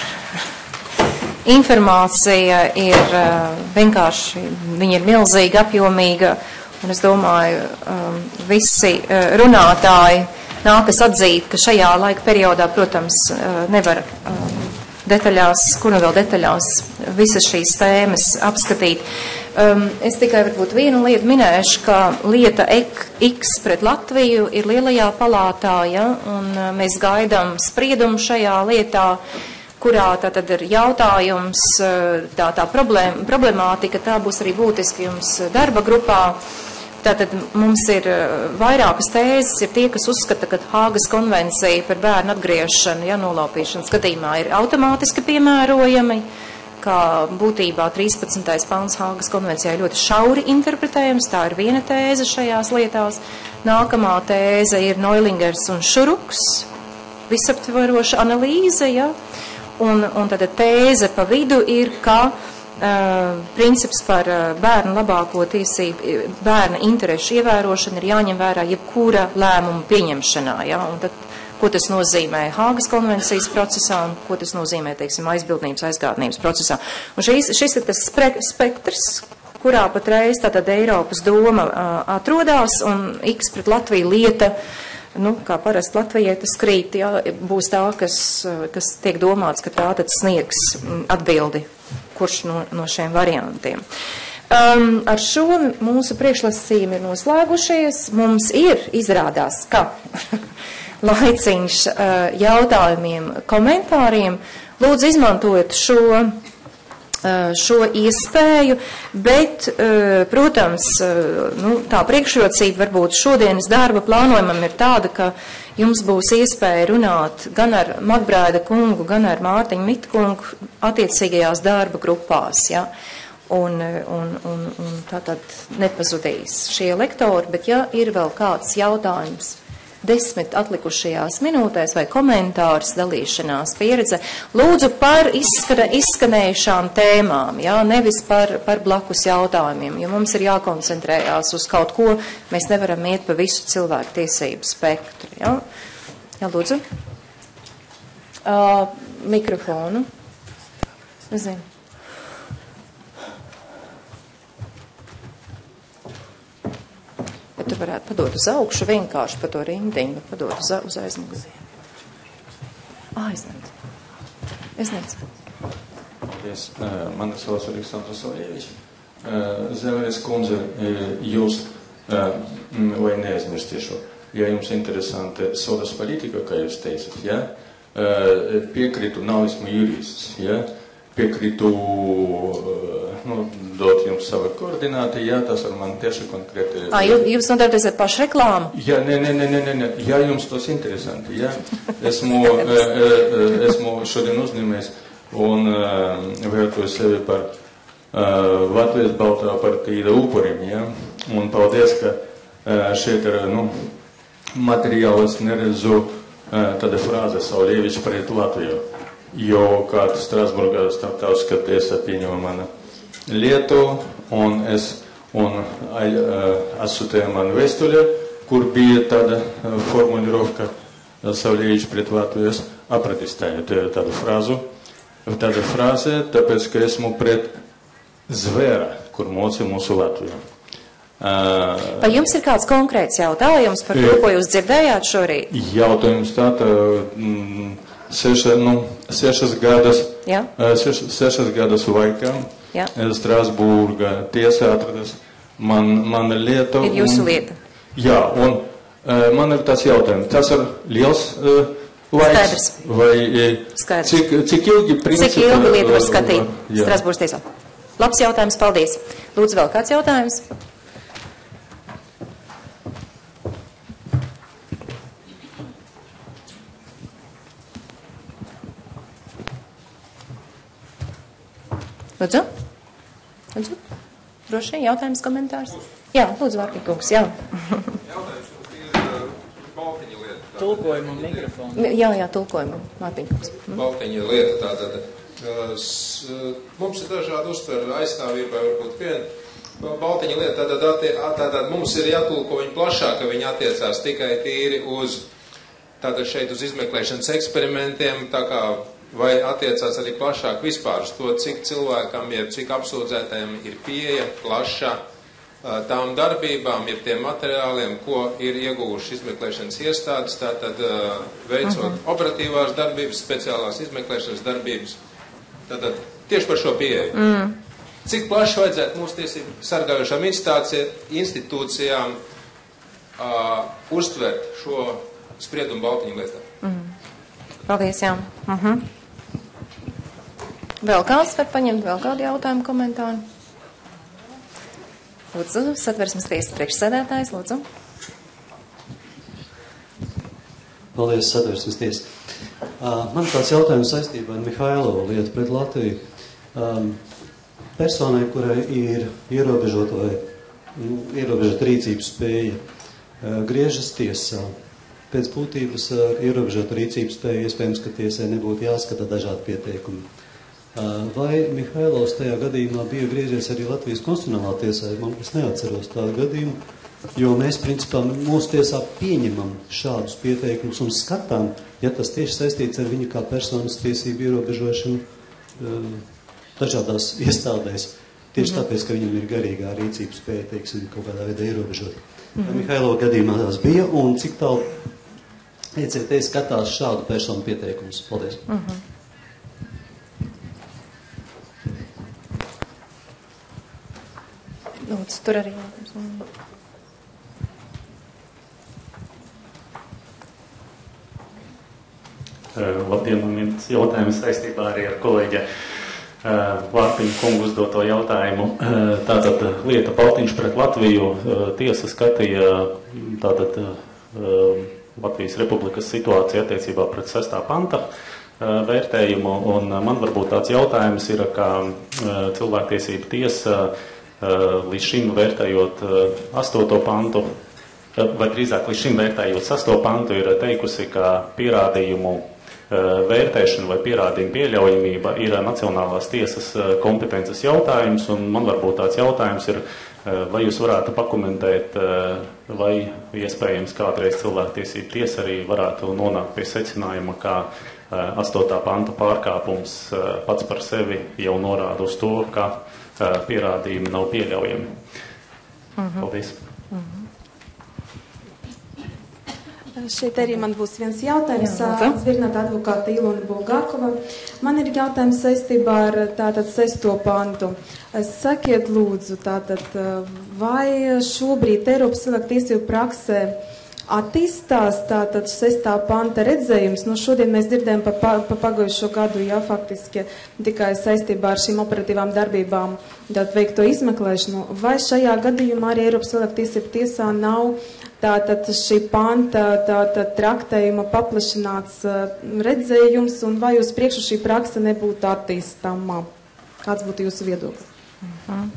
informācija ir uh, vienkārši, viņa ir milzīga, apjomīga, un es domāju, um, visi uh, runātāji nākas atzīt, ka šajā laika periodā, protams, uh, nevar uh, detaļās, kur nu vēl detaļās, visas šīs tēmas apskatīt. Um, es tikai varbūt vienu lietu minēšu, ka lieta X pret Latviju ir lielajā palātā, ja, un uh, mēs gaidām spriedumu šajā lietā, kurā tātad ir jautājums, tā, tā problēma, problemātika, tā būs arī būtiski jums darba grupā. Tātad mums ir vairākas tēzes, ir tie, kas uzskata, ka Hāgas konvencija par bērnu atgriešanu, ja, nolaupīšanas gadījumā ir automātiski piemērojami, kā būtībā trīspadsmitais pants Hāgas konvencijā ir ļoti šauri interpretējams, tā ir viena tēze šajās lietās. Nākamā tēze ir Noilingers un Šuruks, visaptvaroša analīze, ja. Un, un tad tēze pa vidu ir, ka uh, princips par uh, bērnu labāko tiesību, bērna interešu ievērošanu ir jāņem vērā jebkura lēmuma pieņemšanā. Ja? Un tad, ko tas nozīmē Hāgas konvencijas procesā un ko tas nozīmē, teiksim, aizbildnības, aizgādnības procesā. Un šis, šis ir tas spektrs, kurā patreiz tātad Eiropas doma uh, atrodās, un X pret Latviju lieta, nu, kā parasti Latvijai tas krīt, jā, būs tā, kas, kas tiek domāts, ka tā tad sniegs atbildi, kurš no, no šiem variantiem. Um, ar šo mūsu priekšlasījumi ir noslēgušies. Mums ir izrādās, ka laiciņš uh, jautājumiem, komentāriem. Lūdzu, izmantojiet šo šo iespēju, bet, protams, nu, tā priekšrocība varbūt šodienas darba plānojumam ir tāda, ka jums būs iespēja runāt gan ar Makbraida kungu, gan ar Mārtiņu Mitkungu attiecīgajās darba grupās, ja, un, un, un, un tā tad nepazudīs šie lektori, bet ja ir vēl kāds jautājums desmit atlikušajās minūtēs vai komentārs, dalīšanās pieredze, lūdzu par izskana, izskanējušām tēmām, jā, nevis par, par blakus jautājumiem, jo mums ir jākoncentrējās uz kaut ko, mēs nevaram iet pa visu cilvēku tiesību spektru, jā. Jā, lūdzu. Uh, mikrofonu. Nezinu. Bet tu varētu padot uz augšu vienkārši pa to rindiņu, bet padot uz, uz aizmuguri. Ā, es nezinu. Es nezinu.
Paldies. Mani sauc Aleksandrs Olievičs. Zēveres kundze, jūs, vai neaizmirstīšu, ja jums interesanti sodas politika, kā jūs teicat, ja? Piekrītu, nav esmu jurists, ja? Piekrītu, nu, dot jums savu koordināti, jā, tas ar mani tieši konkrēti...
Ā, jūs nodarboties ar pašreklāmu?
Jā, nē, nē, nē, nē, nē, jā, jums tas interesanti, jā. Esmu, esmu šodien uzņēmējis un vērtoju sevi par Latvijas Baltā partija upurim, jā. Un paldies, ka šeit ir, nu, materiālis neredzu tāda frāze Saulievičs pret Latviju. Jo kāda Strasburgā starptautiskā tiesa pieņēma mana lietu, un es un atsūtīju man vēstuli, kur bija tāda formulировка Saulievičs pret Latviju. Es apratistēju tādu frāzu, tāda frāze, tāpēc, ka esmu pret zvēra, kur moci mūsu Latviju.
Vai jums ir kāds konkrēts jautājums par to, ko jūs dzirdējāt šorīt?
Jautājums tātad mm, seša, nu, sešas gadas,
Jā.
seš, sešas gadas laikā
Jā.
Strasbūrga tiesā atradas man, mana lieta.
Ir jūsu
un,
lieta.
Jā, un uh, man ir tas jautājums. Tas ir liels uh, laiks.
Skaidrs.
Vai,
Skaidrs.
Cik, cik ilgi principā?
Cik ilgi lieta var skatīt
uh,
Strasbūras tiesā? Labs jautājums, paldies. Lūdzu, vēl kāds jautājums? Lūdzu? Lūdzu? Droši, jautājums, komentārs? Jā, lūdzu, Vārtīkungs, jā.
Jautājums jums ir Baltiņa lieta.
Tulkojumu mikrofonu.
Jā, jā, tulkojumu, Vārtīkungs.
Baltiņa lieta tātad. Mums ir dažādi uztveri aizstāvībai, varbūt viena. Baltiņa lieta tātad, tātad mums ir jātulko viņa plašāk, ka viņa attiecās tikai tīri uz, tātad šeit uz izmeklēšanas eksperimentiem, tā kā vai attiecās arī plašāk vispār uz to, cik cilvēkam ir, cik apsūdzētājiem ir pieeja plaša tām darbībām, ir tiem materiāliem, ko ir ieguvuši izmeklēšanas iestādes, tātad veicot uh-huh. operatīvās darbības, speciālās izmeklēšanas darbības. Tātad tieši par šo pieeju. Mm. Cik plaši vajadzētu mūsu tiesību sargājošām institūcijām uh, uztvert šo spriedumu Baltiņu lietā?
Mm. Paldies, jā. Uh-huh. Vēl kāds var paņemt vēl kādu jautājumu komentāru? Lūdzu, Satversmes tiesas priekšsēdētājs, lūdzu.
Paldies, Satversmes tiesa. Uh, man tāds jautājums saistībā ar Mihailovu lietu pret Latviju. Um, personai, kurai ir ierobežota vai nu, ierobežota rīcības spēja, uh, griežas tiesā. Pēc būtības ar ierobežotu rīcības spēju iespējams, ka tiesai nebūtu jāskata dažādi pieteikumi. Vai Mihailovs tajā gadījumā bija griezies arī Latvijas konstitucionālā tiesā? Man es neatceros tādu gadījumu, jo mēs principā mūsu tiesā pieņemam šādus pieteikumus un skatām, ja tas tieši saistīts ar viņu kā personas tiesību ierobežošanu dažādās iestādēs. Tieši mm-hmm. tāpēc, ka viņam ir garīgā rīcības spēja, teiksim, kaut kādā veidā ierobežot. Mm-hmm. Mihailova gadījumā tās bija, un cik tālu E C T skatās šādu personu pieteikumus? Paldies.
Mm-hmm. Lūdzu, tur arī jautājums.
Labdien, man viens jautājums saistībā arī ar kolēģi Vārtiņu kungu uzdoto jautājumu. Tātad lieta Baltiņš pret Latviju tiesa skatīja tātad Latvijas Republikas situāciju attiecībā pret sestā panta vērtējumu, un man varbūt tāds jautājums ir, kā cilvēktiesība tiesa līdz šim vērtējot astoto pantu, vai drīzāk līdz šim vērtējot sesto pantu, ir teikusi, ka pierādījumu vērtēšana vai pierādījumu pieļaujamība ir nacionālās tiesas kompetences jautājums, un man varbūt tāds jautājums ir, vai jūs varētu pakomentēt, vai iespējams kādreiz cilvēktiesība tiesa arī varētu nonākt pie secinājuma, ka astotā panta pārkāpums pats par sevi jau norāda uz to, ka pierādījumi nav pieļaujami. Uh-huh. Paldies.
Uh-huh. Šeit arī man būs viens jautājums. Zvērnāta advokāta Ilona Bulgakova. Man ir jautājums saistībā ar tātad sesto pantu. Sakiet lūdzu, tātad, vai šobrīd Eiropas cilvēktiesību praksē attīstās tātad sestā panta redzējums? Nu, šodien mēs dzirdējam par pa, pa pagājušo gadu, jā, faktiski tikai saistībā ar šīm operatīvām darbībām tātad veikto izmeklēšanu. Vai šajā gadījumā arī Eiropas cilvēktiesību tiesā nav tātad šī panta tātad traktējuma paplašināts redzējums, un vai uz priekšu šī praksa nebūtu attīstāmā? Kāds būtu jūsu viedoklis?
Uh-huh.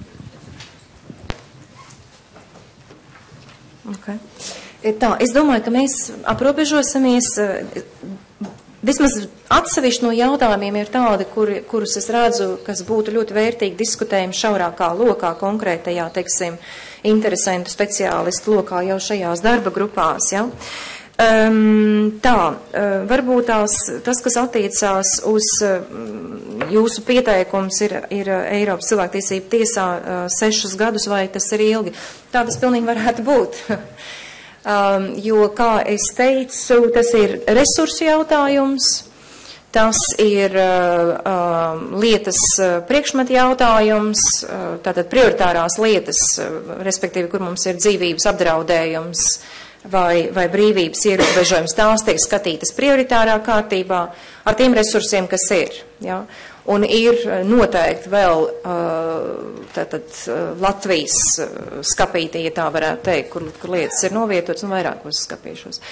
Okay. Tā, es domāju, ka mēs aprobežosimies, vismaz atsevišķi no jautājumiem ir tādi, kur, kurus es redzu, kas būtu ļoti vērtīgi diskutējumi šaurākā lokā, konkrētajā, teiksim, interesantu speciālistu lokā jau šajās darba grupās. Ja? Um, tā, uh, varbūt tās, tas, kas attiecās uz uh, jūsu pieteikums, ir, ir uh, Eiropas cilvēktiesību tiesā uh, sešus gadus, vai tas ir ilgi. Tā tas pilnīgi varētu būt. um, jo, kā es teicu, tas ir resursu jautājums, tas ir uh, uh, lietas uh, priekšmetu jautājums, uh, tātad prioritārās lietas, uh, respektīvi, kur mums ir dzīvības apdraudējums, vai, vai brīvības ierobežojums, tās tiek skatītas prioritārā kārtībā ar tiem resursiem, kas ir. Ja? Un ir noteikti vēl tātad, Latvijas skapīti, ja tā varētu teikt, kur, kur lietas ir novietotas un vairākos skapīšos.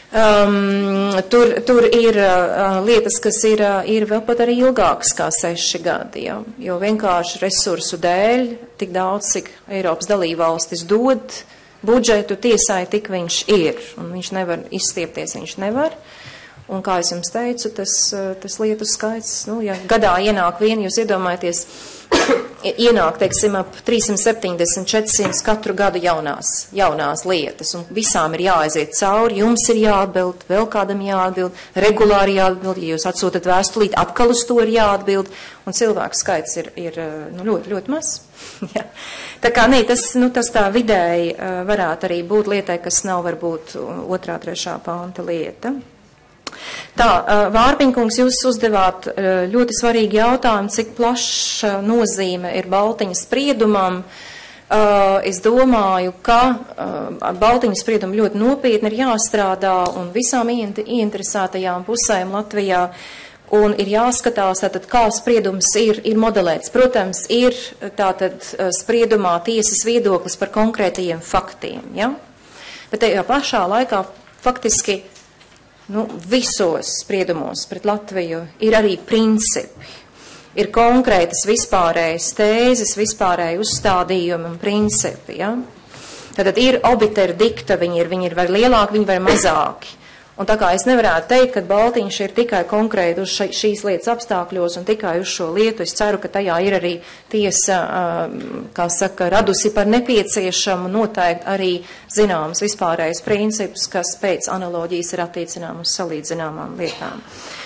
Um, tur, tur ir uh, lietas, kas ir, uh, ir vēl pat arī ilgākas kā seši gadi, ja? Jo vienkārši resursu dēļ tik daudz, cik Eiropas dalībvalstis dod budžetu tiesai, tik viņš ir, un viņš nevar izstiepties, viņš nevar. Un, kā es jums teicu, tas, tas lietu skaits, nu, ja gadā ienāk vien, jūs iedomājaties, ienāk, teiksim, ap trīssimt septiņdesmit, četrsimt katru gadu jaunās, jaunās lietas, un visām ir jāaiziet cauri, jums ir jāatbild, vēl kādam jāatbild, regulāri jāatbild, ja jūs atsūtat vēstulīt, atkal uz to ir jāatbild, un cilvēku skaits ir, ir nu, ļoti, ļoti maz. Ja. Tā kā nē, tas, nu, tas tā vidēji uh, varētu arī būt lietai, kas nav varbūt otrā, trešā panta lieta. Tā, uh, Vārpiņkungs, jūs uzdevāt uh, ļoti svarīgi jautājumu, cik plaša nozīme ir Baltiņa spriedumam. Uh, es domāju, ka uh, Baltiņa spriedumu ļoti nopietni ir jāstrādā un visām ieinteresētajām pusēm Latvijā. Un ir jāskatās, tātad, kā spriedums ir, ir modelēts. Protams, ir tātad spriedumā tiesas viedoklis par konkrētajiem faktiem. Ja? Bet tajā pašā laikā faktiski nu, visos spriedumos pret Latviju ir arī principi. Ir konkrētas vispārējas tēzes, vispārēji uzstādījumi un principi. Ja? Tātad ir obiter dikta, viņi ir, viņi ir vai lielāki, viņi vai mazāki. Un tā kā es nevarētu teikt, ka Baltiņš ir tikai konkrēti uz še, šīs lietas apstākļos un tikai uz šo lietu, es ceru, ka tajā ir arī tiesa, kā saka, radusi par nepieciešamu noteikti arī zināmas vispārējais principus, kas pēc analoģijas ir attiecināmas uz salīdzināmām lietām.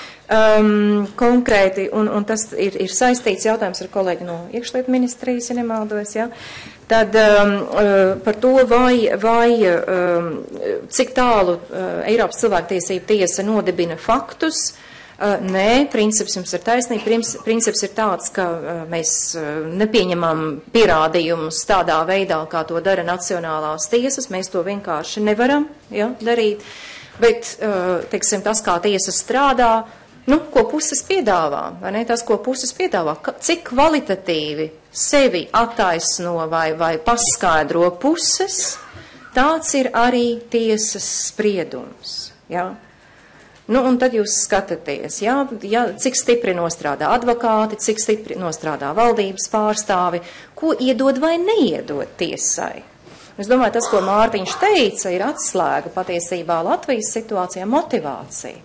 Um, konkrēti, un, un tas ir, ir saistīts jautājums ar kolēģi no iekšlietu ministrijas, ja nemaldos, ja? Tad um, par to, vai, vai um, cik tālu uh, Eiropas cilvēktiesība tiesa nodibina faktus, uh, nē, princips jums ir taisnība, princips ir tāds, ka uh, mēs uh, nepieņemam pierādījumus tādā veidā, kā to dara nacionālās tiesas, mēs to vienkārši nevaram ja, darīt, bet, uh, teiksim, tas, kā tiesa strādā, nu, ko puses piedāvā, vai ne? Tas, ko puses piedāvā, cik kvalitatīvi sevi attaisno vai, vai paskaidro puses, tāds ir arī tiesas spriedums. Ja? Nu, un tad jūs skatāties, ja, ja, cik stipri nostrādā advokāti, cik stipri nostrādā valdības pārstāvi, ko iedod vai neiedod tiesai. Es domāju, tas, ko Mārtiņš teica, ir atslēga patiesībā Latvijas situācijā motivācija.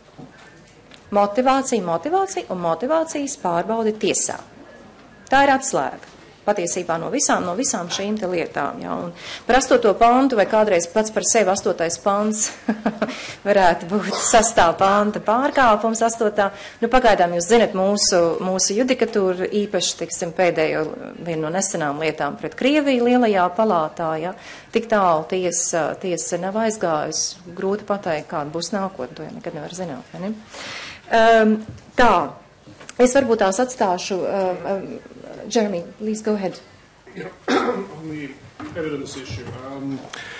Motivācija, motivācija un motivācijas pārbaudi tiesā. Tā ir atslēga. Patiesībā no visām, no visām šīm te lietām. Ja? Un par astoto pantu vai kādreiz pats par sevi astotais pants varētu būt sastā panta pārkāpums astotā. Nu, pagaidām jūs zinat mūsu, mūsu judikatūru, īpaši, tiksim, pēdējo vienu no nesenām lietām pret Krieviju lielajā palātā. Ja? Tik tālu tiesa, tiesa nav aizgājusi. Grūti pateikt, kāda būs nākotne, to jau nekad nevar zināt. Vai ne? Um, tā, es varbūt tās atstāšu, uh, uh, Jeremy, please go ahead.
Yeah. On the evidence issue, um,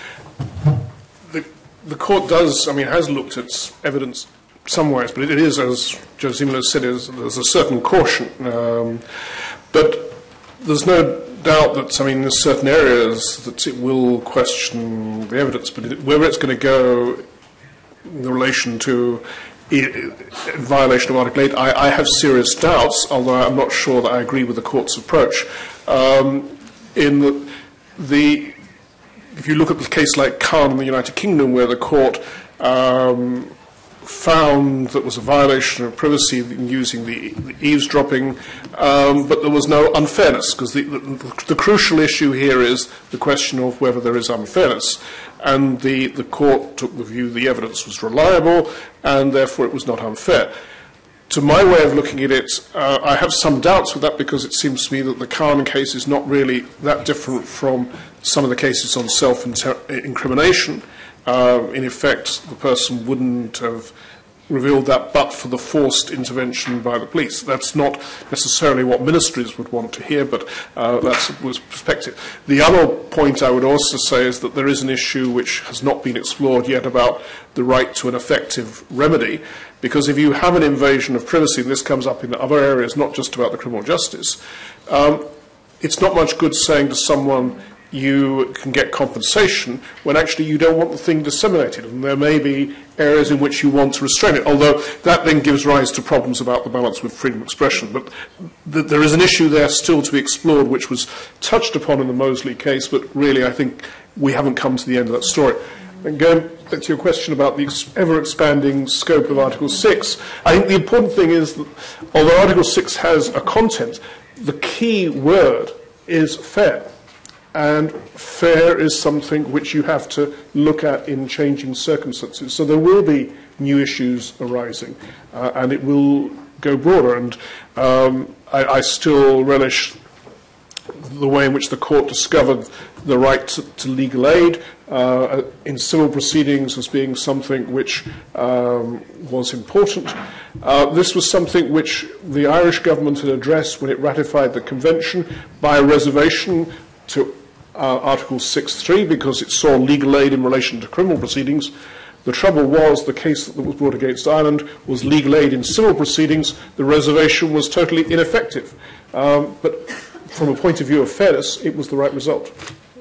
the, the court does, I mean, has looked at evidence some ways, but it, it is, as Judge Ziemler said, is, there's a certain caution. Um, but there's no doubt that, I mean, there's certain areas that it will question the evidence, but it, whether it's going to go in relation to in violation of Article eight, I, I have serious doubts, although I'm not sure that I agree with the court's approach. Um, in the, the, if you look at the case like Khan in the United Kingdom, where the court um, found that was a violation of privacy in using the, the eavesdropping, um, but there was no unfairness, because the, the, the crucial issue here is the question of whether there is unfairness. and the, the court took the view the evidence was reliable, and therefore it was not unfair. To my way of looking at it, uh, I have some doubts with that because it seems to me that the Khan case is not really that different from some of the cases on self-incrimination. Uh, in effect, the person wouldn't have revealed that but for the forced intervention by the police. That's not necessarily what ministries would want to hear, but uh, that's a perspective. The other point I would also say is that there is an issue which has not been explored yet about the right to an effective remedy, because if you have an invasion of privacy, and this comes up in other areas, not just about the criminal justice, um, it's not much good saying to someone, you can get compensation when actually you don't want the thing disseminated, and there may be areas in which you want to restrain it, although that then gives rise to problems about the balance with freedom of expression. But th there is an issue there still to be explored, which was touched upon in the Mosley case, but really I think we haven't come to the end of that story. And going back to your question about the ever-expanding scope of Article six, I think the important thing is that although Article six has a content, the key word is fair. And fair is something which you have to look at in changing circumstances. So there will be new issues arising, uh, and it will go broader. And um, I, I still relish the way in which the court discovered the right to, to legal aid uh, in civil proceedings as being something which um, was important. Uh, this was something which the Irish government had addressed when it ratified the convention by a reservation to Uh, Article six point three because it saw legal aid in relation to criminal proceedings. The trouble was the case that was brought against Ireland was legal aid in civil proceedings. The reservation was totally ineffective. Um, but from a point of view of fairness, it was the right result.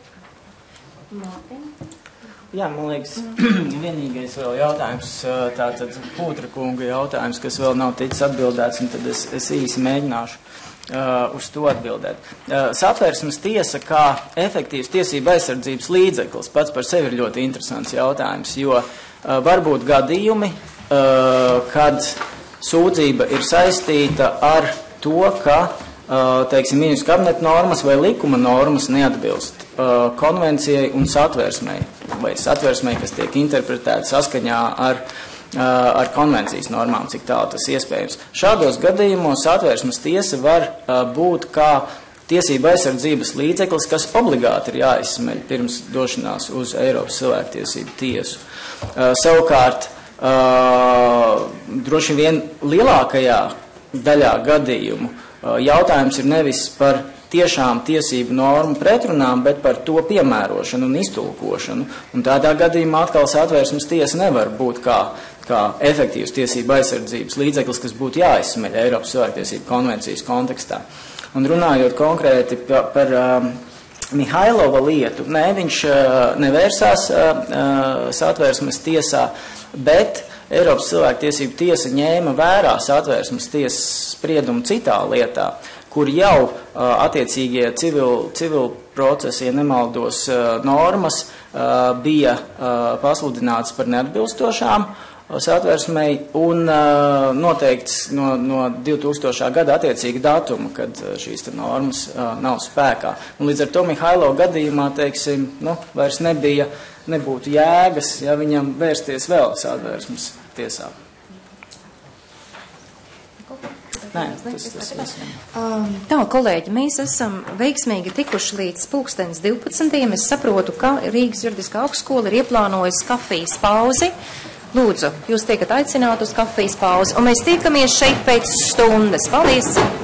Jā, man liekas, vienīgais vēl jautājums, tātad Pūtra kunga jautājums, kas vēl nav ticis atbildēts, un tad es, es īsi mēģināšu uh, uz to atbildēt. Uh, Satversmes tiesa kā efektīvs tiesība aizsardzības līdzeklis pats par sevi ir ļoti interesants jautājums, jo uh, var būt gadījumi, uh, kad sūdzība ir saistīta ar to, ka uh, teiksim, ministru kabineta normas vai likuma normas neatbilst uh, konvencijai un satversmei, vai satversmei, kas tiek interpretēta saskaņā ar, uh, ar konvencijas normām, cik tālu tas iespējams. Šādos gadījumos satversmes tiesa var uh, būt kā tiesība aizsardzības līdzeklis, kas obligāti ir jāizsmeļ pirms došanās uz Eiropas cilvēktiesību tiesu. Uh, savukārt, uh, droši vien lielākajā daļā gadījumu uh, jautājums ir nevis par tiešām tiesību normu pretrunām, bet par to piemērošanu un iztulkošanu. Un tādā gadījumā atkal satversmes tiesa nevar būt kā, kā efektīvs tiesību aizsardzības līdzeklis, kas būtu jāizsmeļ Eiropas cilvēktiesību konvencijas kontekstā. Un runājot konkrēti par, par um, Mihailova lietu, ne, viņš uh, nevērsās uh, satversmes tiesā, bet Eiropas cilvēktiesību tiesa ņēma vērā satversmes tiesas spriedumu citā lietā, kur jau uh, attiecīgie civil, civil procesi, ja nemaldos, uh, normas uh, bija uh, pasludināts par neatbilstošām uh, satversmei un uh, noteikts no, no divtūkstošā gada attiecīga datuma, kad uh, šīs te normas uh, nav spēkā. Un līdz ar to Mihailo gadījumā, teiksim, nu, vairs nebija, nebūtu jēgas, ja viņam vērsties vēl satversmes tiesā. Nē, tas, tas, tas,
um, tā, kolēģi, mēs esam veiksmīgi tikuši līdz pulkstenes divpadsmitiem. Es saprotu, ka Rīgas juridiskā augstskola ir ieplānojusi kafijas pauzi. Lūdzu, jūs tiekat aicināti uz kafijas pauzi, un mēs tiekamies šeit pēc stundas. Paldies!